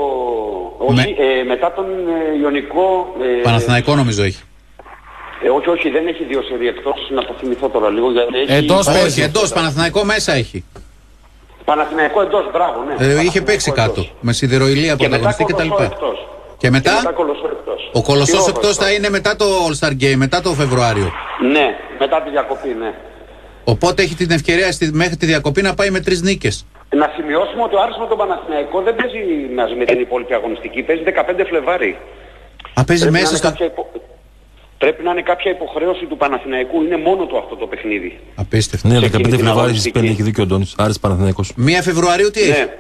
Με... Όχι, ε, μετά τον ε, Ιωνικό... Ε, Παναθηναϊκό νομίζω έχει. Ε, όχι, όχι, δεν έχει δύο σερί εκτός, να το θυμηθώ τώρα λίγο. Έχει... Εντός όχι, εντός, Παναθηναϊκό μέσα έχει. Παναθηναϊκό εντός, μπράβο, ναι. Ε, είχε παίξει εντός. Κάτω, με σιδεροηλία πρωταγωνιστή κτλ. Και μετά, και μετά Κολοσσό εκτός. Ο Κολοσσός εκτός θα είναι μετά το All Star Game, μετά το Φεβρουάριο. Ναι, μετά τη διακοπή, ναι. Οπότε έχει την ευκαιρία στη, μέχρι τη διακοπή να πάει με τρεις νίκες. Να σημειώσουμε ότι ο Άρης με τον Παναθηναϊκό δεν παίζει μαζί με την υπόλοιπη αγωνιστική, παίζει δεκαπέντε Φλεβάρι. Α, παίζει μέσα στο... Υπο... πρέπει να είναι κάποια υποχρέωση του Παναθηναϊκού. Είναι μόνο του αυτό το παιχνίδι. Απίστευτο. Ναι, δεκαπέντε Φλεβάρι στις πέντε έχει δίκιο ο Αντώνης. Άρης Παναθηναϊκός. Μία Φεβρουαρίου τι έχει? Ναι.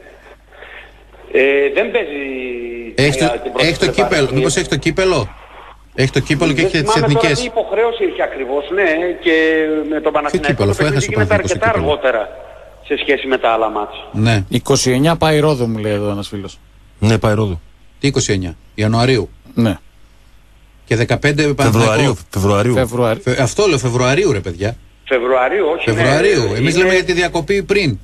Ε, δεν παίζει. Έχει το, έχει το κύπελο. Μήπως έχει το κύπελο? Έχει το κύπελο και έχει τις εθνικές. Τι υποχρέωση έχει ακριβώς, ναι, και με τον Παναθηναϊκό κύπελο, το παιχνίδι έχασε ο γίνεται Παναθηναϊκός αρκετά το κύπελο. αργότερα σε σχέση με τα άλλα μάτς. Ναι. είκοσι εννιά πάει Ρόδο, μου λέει εδώ ένας φίλος. Ναι, πάει Ρόδο. Τι είκοσι εννιά Ιανουαρίου. Ναι. Και δεκαπέντε Φεβρουαρίου. Παναθηναϊκό. Φεβρουαρίου. Φεβρουάριο. Φε- Αυτό λέω Φεβρουαρίου ρε παιδιά. Φεβρουαρίου, όχι. Φεβρουαρίου. Ναι, Εμείς είναι- λέμε για τη διακοπή πριν.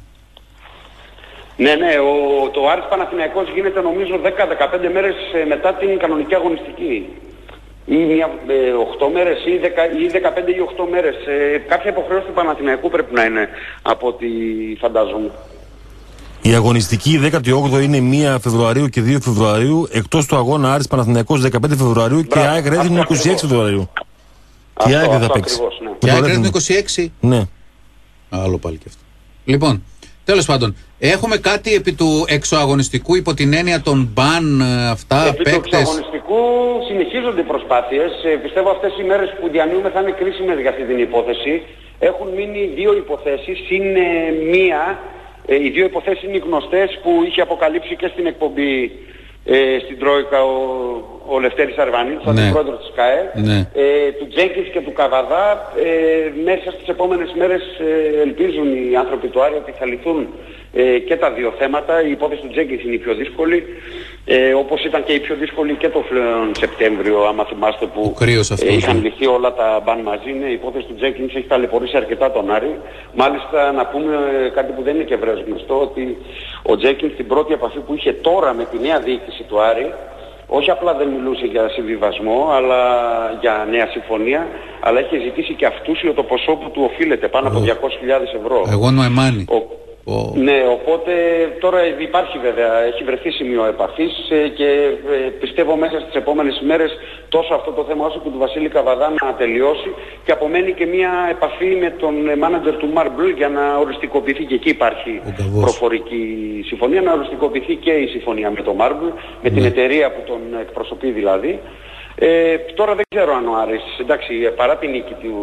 Ναι, ναι, ο, το Άρης Παναθηναϊκός γίνεται νομίζω δέκα με δεκαπέντε μέρες ε, μετά την κανονική αγωνιστική. Ή μια, ε, οκτώ μέρες ή, δέκα, ή δεκαπέντε ή οκτώ μέρες. Ε, κάποια υποχρέωση του Παναθηναϊκού πρέπει να είναι από ό,τι φαντάζομαι. Η αγωνιστική δέκατη όγδοη είναι μία Φεβρουαρίου και δύο Φεβρουαρίου. Εκτός του αγώνα Άρης Παναθηναϊκός δεκαπέντε Φεβρουαρίου και Μπράβο, ΑΕΚ Ρέθυμνο αυτό είκοσι έξι ακριβώς. Φεβρουαρίου. Αυτό, Και η ΑΕΚ δεν θα αυτό παίξει. ακριβώς, ναι. Και το ΑΕΚ Ρέθυμνο. είναι είκοσι έξι. Ναι. Άλλο πάλι και αυτό. Λοιπόν, τέλος πάντων, έχουμε κάτι επί του εξωαγωνιστικού υπό την έννοια των μπαν ε, αυτά, Επί του παίκτες. εξαγωνιστικού συνεχίζονται οι προσπάθειες. Ε, πιστεύω αυτές οι μέρες που διανύουμε θα είναι κρίσιμες για αυτή την υπόθεση. Έχουν μείνει δύο υποθέσεις, είναι μία. Ε, οι δύο υποθέσεις είναι οι γνωστές που είχε αποκαλύψει και στην εκπομπή ε, στην Τρόικα ο, ο Λευτέρης Αρβανίτης, ο Ναι. αντιπρόεδρος της ΚΑΕ, Ναι. ε, του Τζέγκης και του Καβαδά. Ε, μέσα στις επόμενες μέρες ε, ελπίζουν οι άνθρωποι του Άρη ότι θα λυθούν ε, και τα δύο θέματα. Η υπόθεση του Τζέγκης είναι η πιο δύσκολη, ε, όπως ήταν και η πιο δύσκολη και το φλέον Σεπτέμβριο, άμα θυμάστε, που Ο κρύος αυτός, ε, είχαν ναι. λυθεί όλα τα μπαν μαζί. Ναι, η υπόθεση του Τζέγκης έχει ταλαιπωρήσει αρκετά τον Άρη. Μάλιστα να πούμε ε, κάτι που δεν είναι και ευρέως γνωστό, ότι ο Τζέγκης στην πρώτη επαφή που είχε τώρα με τη νέα διοίκηση του Άρη, όχι απλά δεν μιλούσε για συμβιβασμό, αλλά για νέα συμφωνία, αλλά είχε ζητήσει και αυτούσιο το ποσό που του οφείλεται, πάνω από διακόσιες χιλιάδες ευρώ. Εγώ νοεμάνι. Ο... Ο... Ναι, οπότε τώρα υπάρχει βέβαια, έχει βρεθεί σημείο επαφής ε, και ε, πιστεύω μέσα στις επόμενες ημέρες τόσο αυτό το θέμα όσο και του Βασίλη Καβαδά να τελειώσει και απομένει και μια επαφή με τον μάνατζερ του Marble για να οριστικοποιηθεί, και εκεί υπάρχει προφορική συμφωνία, να οριστικοποιηθεί και η συμφωνία με τον Marble, με την εταιρεία που τον εκπροσωπεί δηλαδή. Ε, τώρα δεν ξέρω αν ο Άρης, εντάξει, παρά την νίκη του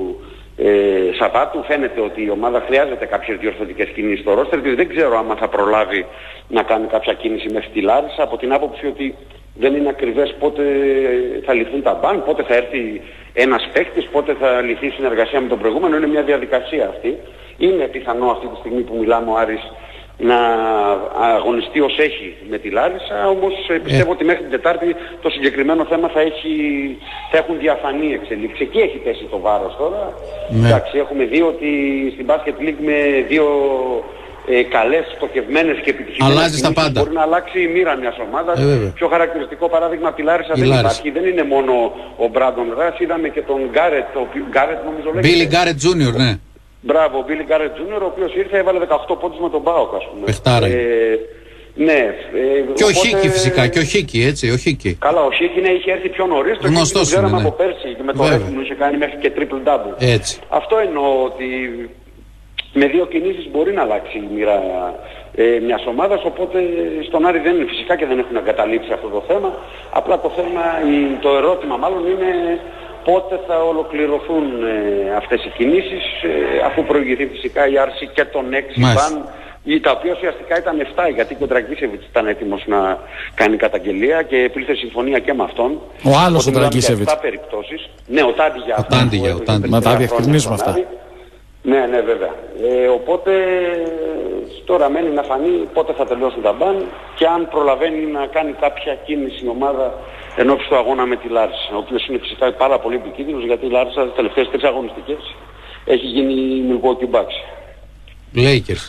Ε, Σαββάτου φαίνεται ότι η ομάδα χρειάζεται κάποιες διορθωτικές κινήσεις στο ρόστερ, διότι δεν ξέρω άμα θα προλάβει να κάνει κάποια κίνηση μέχρι τη Λάρισα, από την άποψη ότι δεν είναι ακριβές πότε θα λυθούν τα μπαν, πότε θα έρθει ένας παίκτης, πότε θα λυθεί η συνεργασία με τον προηγούμενο. Είναι μια διαδικασία αυτή. Είναι πιθανό αυτή τη στιγμή που μιλάμε ο Άρης να αγωνιστεί ως έχει με τη Λάρισα, όμως πιστεύω ότι μέχρι την Τετάρτη το συγκεκριμένο θέμα θα, έχει, θα έχουν διαφανή εξελίξη. Εκεί έχει πέσει το βάρος τώρα. Ναι. Εντάξει, έχουμε δει ότι στην Basket League με δύο ε, καλές, στοχευμένες και επιτυχημένες αλλάζει τα πάντα. μπορεί να αλλάξει η μοίρα μιας ομάδας. Ε, Πιο χαρακτηριστικό παράδειγμα από τη Λάρισα η δεν Λάρισα. υπάρχει. Δεν είναι μόνο ο Μπράντον Ρας, είδαμε και τον Γκάρετ, ο Γκάρετ νομίζω λέγεται. Billy Garrett τζούνιορ, ναι. Μπράβο, ο Billy Garrett τζούνιορ, ο οποίος ήρθε, έβαλε δεκαοκτώ πόντους με τον ΠΑΟΚ, ας πούμε. Παιχτάρα. Ε, ναι. Ε, Και ο οπότε- Χίκη φυσικά, και ο Χίκη, έτσι, ο Χίκη. Καλά, ο Χίκη ναι, είχε έρθει πιο νωρίς, το Χίκη Γνωστός το ξέραμε είναι, ναι. από πέρσι και με το Βέβαια. Ρέθυμνο είχε κάνει μέχρι και triple double. Έτσι. Αυτό εννοώ, ότι με δύο κινήσεις μπορεί να αλλάξει η μοίρα ε, μιας ομάδας, οπότε στον Άρη δεν είναι φυσικά και δεν έχουν εγκαταλείψει αυτό το θέμα. Απλά το θέμα, η- το ερώτημα μάλλον είναι πότε θα ολοκληρωθούν ε, αυτές οι κινήσεις, ε, αφού προηγηθεί φυσικά η άρση και των έξι Μάλιστα. μπαν, ή τα οποία ουσιαστικά ήταν επτά, γιατί και ο Ντραγκίσεβιτς ήταν έτοιμος να κάνει καταγγελία και επήλθε συμφωνία και με αυτόν. Ο άλλος ο Οπότε μιλάμε για Ντραγκίσεβιτς. επτά περιπτώσεις. Ναι, ο Τάντιγια. Ο Τάντιγια, ο Τάντιγια. Να τα διευκρινίσουμε αυτά. Ναι, ναι, βέβαια. Ε, οπότε τώρα μένει να φανεί πότε θα τελειώσουν τα μπαν και αν προλαβαίνει να κάνει κάποια κίνηση η ομάδα ενώπιση του αγώνα με τη Λάρισα, ο οποίος είναι φυσικά πάρα πολύ επικίνδυνος, γιατί η Λάρισα τις τελευταίες τρεις αγωνιστικές έχει γίνει Milwaukee Bucks. Lakers.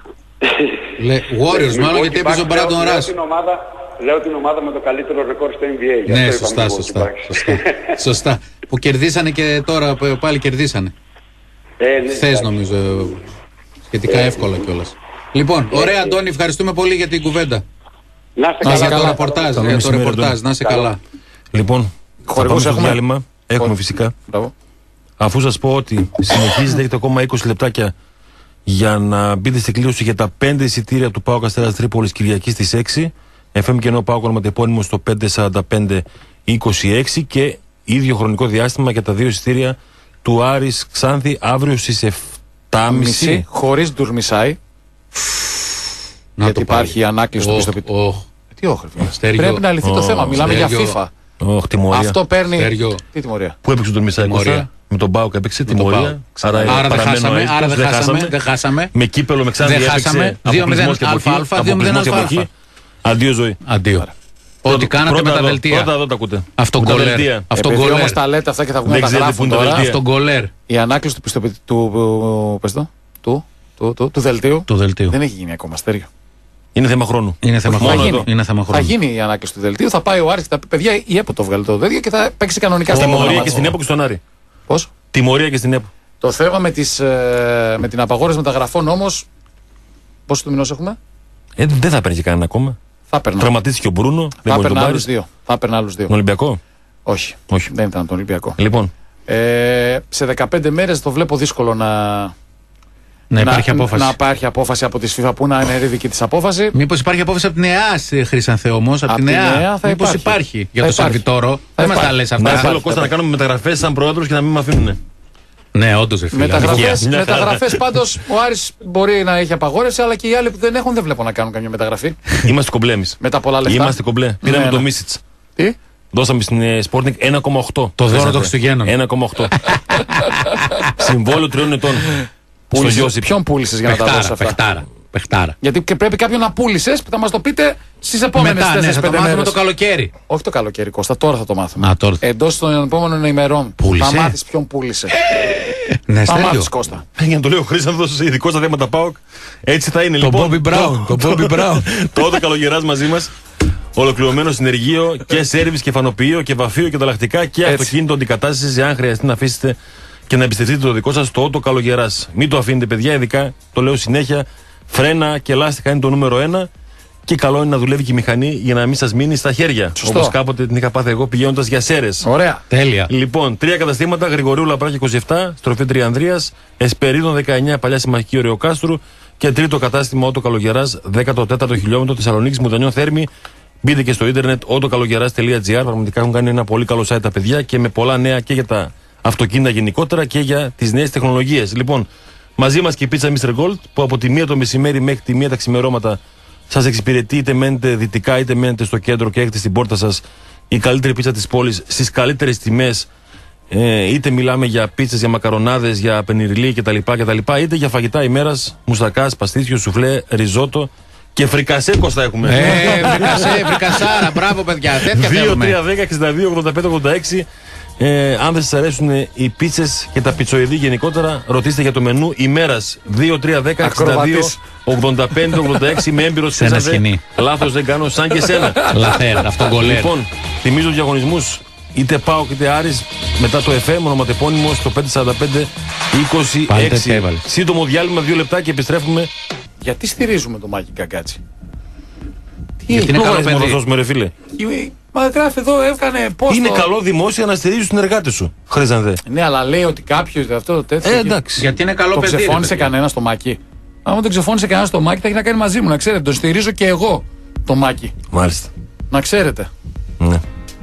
Λε- Warriors μάλλον, Milwaukee γιατί έπαιζε ο Bucks, Μπράντον λέω- λέω Ρας. την ομάδα- Λέω την ομάδα με το καλύτερο ρεκόρ στο N B A. γι' Ναι, αυτό είπα σωστά, Milwaukee σωστά, Bucks. σωστά. Σωστά. Που κερδίσανε και τώρα π- πάλι κερδίσανε. Ε, ναι, Χθες εντάξει. νομίζω. ε, Σχετικά εύκολα κιόλας. Λοιπόν, ωραία Αντώνη, ευχαριστούμε πολύ για την κουβέντα. Να είστε Να καλά. για το καλά. ρεπορτάζ, Καλό για το μεσημέρι, ρεπορτάζ, Αντώνη. να είσαι Καλό. καλά. Λοιπόν, θα Χορηγούς πάμε στο έχουμε? διάλειμμα. Έχουμε Όχι. φυσικά. Μπράβο. Αφού σας πω ότι συνεχίζετε, έχετε ακόμα είκοσι λεπτάκια για να μπείτε στην κλήρωση για τα πέντε εισιτήρια του ΠΑΟΚ Αστέρας Τρίπολης Κυριακή στις έξι. εφ εμ και ενώ ΠΑΟΚ ονοματεπώνυμο στο πέντε τέσσερα πέντε είκοσι έξι και ίδιο χρονικό διάστημα για τα δύο εισιτήρια του Άρης Ξάνθη αύριο στις επτά και μισή. Χωρίς Ντουρμισάη. Γιατί υπάρχει η ανάκληση του πιστοποιητικού. Τι όχι, πρέπει να λυθεί το θέμα. Μιλάμε για FIFA. Oh, τιμωρία. Αυτό παίρνει. Στέργιο. Τι τιμωρία? Πού έπαιξε τον Μισάη Κώστα? Με τον Πάοκ έπαιξε τιμωρία. Άρα, άρα δεν χάσαμε. Άρα δεν χάσαμε, χάσαμε. δεν χάσαμε. Με κύπελο με Ξάνθη έπαιξε. δύο μηδέν αλφα, δύο μηδέν αλφα. Αντίο ζωή. Αντίο. Ό,τι κάνατε με τα δελτία. Πρώτα εδώ τα ακούτε. Αυτό γκολέρ. Αυτό γκολέρ. Όμως τα λέτε αυτά και θα βγουν τα γράφουν τώρα. Αυτό γκολέρ. Η ανάκληση του πιστοποιητικού. Του δελτίου. Δεν έχει γίνει ακόμα, Στέργιο. Είναι θέμα χρόνου. Είναι θέμα χρόνου. Είναι θέμα χρόνου. Θα γίνει η ανάκληση του δελτίου, θα πάει ο Άρης και θα πει: παιδιά, η ΕΠΟ το βγάλει το δέλτιο και θα παίξει κανονικά στα επόμενα. Τιμωρία και στην ΕΠΟ και στον Άρη. Πώς? Τιμωρία και στην ΕΠΟ. Το θέμα με, τις, ε, με την απαγόρευση μεταγραφών όμως. Πόσο του μηνός έχουμε? Ε, δεν θα παίρνει και κανένα ακόμα. Θα παίρνει. Τραυματίστηκε ο Μπρούνο. Θα παίρνει άλλους δύο. Θα παίρνει άλλους δύο. Τον Ολυμπιακό? Όχι. Όχι. Δεν ήταν τον Ολυμπιακό. Λοιπόν. Ε, σε δεκαπέντε μέρες το βλέπω δύσκολο να. Να υπάρχει να, απόφαση. Να υπάρχει απόφαση από τη FIFA που να είναι δική της απόφαση. Μήπως υπάρχει απόφαση από την ΕΑ, Χρυσανθέ όμως. Από, από την ΕΑ. Μήπως υπάρχει. υπάρχει για το Σερβιτόρο. Δεν μας τα λες αυτά. Να θέλω Κώστα να κάνουμε μεταγραφές σαν πρόεδρος και να μην με αφήνουν. Ναι, όντως. Μεταγραφές, μεταγραφές πάντως ο Άρης μπορεί να έχει απαγόρευση, αλλά και οι άλλοι που δεν έχουν δεν βλέπω να κάνουν καμία μεταγραφή. Είμαστε κομπλέ εμείς. Με τα πολλά λεφτά. Είμαστε κομπλέ. Πήραμε το Μίσιτς. Τι? Δώσαμε στην Sporting ένα κόμμα οκτώ. Το δώρο των Χριστουγέννων. ένα κόμμα οκτώ. Συμβόλαιο τριών ετών. Ποιον πούλησες για να τα δώσεις αυτά? Παιχτάρα. Παιχτάρα. Γιατί και πρέπει κάποιον να πούλησες που θα μας το πείτε στις επόμενες τέσσερις πέντε μέρες. Θα το μάθουμε το καλοκαίρι. Όχι το καλοκαίρι, Κώστα, τώρα θα το μάθουμε. Α, τώρα. Εντός των επόμενων ημερών Πούλησε. θα μάθεις ποιον πούλησε. Ναι, θα μάθεις, Κώστα. Για να το λέω ο Χρήστος, ειδικό στα θέματα ΠΑΟΚ. Έτσι θα είναι το λοιπόν. Bobby Brown. Το Bobby Brown. Τότε καλογεράς μαζί μας. Ολοκληρωμένο συνεργείο και σέρβις και φανοποιείο και βαφείο και ανταλλακτικά και Έτσι. αυτοκίνητο αντικατάσταση. Αν χρειαστεί να αφήσετε και να εμπιστευτείτε το δικό σας το Ότο Καλογεράς. Μην το αφήνετε, παιδιά, ειδικά το λέω συνέχεια. Φρένα και λάστιχα είναι το νούμερο ένα. Και καλό είναι να δουλεύει και η μηχανή για να μην σας μείνει στα χέρια. Όπως κάποτε την είχα πάθει εγώ πηγαίνοντας για Σέρες. Ωραία. Τέλεια. Λοιπόν, τρία καταστήματα: Γρηγορίου Λαπράκη είκοσι επτά, στροφή Τριανδρίας, Εσπερίδων δεκαεννιά, Παλιά Συμμαχική Ωρεοκάστρου. Και τρίτο κατάστημα Ότο Καλογεράς, δέκατο τέταρτο χιλιόμετρο Θεσσαλονίκης Μουδανιών Θέρμη. Μπείτε και στο ίντερνετ ότοκαλογεράς τελεία τζι άρ. Πραγματικά έχουν κάνει ένα πολύ καλό site τα παιδιά και με πολλά νέα και για τα αυτοκίνητα γενικότερα και για τις νέες τεχνολογίες. Λοιπόν, μαζί μας και η πίτσα μίστερ Gold που από τη μία το μεσημέρι μέχρι τη μία τα ξημερώματα σας εξυπηρετεί, είτε μένετε δυτικά είτε μένετε στο κέντρο και έχετε στην πόρτα σας η καλύτερη πίτσα της πόλης στις καλύτερες τιμές. Ε, είτε μιλάμε για πίτσες, για μακαρονάδες, για πενιριλί κτλ, κτλ. Είτε για φαγητά ημέρας, μουστακάς, παστίτσιο, σουφλέ, ριζότο. Και φρικασέ, Κώστα, έχουμε. Ε, φρικασέ, φρικασάρα. Μπράβο, παιδιά. Τέτοια δύο τρία δέκα εξήντα δύο ογδόντα πέντε ογδόντα έξι. Ε, αν δεν σας αρέσουν οι πίτσες και τα πιτσοειδή γενικότερα, ρωτήστε για το μενού ημέρας. δύο τρία δέκα εξήντα δύο ογδόντα πέντε ογδόντα έξι. Με έμπειρος πίτσατε. Λάθος δεν κάνω, σαν και σένα. Λαθέρα, αυτό γκολέρ. Λοιπόν, θυμίζω διαγωνισμούς. Είτε ΠΑΟΚ είτε Άρης μετά το ΕΦΕ, ονοματεπώνυμο στο πέντε σαράντα πέντε είκοσι έξι. Σύντομο διάλειμμα, δύο λεπτά και επιστρέφουμε. Γιατί στηρίζουμε τον Μάκη Γκαγκάτσι? Γιατί είναι καλό παιδί. Δώσουμε, ρε φίλε. Μα γράφει εδώ, έκανε πώς. Είναι το... καλό δημόσια να στηρίζει τους συνεργάτες σου. Χρήζανδε. Ναι, αλλά λέει ότι κάποιος αυτό το τέτοιο. Ε, εντάξει. Γιατί είναι καλό το παιδί. Το ξεφώνησε κανένα το Μάκη. Αν δεν ξεφώνησε κανένα το Μάκη, θα έχει να κάνει μαζί μου, να ξέρετε. Τον στηρίζω και εγώ το Μάκη. Μάλιστα. Να ξέρετε. Ναι.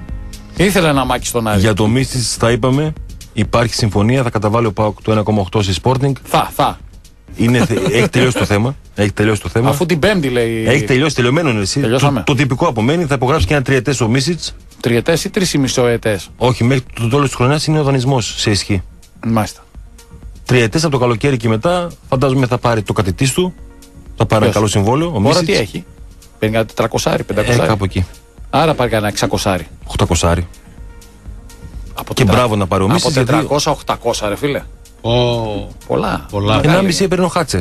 Ήθελα ένα Μάκη στον Άρη. Για το Μίσιτς τα είπαμε. Υπάρχει συμφωνία. Θα καταβάλει ο ΠΑΟΚ το ένα κόμμα οκτώ στη Sporting. Θα, θα. Είναι, έχει τελειώσει το θέμα. Έχει τελειώσει το θέμα. Αφού την Πέμπτη λέει. Έχει τελειώσει, τελειωμένο είναι εσύ. Το, το τυπικό απομένει. Θα υπογράψει και ένα τριετές ο Μίσιτς. Τριετές ή τρεις ημισοετές? Όχι, μέχρι το τέλος της χρονιάς είναι ο δανεισμός σε ισχύ. Μάλιστα. Τριετές από το καλοκαίρι και μετά φαντάζομαι θα πάρει το κατητής του. Θα πάρει ένα καλό συμβόλαιο. Ο Τώρα τι έχει? Παίρνει κάτι τετρακόσια, πεντακόσια. Ε, κάπου εκεί. Άρα πάρει κανένα εξακόσια. οκτακόσια. Από και μπράβο να πάρει ο Μίσιτς. Από τετρακόσια οκτακόσια, ρε φίλε. Oh. Πολλά. Πολλά. Ένα μισή έπαιρνε ο Χάτσε.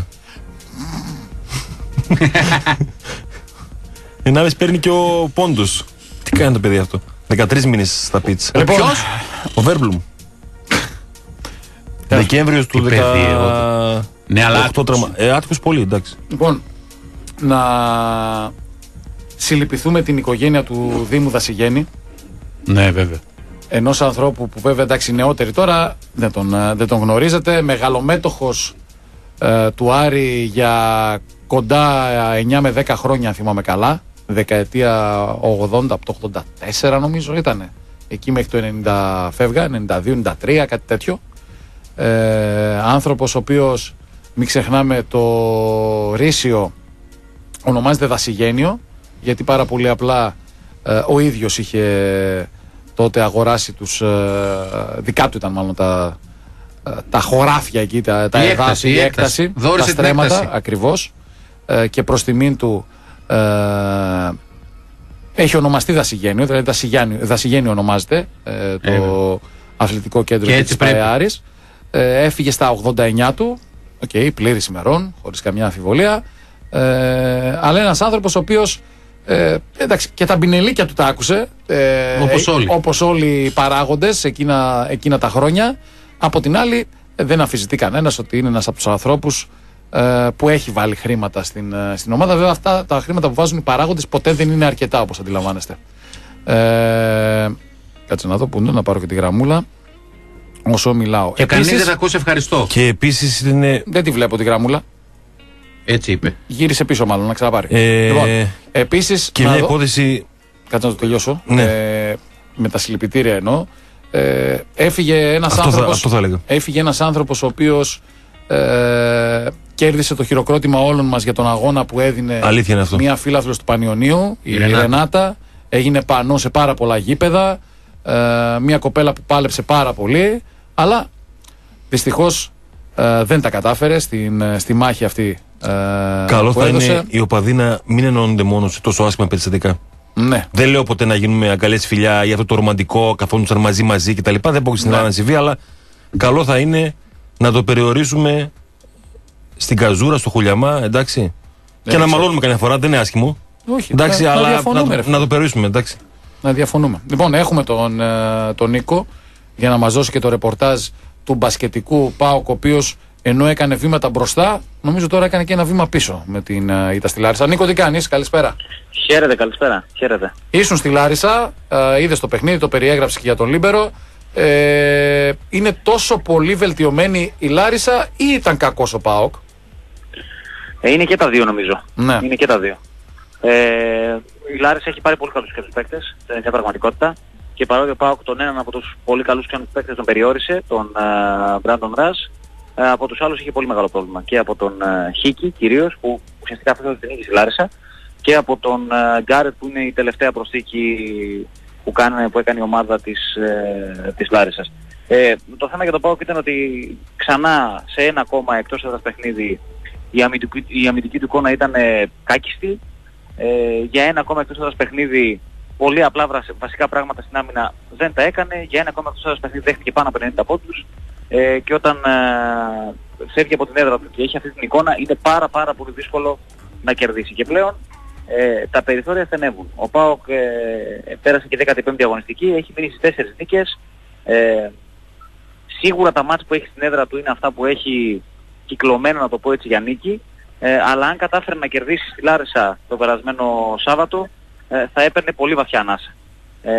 Ένα μισή παίρνει και ο Πόντος. Τι κάνει το παιδί αυτό? δεκατρείς μήνες στα πίτσα. Λοιπόν, ποιος? Ο Βέρμπλουμ. Δεκέμβριος του δεκαοκτώ. Ναι, αλλά άτυχος. Ε, άτυχος πολύ, εντάξει. Λοιπόν, να συλληπιθούμε την οικογένεια του Δήμου Δασιγέννη. Ναι, βέβαια. Ενός ανθρώπου που βέβαια εντάξει νεότερη τώρα, δεν τον, δεν τον γνωρίζετε, μεγαλομέτωχος ε, του Άρη για κοντά εννιά με δέκα χρόνια, αν θυμάμαι καλά, δεκαετία ογδόντα, από το ογδόντα τέσσερα νομίζω ήτανε, εκεί μέχρι το ενενήντα φεύγα, ενενήντα δύο ενενήντα τρία, κάτι τέτοιο. Ε, άνθρωπος ο οποίος, μην ξεχνάμε, το Ρήσιο ονομάζεται Δασιγένιο, γιατί πάρα πολύ απλά ε, ο ίδιος είχε τότε αγοράσει τους, ε, δικά του ήταν μάλλον τα, ε, τα χωράφια εκεί, τα, τα η εδάφη, έκταση, η έκταση, έκταση. τα στρέμματα ακριβώς, ε, και προς τιμήν του ε, έχει ονομαστεί Δασιγένιο, δηλαδή Δασιγένιο, Δασιγένιο ονομάζεται ε, το ε, αθλητικό κέντρο της Παϊάρης. Ε, έφυγε στα ογδόντα εννιά του, okay, πλήρης ημερών, χωρίς καμιά αμφιβολία, ε, αλλά ένας άνθρωπος ο οποίος ε, εντάξει, και τα μπινελίκια του τα άκουσε, ε, όπως όλοι, ε, όπως όλοι οι παράγοντες εκείνα, εκείνα τα χρόνια. Από την άλλη, ε, δεν αμφισβητεί κανένας ότι είναι ένας από τους ανθρώπους ε, που έχει βάλει χρήματα στην, ε, στην ομάδα. Βέβαια, αυτά τα χρήματα που βάζουν οι παράγοντες ποτέ δεν είναι αρκετά, όπως αντιλαμβάνεστε. Ε, κάτσε να δω που είναι, να πάρω και τη γραμμούλα όσο μιλάω. Και κανείς δεν θα ακούσει ευχαριστώ. Και επίσης είναι... Δεν τη βλέπω τη γραμμούλα. Έτσι είπε. Γύρισε πίσω μάλλον, να ξαναπάρει. Ε... Λοιπόν, επίσης... Και μια υπόθεση... Κάτσε να το τελειώσω. Ναι. Ε, με τα συλληπιτήρια εννοώ. Ε, έφυγε ένας αυτό άνθρωπος... Θα, αυτό θα έλεγα. Έφυγε ένας άνθρωπος ο οποίος ε, κέρδισε το χειροκρότημα όλων μας για τον αγώνα που έδινε μια φίλαθλος του Πανιωνίου, η, η Ρενάτα. Ρενάτα. Έγινε πανό σε πάρα πολλά γήπεδα. Ε, μια κοπέλα που πάλεψε πάρα πολύ, αλλά δυστυχώς ε, δεν τα κατάφερε στην, στη μάχη αυτή. Ε, Καλό που θα έδωσε. είναι οι οπαδοί να μην ενώνονται μόνο σε τόσο άσχημα περιστατικά. Ναι. Δεν λέω ποτέ να γίνουμε αγκαλιές φιλιά ή αυτό το ρομαντικό, καθόντουσαν μαζί μαζί κτλ. Δεν πω και στην Ελλάδα να συμβεί, αλλά καλό θα είναι να το περιορίσουμε στην καζούρα, στο χουλιαμά, εντάξει. Ναι, και ξέρω. Να μαλώνουμε καμιά φορά, δεν είναι άσχημο. Όχι, εντάξει, να, αλλά να, να, να το περιορίσουμε, εντάξει. Να διαφωνούμε. Λοιπόν, έχουμε τον, τον Νίκο για να μας δώσει και το ρεπορτάζ του μπασκετικού ΠΑΟΚ, ο οποίος ενώ έκανε βήματα μπροστά, νομίζω τώρα έκανε και ένα βήμα πίσω με την ήττα στη Λάρισα. Νίκο, τι κάνεις, καλησπέρα. Χαίρετε, καλησπέρα. Χαίρετε. Ήσουν στη Λάρισα, ε, είδες το παιχνίδι, το περιέγραψε και για τον Λίμπερο. Ε, είναι τόσο πολύ βελτιωμένη η Λάρισα ή ήταν κακός ο ΠΑΟΚ? Ε, είναι και τα δύο νομίζω. Ναι. Είναι και τα δύο. Ε, η Λάρισα έχει πάρει πολύ καλούς και τους παίκτες, είναι μια πραγματικότητα. Και παρότι ο ΠΑΟΚ τον έναν από τους πολύ καλούς και παίκτες τον περιόρισε, τον Μπράντον Ρας, ε, από τους άλλους είχε πολύ μεγάλο πρόβλημα. Και από τον uh, Χίκη κυρίως, που ουσιαστικά αυτό την νίκησε η Λάρισα, και από τον uh, Γκάρετ, που είναι η τελευταία προσθήκη που, κάνει, που έκανε η ομάδα της, ε, της Λάρισσας. Ε, το θέμα για τον ΠΑΟΚ ήταν ότι ξανά σε ένα ακόμα εκτός έδρας παιχνίδι η αμυντική, η αμυντική του εικόνα ήταν ε, κάκιστη. Ε, για ένα ακόμα εκτός έδρας παιχνίδι πολύ απλά βασικά πράγματα στην άμυνα δεν τα έκανε. Για ένα ακόμα εκτός έδρας παιχνίδι δέχτηκε πάνω από ενενήντα πόντους. Ε, και όταν ε, φεύγει από την έδρα του και έχει αυτή την εικόνα, είναι πάρα πάρα πολύ δύσκολο να κερδίσει. Και πλέον ε, τα περιθώρια στενεύουν. Ο ΠΑΟΚ ε, πέρασε και δέκατη πέμπτη αγωνιστική, έχει μείνει στις τέσσερις νίκες. Ε, σίγουρα τα μάτς που έχει στην έδρα του είναι αυτά που έχει κυκλωμένο, να το πω έτσι, για νίκη. Ε, αλλά αν κατάφερε να κερδίσει στη Λάρισα το περασμένο Σάββατο, ε, θα έπαιρνε πολύ βαθιά ανάσα. Ε,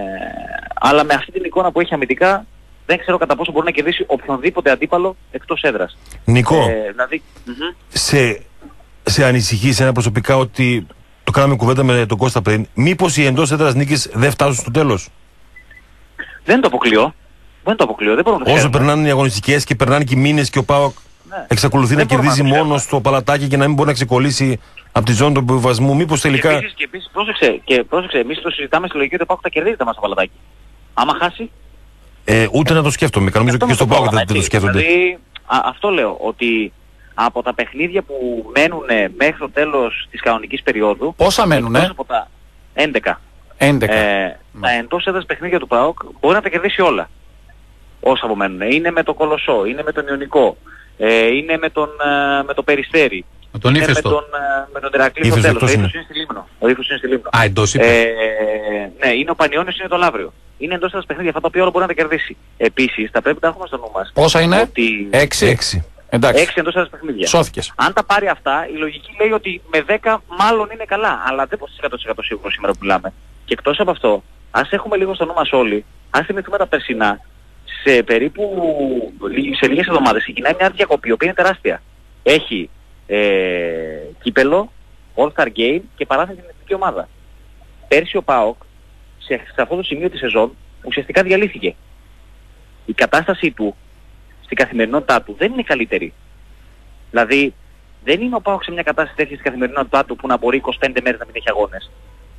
αλλά με αυτή την εικόνα που έχει αμυντικά, δεν ξέρω κατά πόσο μπορεί να κερδίσει οποιονδήποτε αντίπαλο εκτός έδρας. Νικό, ε, δηλαδή, σε, σε ανησυχεί σε ένα προσωπικά ότι το κάναμε κουβέντα με τον Κώστα πριν, μήπως οι εντός έδρας νίκες δεν φτάσουν στο τέλος? Δεν το αποκλείω. Δεν το αποκλείω. Δεν μπορώ να το Όσο περνάνε οι αγωνιστικές και περνάνε και οι μήνες και ο ΠΑΟΚ ναι. εξακολουθεί δεν να κερδίζει να μόνο στο παλατάκι και να μην μπορεί να ξεκολλήσει από τη ζώνη του επιβασμού, μήπως τελικά... Και επίσης, και επίσης πρόσεξε, και πρόσεξε, εμείς το συζητάμε στη λογική ότι ο ΠΑΟΚ θα κερδίζει τα μας στο παλατάκι. Άμα χάσει... Ε, ούτε να το σκέφτομαι. Νομίζω και στο ΠΑΟΚ δεν το σκέφτονται. Δηλαδή, α, αυτό λέω, ότι από τα παιχνίδια που μένουν μέχρι το τέλος της κανονικής περίοδου... Πόσα μένουνε? Από τα έντεκα. έντεκα. Ε, mm. Τα εντός έδρας παιχνίδια του ΠΑΟΚ μπορεί να τα κερδίσει όλα. Όσα απομένουν. Είναι με το Κολοσσό, είναι με τον Ιωνικό, ε, είναι με τον, ε, με το Περιστέρι. Με τον Ύφεστο. Με τον, ε, με τον Ηρακλή στο τέλος. Ο Ύφος είναι στη Λίμνο. Ο Ύφος είναι στη Λίμνο. Α, εντός είπε. Ε, ναι, είναι ο Πανιώνιος, είναι το Λαύριο. Είναι εντός έδρας παιχνίδια, αυτά τα οποία όλα μπορεί να τα κερδίσει. Επίσης, θα πρέπει να έχουμε στο νου μας. Πόσα είναι? Ότι... Έξι. Έξι. Εντάξει. Έξι εντός έδρας παιχνίδια. Σώθηκες. Αν τα πάρει αυτά, η λογική λέει ότι με δέκα μάλλον είναι καλά. Αλλά δεν πως εκατό τοις εκατό σίγουρο σήμερα που μιλάμε. Και εκτός από αυτό, ας έχουμε λίγο στο νου μας όλοι, ας θυμηθούμε τα περσινά, σε περίπου σε λίγες εβδομάδες ξεκινάει μια διακοπή, η οποία είναι τεράστια. Έχει ε, κύπελο, All-Star Game και παράθεση στην εθνική ομάδα. Πέρσι ο ΠΑΟΚ, σε, σε αυτό το σημείο της σεζόν, ουσιαστικά διαλύθηκε. Η κατάστασή του στην καθημερινότητά του δεν είναι καλύτερη. Δηλαδή, δεν είναι ο ΠΑΟΚ σε μια κατάσταση τέτοια στην καθημερινότητά του που να μπορεί είκοσι πέντε μέρες να μην έχει αγώνες.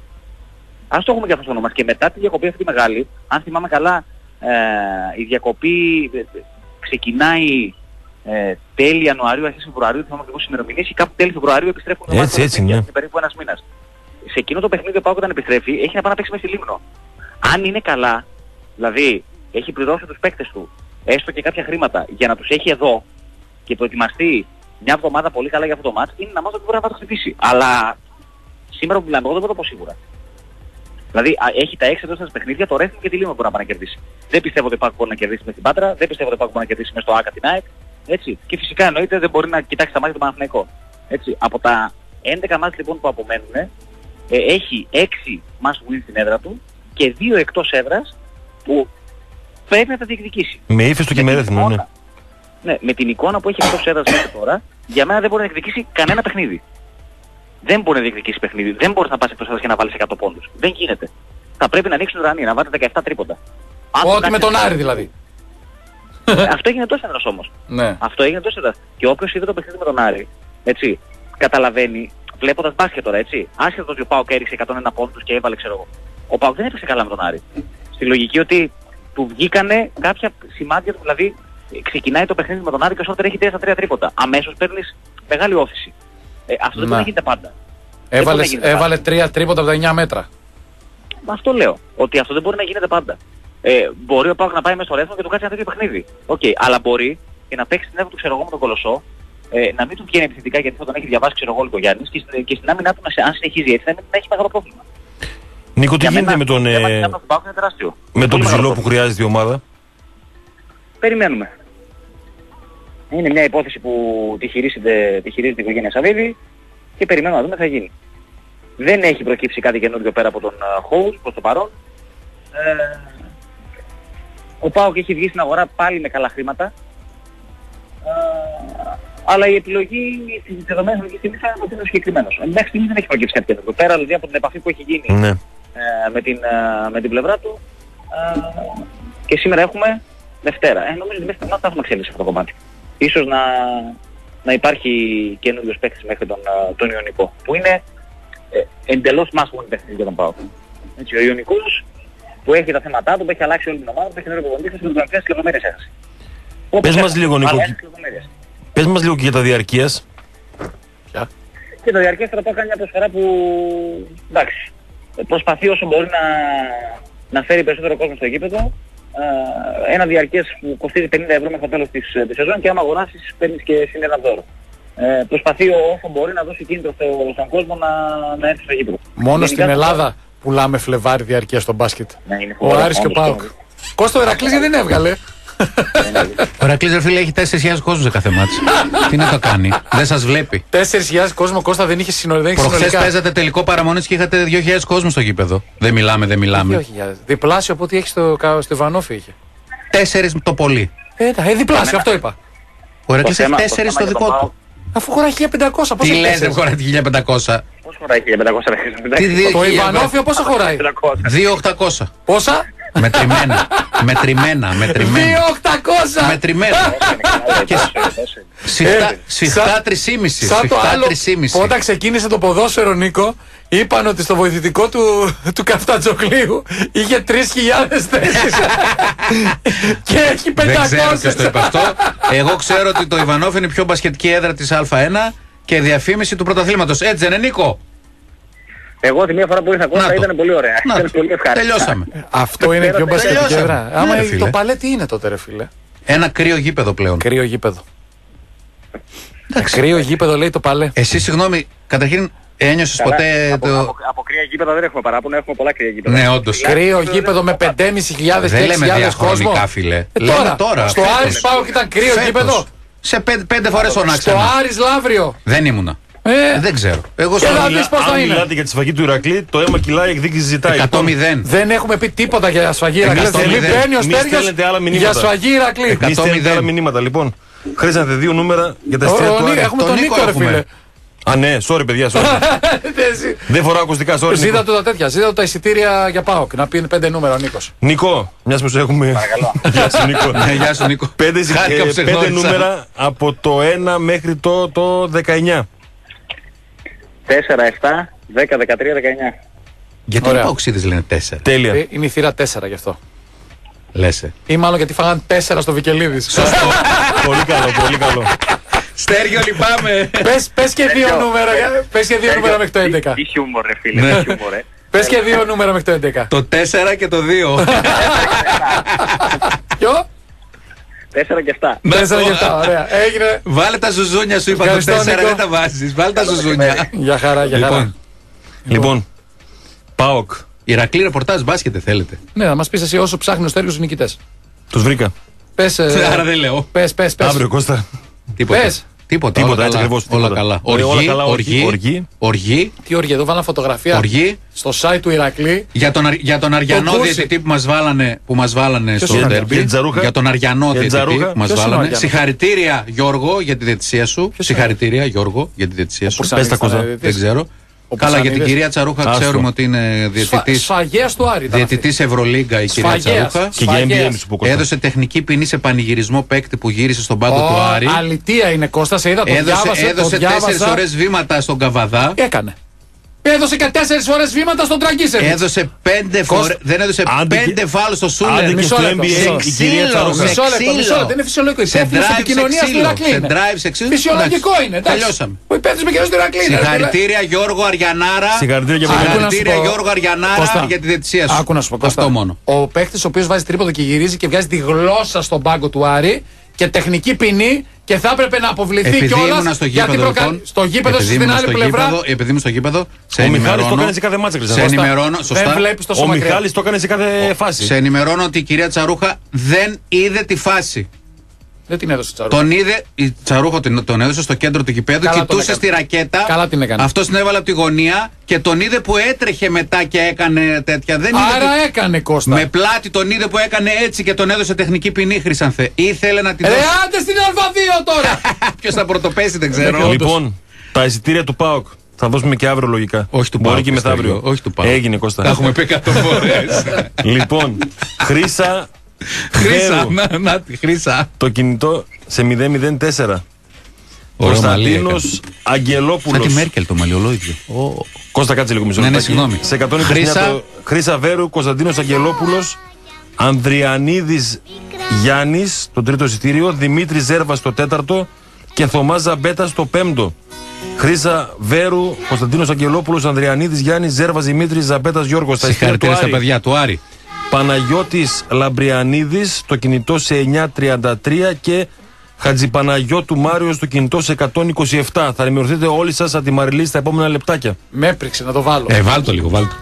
Ας το έχουμε και αυτό στο όνομα. Και μετά τη διακοπή αυτή μεγάλη, αν θυμάμαι καλά, ε, η διακοπή ξεκινάει ε, τέλη Ιανουαρίου, αρχές Φεβρουαρίου, θυμάμαι ακριβώς τις ημερομηνίες, και κάπου τέλη Φεβρουαρίου επιστρέφουν οι Έτσι, έτσι, ναι. περίπου ένας μήνας. Σε εκείνο το παιχνίδι ο ΠΑΟΚ όταν επιστρέφει έχει να πάει να παίξει μέσα στη Λίμνο. Αν είναι καλά, δηλαδή έχει πληρώσει τους παίκτες του, έστω και κάποια χρήματα, για να τους έχει εδώ και προετοιμαστεί μια εβδομάδα πολύ καλά για αυτό το μάτς, είναι ένα μάτς που μπορεί να το χτυπήσει. Αλλά σήμερα που μιλάμε, εγώ δεν μπορώ να πω σίγουρα. Δηλαδή α, έχει τα έξι εντός παιχνίδια, το Ρέθινγκ και τη Λίμνο μπορεί να πάει να κερδίσει. Δεν πιστεύω ότι υπάρχει μπορεί να κερδίσει με την Πάτρα, δεν πιστεύω ότι υπάρχει μπορεί να κερδίσει με στο ΆΚΑ την ΑΕΚ. Έτσι. Και φυσικά εννοείται δεν μπορεί να κοιτάξει τα μάτια του Παναθηναϊκού. Έτσι. Από τα έντεκα μάτς λοιπόν που απομένουν, ε, έχει έξι must win στην έδρα του και δύο εκτός έδρας που πρέπει να τα διεκδικήσει. Με ύφεστο και με Ρέθινγκ, ναι. Ναι, με την εικόνα που έχει εκτός έδρας μέχρι τώρα, για μένα δεν μπορεί να διεκδικήσει κανένα παιχνίδι. Δεν μπορεί να διεκδικήσει παιχνίδι. Δεν μπορεί να πας εκτός έδρας και να βάλεις εκατό πόντους. Δεν γίνεται. Θα πρέπει να ανοίξουν ουρανία, να βάλετε δεκαεπτά τρίποντα. Ό,τι με τον Άρη δηλαδή. Αυτό έγινε τόσο έδρας όμως. Ναι. Αυτό έγινε τόσο έδρας. Και όποιος είδε το παιχνίδι με τον Άρη, έτσι, καταλαβαίνει, βλέποντας μπάσκετ τώρα, έτσι, άσχετο ότι ο ΠΑΟΚ έριξε εκατόν ένα πόντους και έβαλε, ξέρω εγώ. Ο ΠΑΟΚ δεν έπαιξε καλά με τον Άρη. Στη λογική ότι του βγήκανε κάποια σημάδια του, δηλαδή ξεκινάει το παιχνίδι με τον Άρη και όσο έχει τρία στα τρία τρίποντα. Αμέσως παίρνεις μεγάλη όθηση. Ε, αυτό δεν μπορεί να γίνεται πάντα. Έβαλε, έβαλε τρία τρίποντα από τα εννιά μέτρα. Μα αυτό λέω. Ότι αυτό δεν μπορεί να γίνεται πάντα. Ε, μπορεί ο ΠΑΟΚ να πάει μέσα στο Ρέθινγκ και του κάτσει ένα τέτοιο παιχνίδι. Οκ, okay, αλλά μπορεί και να παίξει την έδρα του, ξέρω εγώ, με τον Κολοσσό, ε, να μην του βγαίνει επιθετικά γιατί θα τον έχει διαβάσει, ξέρω εγώ, ο Γιάννης, και, και στην άμυνά του, αν συνεχίζει έτσι, θα μην έχει μεγάλο πρόβλημα. Νίκο, τι γίνεται με τον, ε, με τον ψηλό που χρειάζεται η ομάδα? Περιμένουμε. Είναι μια υπόθεση που τη χειρίζεται, τη χειρίζεται η οικογένεια Σαββίδη και περιμένουμε να δούμε τι θα γίνει. Δεν έχει προκύψει κάτι καινούργιο πέρα από τον Χόους uh, προς το παρόν. Ε, ο ΠΑΟΚ έχει βγει στην αγορά πάλι με καλά χρήματα. Ε, αλλά η επιλογή στις δεδομένες χρονικές στιγμής θα είναι ότι είναι συγκεκριμένος. Μέχρι στιγμής δεν έχει προκύψει κάτι καινούργιο. Πέρα δηλαδή από την επαφή που έχει γίνει, ναι, ε, με, την, ε, με την πλευρά του. Ε, και σήμερα έχουμε Δευτέρα. Ε, νομίζω ότι μέχρι στιγμής θα έχουμε εξέλιξει αυτό το κομμάτι. Ίσως να, να υπάρχει καινούργιος παίκτης μέχρι τον, τον Ιωνικό. Που είναι ε, εντελώς must win παιχνίδι για τον ΠΑΟΚ. Έτσι, ο Ιωνικός που έχει τα θέματά του, που έχει αλλάξει όλη την ομάδα, που έχει νέο υποβολή, και τις λεπτομέρειες έχασε. Πες μας λίγο, Νίκο, πες μας λίγο και για τα διαρκείας. Yeah. Και τα διαρκείας τώρα κάνει μια προσφορά που, εντάξει, προσπαθεί όσο μπορεί να, να φέρει περισσότερο κόσμο στο γήπεδο. Uh, ένα διαρκές που κοστίζει πενήντα ευρώ μέχρι το τέλος της, της σεζόν και άμα αγοράσεις παίρνεις και συν ένα δώρο. Ε, προσπαθεί όσο μπορεί να δώσει κίνητρο στο, στον κόσμο να, να έρθει στο γήπεδο. Μόνο στην Ελλάδα πουλάμε Φλεβάρι διαρκεία στο μπάσκετ. Ναι, είναι ο Άρης και ο ΠΑΟΚ. Κώστο, ο Ηρακλής γιατί δεν έβγαλε. Ο Ηρακλής, ρε φίλε, έχει τέσσερις χιλιάδες κόσμο σε κάθε μάτς. Τι να το κάνει, δεν σας βλέπει. τέσσερις χιλιάδες κόσμο, Κώστα, δεν είχε συνολικά. Προχθές παίζατε τελικό παραμονής και είχατε δύο χιλιάδες κόσμο στο γήπεδο. Δεν μιλάμε, δεν μιλάμε. δύο χιλιάδες. Διπλάσιο από ό,τι έχει στο, στο Ιβανόφι είχε. Τέσσερις το πολύ. Ε, ε διπλάσιο, αυτό είπα. Ο Ηρακλής έχει τέσσερις στο δικό του. Αφού χωράει χίλια πεντακόσια, πώς τι λες, δεν χωράει χίλια πεντακόσια. Πώς χωράει χίλια πεντακόσια. Το Ιβανόφιο πόσο χωράει? δύο χιλιάδες οκτακόσια. Πόσα? Μετρημένα. Μετρημένα. Μετρημένα. δύο χιλιάδες οκτακόσια. Μετρημένα. Σφιχτά τρεισήμισι. Σαν το άλλο, όταν ξεκίνησε το ποδόσφαιρο, Νίκο, είπαν ότι στο βοηθητικό του, του Καφτατζοκλίου είχε τρεις χιλιάδες θέσεις. Και έχει πεντακόσια. Δεν ξέρω ποιος το είπε αυτό. Εγώ ξέρω ότι το Ιβανόφ είναι η πιο μπασκετική έδρα της Α1 και διαφήμιση του πρωταθλήματος. Έτσι δεν είναι, Νίκο? Εγώ τη μία φορά που ήρθα Κώστα ήταν πολύ ωραία. Ήταν πολύ ευχάριστα. Τελειώσαμε. Αυτό είναι η πιο μπασκετική έδρα. Άμα το Παλέ τι είναι τότε, ρε φίλε? Ένα κρύο γήπεδο πλέον. Κρύο γήπεδο. Κρύο γήπεδο λέει το Παλέ. Εσύ, συγγνώμη, καταρχήν ένιωσες ποτέ από, το... Από, από κρύα γήπεδα δεν έχουμε παράπονο, έχουμε πολλά κρύα γήπεδα. Ναι, όντως. Κρύο γήπεδο με πέντε χιλιάδες με έξι χιλιάδες κόσμο. Φίλε. Ε, τώρα, τώρα, στο Άρης ΠΑΟΚ ήταν κρύο φέτος. Γήπεδο. Σε πέντε, πέντε φορές φωνάξαμε. Στο Άρης Λαύριο. Δεν ήμουνα. Ε, δεν ξέρω. Εγώ στο Αν μιλάτε για τη σφαγή του Ηρακλή, το αίμα κυλάει, εκδίκηση ζητάει. εκατό μηδέν. Δεν έχουμε πει τίποτα για σφαγή Ηρακλή. Μην μπαίνει ο Στέργιος για σφαγή Ηρακλή. Μη στέλνετε άλλα μηνύματα, λοιπόν. Χρειάζεται δύο νούμερα για τα αστεία του Άρη. Έχουμε τον Νίκο, ρε φίλε. Α, ναι, sorry, παιδιά, sorry. Δεν φοράω ακουστικά, sorry. Ζήτα του τα τέτοια, ζήτα του τα εισιτήρια για ΠΑΟΚ. Να πει πέντε νούμερα ο Νίκος. Νίκο, μιας που σου έχουμε. Παρακαλώ. Γεια σου, Νίκο. Γεια σου, Νίκο. Πέντε, Χάρηκα που σε ε, πέντε γνώρισα. νούμερα από το ένα μέχρι το, το δεκαεννιά. τέσσερα, επτά, δέκα, δεκατρία, δεκαεννιά. Γιατί οι Ωραία. παοξίδες λένε τέσσερα. Τέλεια. Ε, Είναι η θύρα τέσσερα γι' αυτό. Λέσαι. Ή μάλλον γιατί φάγαν τέσσερα στο Βικελίδης. Πολύ καλό, πολύ καλό. Στέργιο, λυπάμαι. Πες, πες και δύο Τέτοιο. νούμερα, για- πες και δύο νούμερα μέχρι το έντεκα. Τι χιούμορ, ρε φίλε, Ναι. τι χιούμορ, ρε. Πες και δύο νούμερα μέχρι το έντεκα. Το τέσσερα και το δύο. Ποιο? τέσσερα και επτά. Τέσσερα και επτά, ωραία. Έγινε. Βάλε τα ζουζούνια σου, είπα το Ευχαριστώ, τέσσερα, Νίκο. δεν τα βάζεις. Βάλε τα ζουζούνια. Για χαρά, για χαρά. Λοιπόν, Λοιπόν, ΠΑΟΚ. Ηρακλή ρεπορτάζ μπάσκετ θέλετε. Ναι, να μας πεις εσύ όσο ψάχνει ο Στέργιος τους νικητές. Τους βρήκα. Πες, ε, Άρα δεν λέω. πες, πες, πες. Αύριο, Κώστα. Τίποτα. Πες. Τίποτα, Τίποτα, όλα έτσι καλά. ακριβώς, Όλα τίποτα. καλά. Ωραία, όλα Οργή, καλά, οργή, οργή, οργή. οργή, Τι όργια, εδώ βάλαν φωτογραφία οργή. στο site του Ηρακλή. Για τον, Αρ- για τον Αριανό Κούρση. διαιτητή που μας βάλανε, που μας βάλανε Ποιος στο είναι? ντέρμπι. Για την Τζαρούχα. Για τον Αριανό Για την διαιτητή Τζαρούχα. που μας Ποιος είναι ο βάλανε. Αριανός? Συγχαρητήρια Γιώργο για τη διαιτησία σου. Συγχαρητήρια Γιώργο για τη διαιτησία σου. Πουρσανίδης Πες τα, Κώστα. ήταν Δεν ξέρω. Ο Καλά, για την Πουρσανίδης. κυρία Τσαρούχα Άστο. ξέρουμε ότι είναι διαιτητής. Σφαγέας του Άρη ήταν αυτή. Διαιτητής Ευρωλίγκα η κυρία Σφαγέας. Τσαρούχα. Και για N B A Σφαγέας. σου πω, Κώστα. Έδωσε τεχνική ποινή σε πανηγυρισμό παίκτη που γύρισε στον πάγκο του Άρη. Ω, αλητία είναι Κώστα, σε είδα, το Έδωσε, διάβασα, το έδωσε διάβασα. τέσσερις ώρες βήματα στον Καβαδά. Έκανε. Έδωσε και τέσσερις φορές βήματα στον Τραγκίσεβιτς. Έδωσε πέντε Κώστα. φορές. Δεν έδωσε Άντε και- πέντε φάλους στο Άντε Σούλερ. και Μισό στο λεπτό, N B A μισό. η κυρία Ξύλο, Τσαρούχα. σε Μισό λεπτό, ξύλο. μισό λεπτό, είναι φυσιολογικό. Σε Υπεύθυνος drive, σε επικοινωνίας του ξύλο. Ηρακλή Σε είναι. drive, σε ξύλο. Φυσιολογικό Εντάξει. είναι. εντάξει. Τελειώσαμε. Ο υπεύθυνος επικοινωνίας του Ηρακλή είναι. Συγχαρητήρια Γιώργο Αριανάρα. Συγχαρητήρια για Άκου παιδιά. να σου Συγχαρητήρια πω, Γιώργο Αριανάρα Κώστα, για τη διαιτησία σου. Άκου να σου πω, Κώστα. Αυτό μόνο. Ο παίκτης ο οποίος βάζει τρίποδο και γυρίζει και βγάζει τη γλώσσα στον πάγκο του Άρη και τεχνική ποινή και θα έπρεπε να αποβληθεί Επειδή κιόλας ήμουνα στο γιατί γήπεδο, προκα- λοιπόν, στο γήπεδο επειδή στην ήμουνα άλλη στο πλευρά. γήπεδο, επειδή ήμουν στο γήπεδο, σε Ο Μιχάλης το ενημερώνω. έκανε σε κάθε μάτσα, Σε Χρυσά. ενημερώνω, Δεν σωστά. βλέπεις τόσο Ο μακριά. Μιχάλης το έκανε σε κάθε φάση. Σε ενημερώνω ότι η κυρία Τσαρούχα δεν είδε τη φάση. Δεν την έδωσε Τσαρούχα. Τον είδε, η Τσαρούχα τον, τον έδωσε στο κέντρο του γηπέδου, Καλά τον κοιτούσε έκανε. στη ρακέτα. Καλά την έκανε. Αυτό την έβαλε από τη γωνία και τον είδε που έτρεχε μετά και έκανε τέτοια. Δεν είδε Άρα ότι- έκανε Κώστα. με πλάτη τον είδε που έκανε έτσι και τον έδωσε τεχνική ποινή, Χρυσανθέ. Ήθελε να την Ρε δώσει. άντε στην Α2 τώρα. Ποιο θα πρωτοπέσει, δεν ξέρω. Λοιπόν, τα εισιτήρια του ΠΑΟΚ θα δώσουμε και αύριο λογικά. Όχι του Μπορεί ΠΑΟΚ, και μεθαύριο. Στέργιο, όχι του ΠΑΟΚ. Έγινε, Κώστα. Τα έχουμε πει εκατό φορές. Λοιπόν, Χρύσα. Χρύσα, Βέρου. να, να τη Χρύσα. Το κινητό σε μηδέν μηδέν τέσσερα. Ωραίο μαλλί Κωνσταντίνος Σαν τη Αγγελόπουλος. Μέρκελ το μαλλιό, όλο ίδιο. Κώστα, κάτσε λίγο μισό Ναι, ναι, λεπτάκι. συγγνώμη. Σε εκατόν είκοσι εννιά Χρύσα. το Χρύσα Βέρου, Κωνσταντίνος Αγγελόπουλος, Ανδριανίδης Γιάννης, το τρίτο εισιτήριο, Δημήτρη Ζέρβα στο τέταρτο και Θωμά Ζαμπέτα στο πέμπτο. Χρύσα Βέρου, Κωνσταντίνος Αγγελόπουλος, Ανδριανίδης Γιάννης, Ζέρβας Δημήτρης, Ζαμπέτας Γιώργος. Τα εισιτήρια του Συγχαρητήρια στα Άρη. παιδιά του Άρη. Παναγιώτης Λαμπριανίδης, το κινητό σε εννιακόσια τριάντα τρία και Χατζηπαναγιώτου Μάριος, το κινητό σε εκατόν είκοσι επτά. Θα ενημερωθείτε όλοι σας από τη Μαριλή στα επόμενα λεπτάκια. Με έπριξε να το βάλω. Ε, βάλ το λίγο, βάλ το.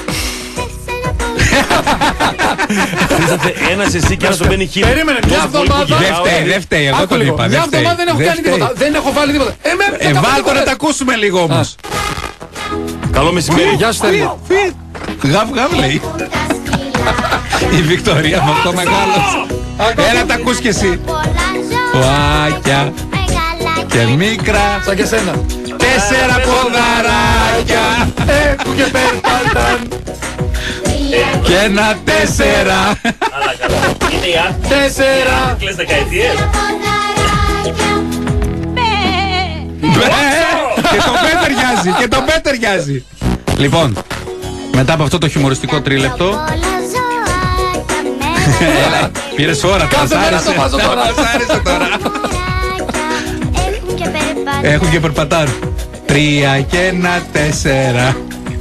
Χρήσατε ένας εσύ και ένας τον Μπένι Χίλ. Περίμενε, μια Τόσο πολύ εβδομάδα- που Δεν γυρνάω, φταίει, ε. δεν φταίει. Εγώ Άκου τον λίγο. είπα. Μια Δεν φταίει. εβδομάδα δεν έχω Δεν κάνει φταίει. τίποτα. Δεν έχω βάλει τίποτα. Ε, με Ε, βάλ το να τα ακούσουμε λίγο όμως. Καλό μεσημέρι. Γεια σου Στέλιο. Γαβ, γαβ λέει. Η Βικτωρία με αυτό μεγάλος. Έλα τα ακούς κι εσύ. Οάκια και μικρά. Σαν και σένα. Τέσσερα ποδαράκια Έχουν και περπάταν. και ένα τέσσερα. Αλλά καλά. Είναι οι άθλοι. Τέσσερα. Κλαις δεκαετίες. Και τον Πέ ταιριάζει, και τον Πέ ταιριάζει. Λοιπόν, μετά από αυτό το χιουμοριστικό τρίλεπτο, έλα, πήρες ώρα, Κάθε μας μέρα άρεσε. το βάζω τώρα. Μας άρεσε τώρα. Έχουν και περπατάνε. Τρία και ένα τέσσερα.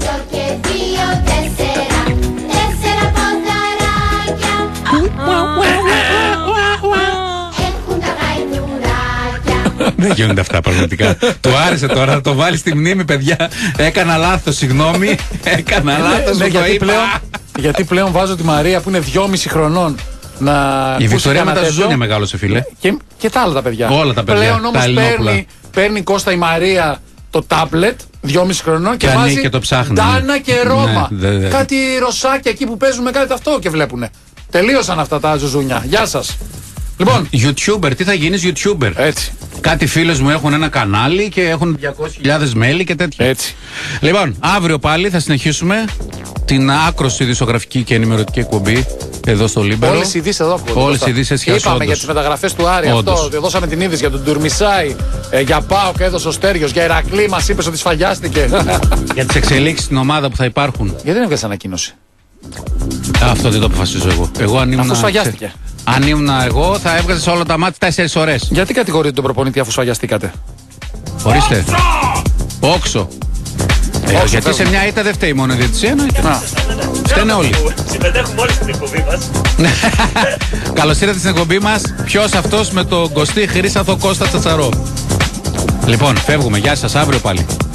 Δεν γίνονται αυτά πραγματικά. Του άρεσε τώρα, θα το βάλει στη μνήμη, παιδιά. Έκανα λάθος, συγγνώμη. Έκανα λάθος, Ναι, μου το γιατί είπα. πλέον, γιατί πλέον βάζω τη Μαρία που είναι δυόμιση χρονών να Η ακούσει Βικτωρία με κανένα τα τέτοιο. ζουζούνια μεγάλωσε, φίλε. Και, και τα άλλα τα παιδιά. Όλα τα παιδιά, Πλέον τα όμως Ελληνόπουλα. παίρνει, παίρνει Κώστα η Μαρία το τάμπλετ, δυόμιση χρονών και Και ανοίγει βάζει και το ψάχνει. Ντάνα και Ρώμα. Ναι, δε, δε. Κάτι ρωσάκια εκεί που παίζουν με κάτι αυτό και βλέπουνε. Τελείωσαν αυτά τα ζουζούνια. Γεια σας. Λοιπόν, YouTuber, τι θα γίνεις YouTuber. έτσι. Κάτι φίλες μου έχουν ένα κανάλι και έχουν διακόσιες χιλιάδες μέλη και τέτοια. Έτσι. Λοιπόν, αύριο πάλι θα συνεχίσουμε την άκρως ειδησιογραφική και ενημερωτική εκπομπή εδώ στο Λίμπερο. Όλες οι ειδήσεις εδώ. Όλες οι ειδήσεις σχεδόν. Είπαμε για τις μεταγραφές του Άρη. Όντως. Αυτό. Δώσαμε την είδηση για τον Ντουρμισάη. Ε, για ΠΑΟΚ έδωσε ο Στέργιος. Για Ηρακλή μας είπες ότι σφαγιάστηκε. Για τις εξελίξεις στην ομάδα που θα υπάρχουν. Γιατί δεν έβγαλες ανακοίνωση? Αυτό δεν το αποφασίζω εγώ. Εγώ αν ήμουν. Αφού σφαγιάστηκε. Αν ήμουν εγώ, θα έβγαζε σε όλα τα μάτια τέσσερις ώρες. Γιατί κατηγορείτε τον προπονητή αφού σφαγιαστήκατε? Ορίστε. Όξο. Ε, Όξο, γιατί φεύγουμε. σε μια ήττα δεν φταίει μόνο η διαιτησία, εννοείται. Φταίνε όλοι. Συμμετέχουμε όλοι στην εκπομπή μας. Καλώς ήρθατε στην εκπομπή μας. Ποιος αυτός με τον κοστί χρήσαθο Κώστα Τσατσαρό. Λοιπόν, φεύγουμε. Γεια σας, αύριο πάλι.